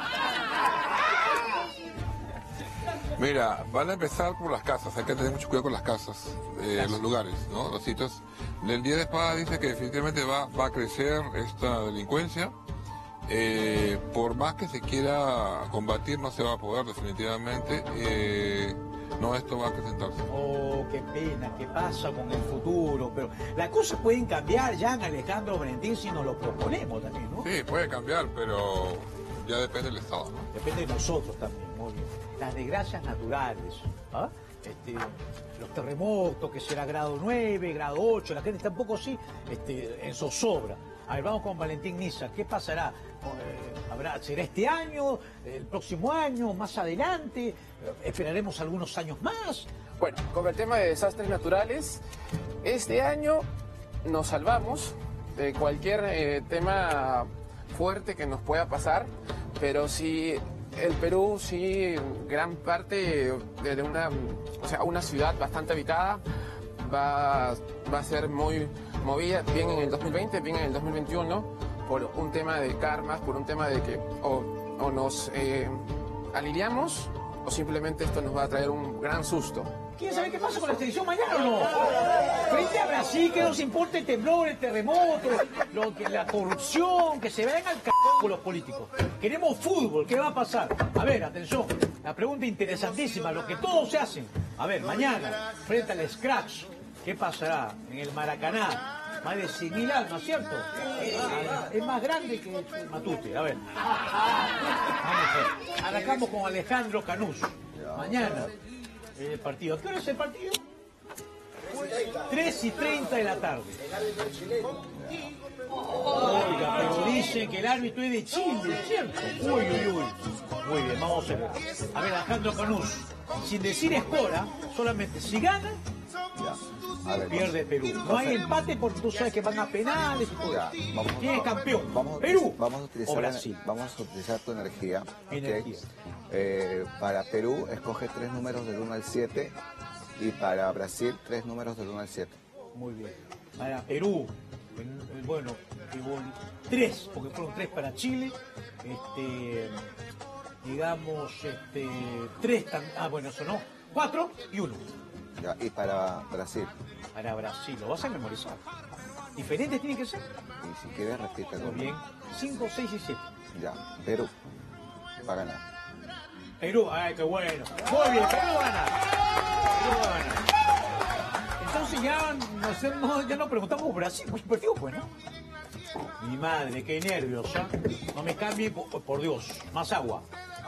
Mira, van a empezar por las casas, hay que tener mucho cuidado con las casas, eh, los lugares, ¿no? Los sitios. El Día de Espada dice que definitivamente va, va a crecer esta delincuencia. Eh, por más que se quiera combatir, no se va a poder definitivamente. Eh, no, esto va a acrecentarse. Oh, qué pena, qué pasa con el futuro. Pero las cosas pueden cambiar, Jan, Alejandro, Valentín, si nos lo proponemos también, ¿no? Sí, puede cambiar, pero ya depende del Estado, ¿no? Depende de nosotros también, muy bien. Las desgracias naturales, ¿ah? Este, los terremotos, que será grado nueve, grado ocho, la gente está un poco así, este, en zozobra. A ver, vamos con Valentín Nizar. ¿Qué pasará? Eh, ¿habrá, ¿Será este año, el próximo año, más adelante? Eh, ¿Esperaremos algunos años más? Bueno, con el tema de desastres naturales, este año nos salvamos de cualquier eh, tema fuerte que nos pueda pasar, pero sí el Perú, sí, gran parte de de una, o sea, una ciudad bastante habitada va, va a ser muy movida, bien en el dos mil veinte, bien en el dos mil veintiuno, por un tema de karmas, por un tema de que o, o nos eh, aliviamos o simplemente esto nos va a traer un gran susto. ¿Quién sabe qué pasa con la selección mañana o no? Frente a Brasil, que nos importa el temblor, el terremoto, lo que, la corrupción, que se vayan al c*** con los políticos. Queremos fútbol, ¿qué va a pasar? A ver, atención, la pregunta interesantísima, lo que todos se hacen. A ver, mañana, frente al Scratch, ¿qué pasará en el Maracaná? Más de cien mil almas, ¿cierto? Es más grande que el Matute. A ver. Vamos a ver. Arrancamos con Alejandro Canús. Mañana, el partido. ¿A qué hora es el partido? tres y treinta de la tarde. Oiga, pero dicen que el árbitro es de Chile, ¿cierto? Uy, uy, uy. Muy bien, vamos a ver. A ver, Alejandro Canús, sin decir escora, solamente si gana, A ver, pierde Perú. No hay empate porque tú sabes que van a penales y todo. Ya, vamos, ¿Quién es campeón? Vamos, ¿Perú vamos a utilizar, o Brasil? Vamos a utilizar tu energía. ¿ok? Energía. Eh, para Perú, escoge tres números del uno al siete. Y para Brasil, tres números del uno al siete. Muy bien. Para Perú, bueno, tres, porque fueron tres para Chile. Este, digamos, este, tres, tan, ah, bueno, eso no, cuatro y uno. Ya, y para Brasil. Para Brasil, lo vas a memorizar. ¿Diferentes tienen que ser? Y si quieres, repítelo. Muy bien. Cinco, seis y siete. Ya, Perú. Va a ganar. Perú, ay, qué bueno. Muy bien, Perú va a ganar. Perú va a ganar. Entonces ya nos hemos, ya nos preguntamos por Brasil, pues perdió, pues, ¿no? Mi madre, qué nervios, ¿ah? No me cambien, por, por Dios. Más agua.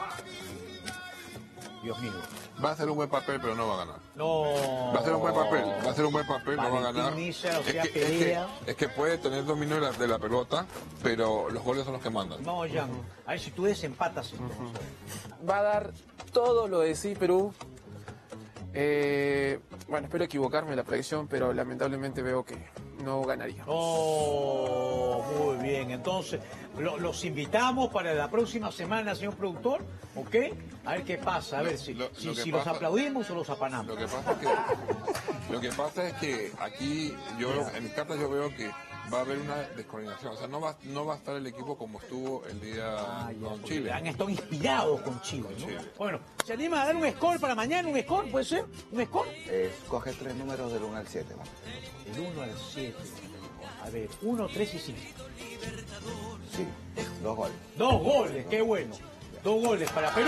Dios mío. Va a hacer un buen papel, pero no va a ganar. No. Va a hacer un buen papel, va a hacer un buen papel, no va a ganar. Valentín Milla, o Es sea, que, es, que, pelea. es que puede tener dominio de la, de la pelota, pero los goles son los que mandan. No, ya. A ver si tú desempatas. Entonces. Va a dar todo lo de sí Perú. Eh, bueno, espero equivocarme en la predicción, pero lamentablemente veo que no ganaría. Oh, muy bien. Entonces, lo- los invitamos para la próxima semana, señor productor, ¿ok? A ver qué pasa, a ver si, Lo- si, lo que si los pasa- aplaudimos o los apanamos. Lo que pasa es que, lo que, pasa es que aquí, yo en mis cartas yo veo que va a haber una descoordinación. O sea, no va, no va a estar el equipo como estuvo el día con Chile. Han estado inspirados con Chile, ¿no? Bueno, ¿se anima a dar un score para mañana? ¿Un score? ¿Puede ser? ¿Un score? Eh, escoge tres números del uno al siete. ¿va? Del uno al siete. A ver, uno, tres y cinco. Sí, dos goles. Dos goles, qué bueno. Dos goles para Perú.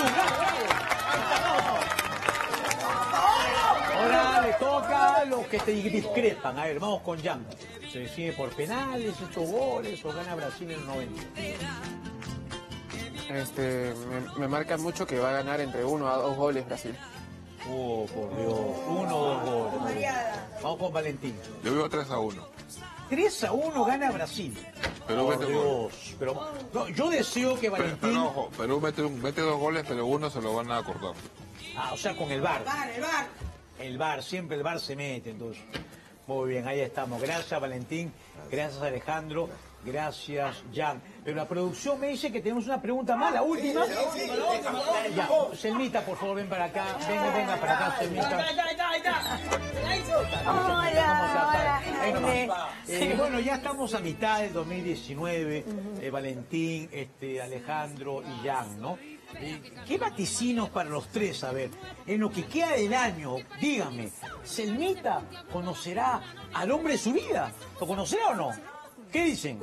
Ahora le toca a los que te discrepan. A ver, vamos con Jan. Se decide por penales, ocho goles o gana Brasil en el noventa. Este, me, me marca mucho que va a ganar entre uno a dos goles Brasil. Oh, por Dios. Uno o dos goles. Vamos con Valentín. Yo veo tres a uno. tres a uno gana Brasil. Perú Por mete Dios. Pero, no, yo deseo que Pero, Valentín... pero ojo, Perú mete, un- mete dos goles, pero uno se lo van a acordar. Ah, o sea, con el V A R. El bar. El V A R, siempre el V A R se mete, entonces. Muy bien, ahí estamos. Gracias, Valentín. Gracias, Alejandro. Gracias, Jan. Pero la producción me dice que tenemos una pregunta más, la última. Ya, Selmita, por favor, ven para acá. Venga, venga para acá, Selmita. Hola, Ahí nomás. hola. Eh, bueno, ya estamos a mitad del dos mil diecinueve. Eh, Valentín, este, Alejandro y Jan, ¿no? Eh, ¿Qué vaticinos para los tres? A ver, en lo que queda del año, díganme, ¿Selmita conocerá al hombre de su vida? ¿Lo conocerá o no? ¿Qué dicen?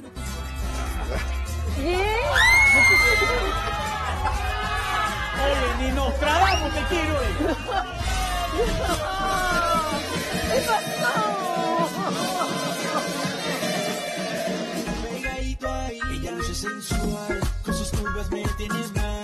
Oye, ni Nostradamus te quiero. Pegadito ahí, ella luce sensual, con sus curvas me tienes mal.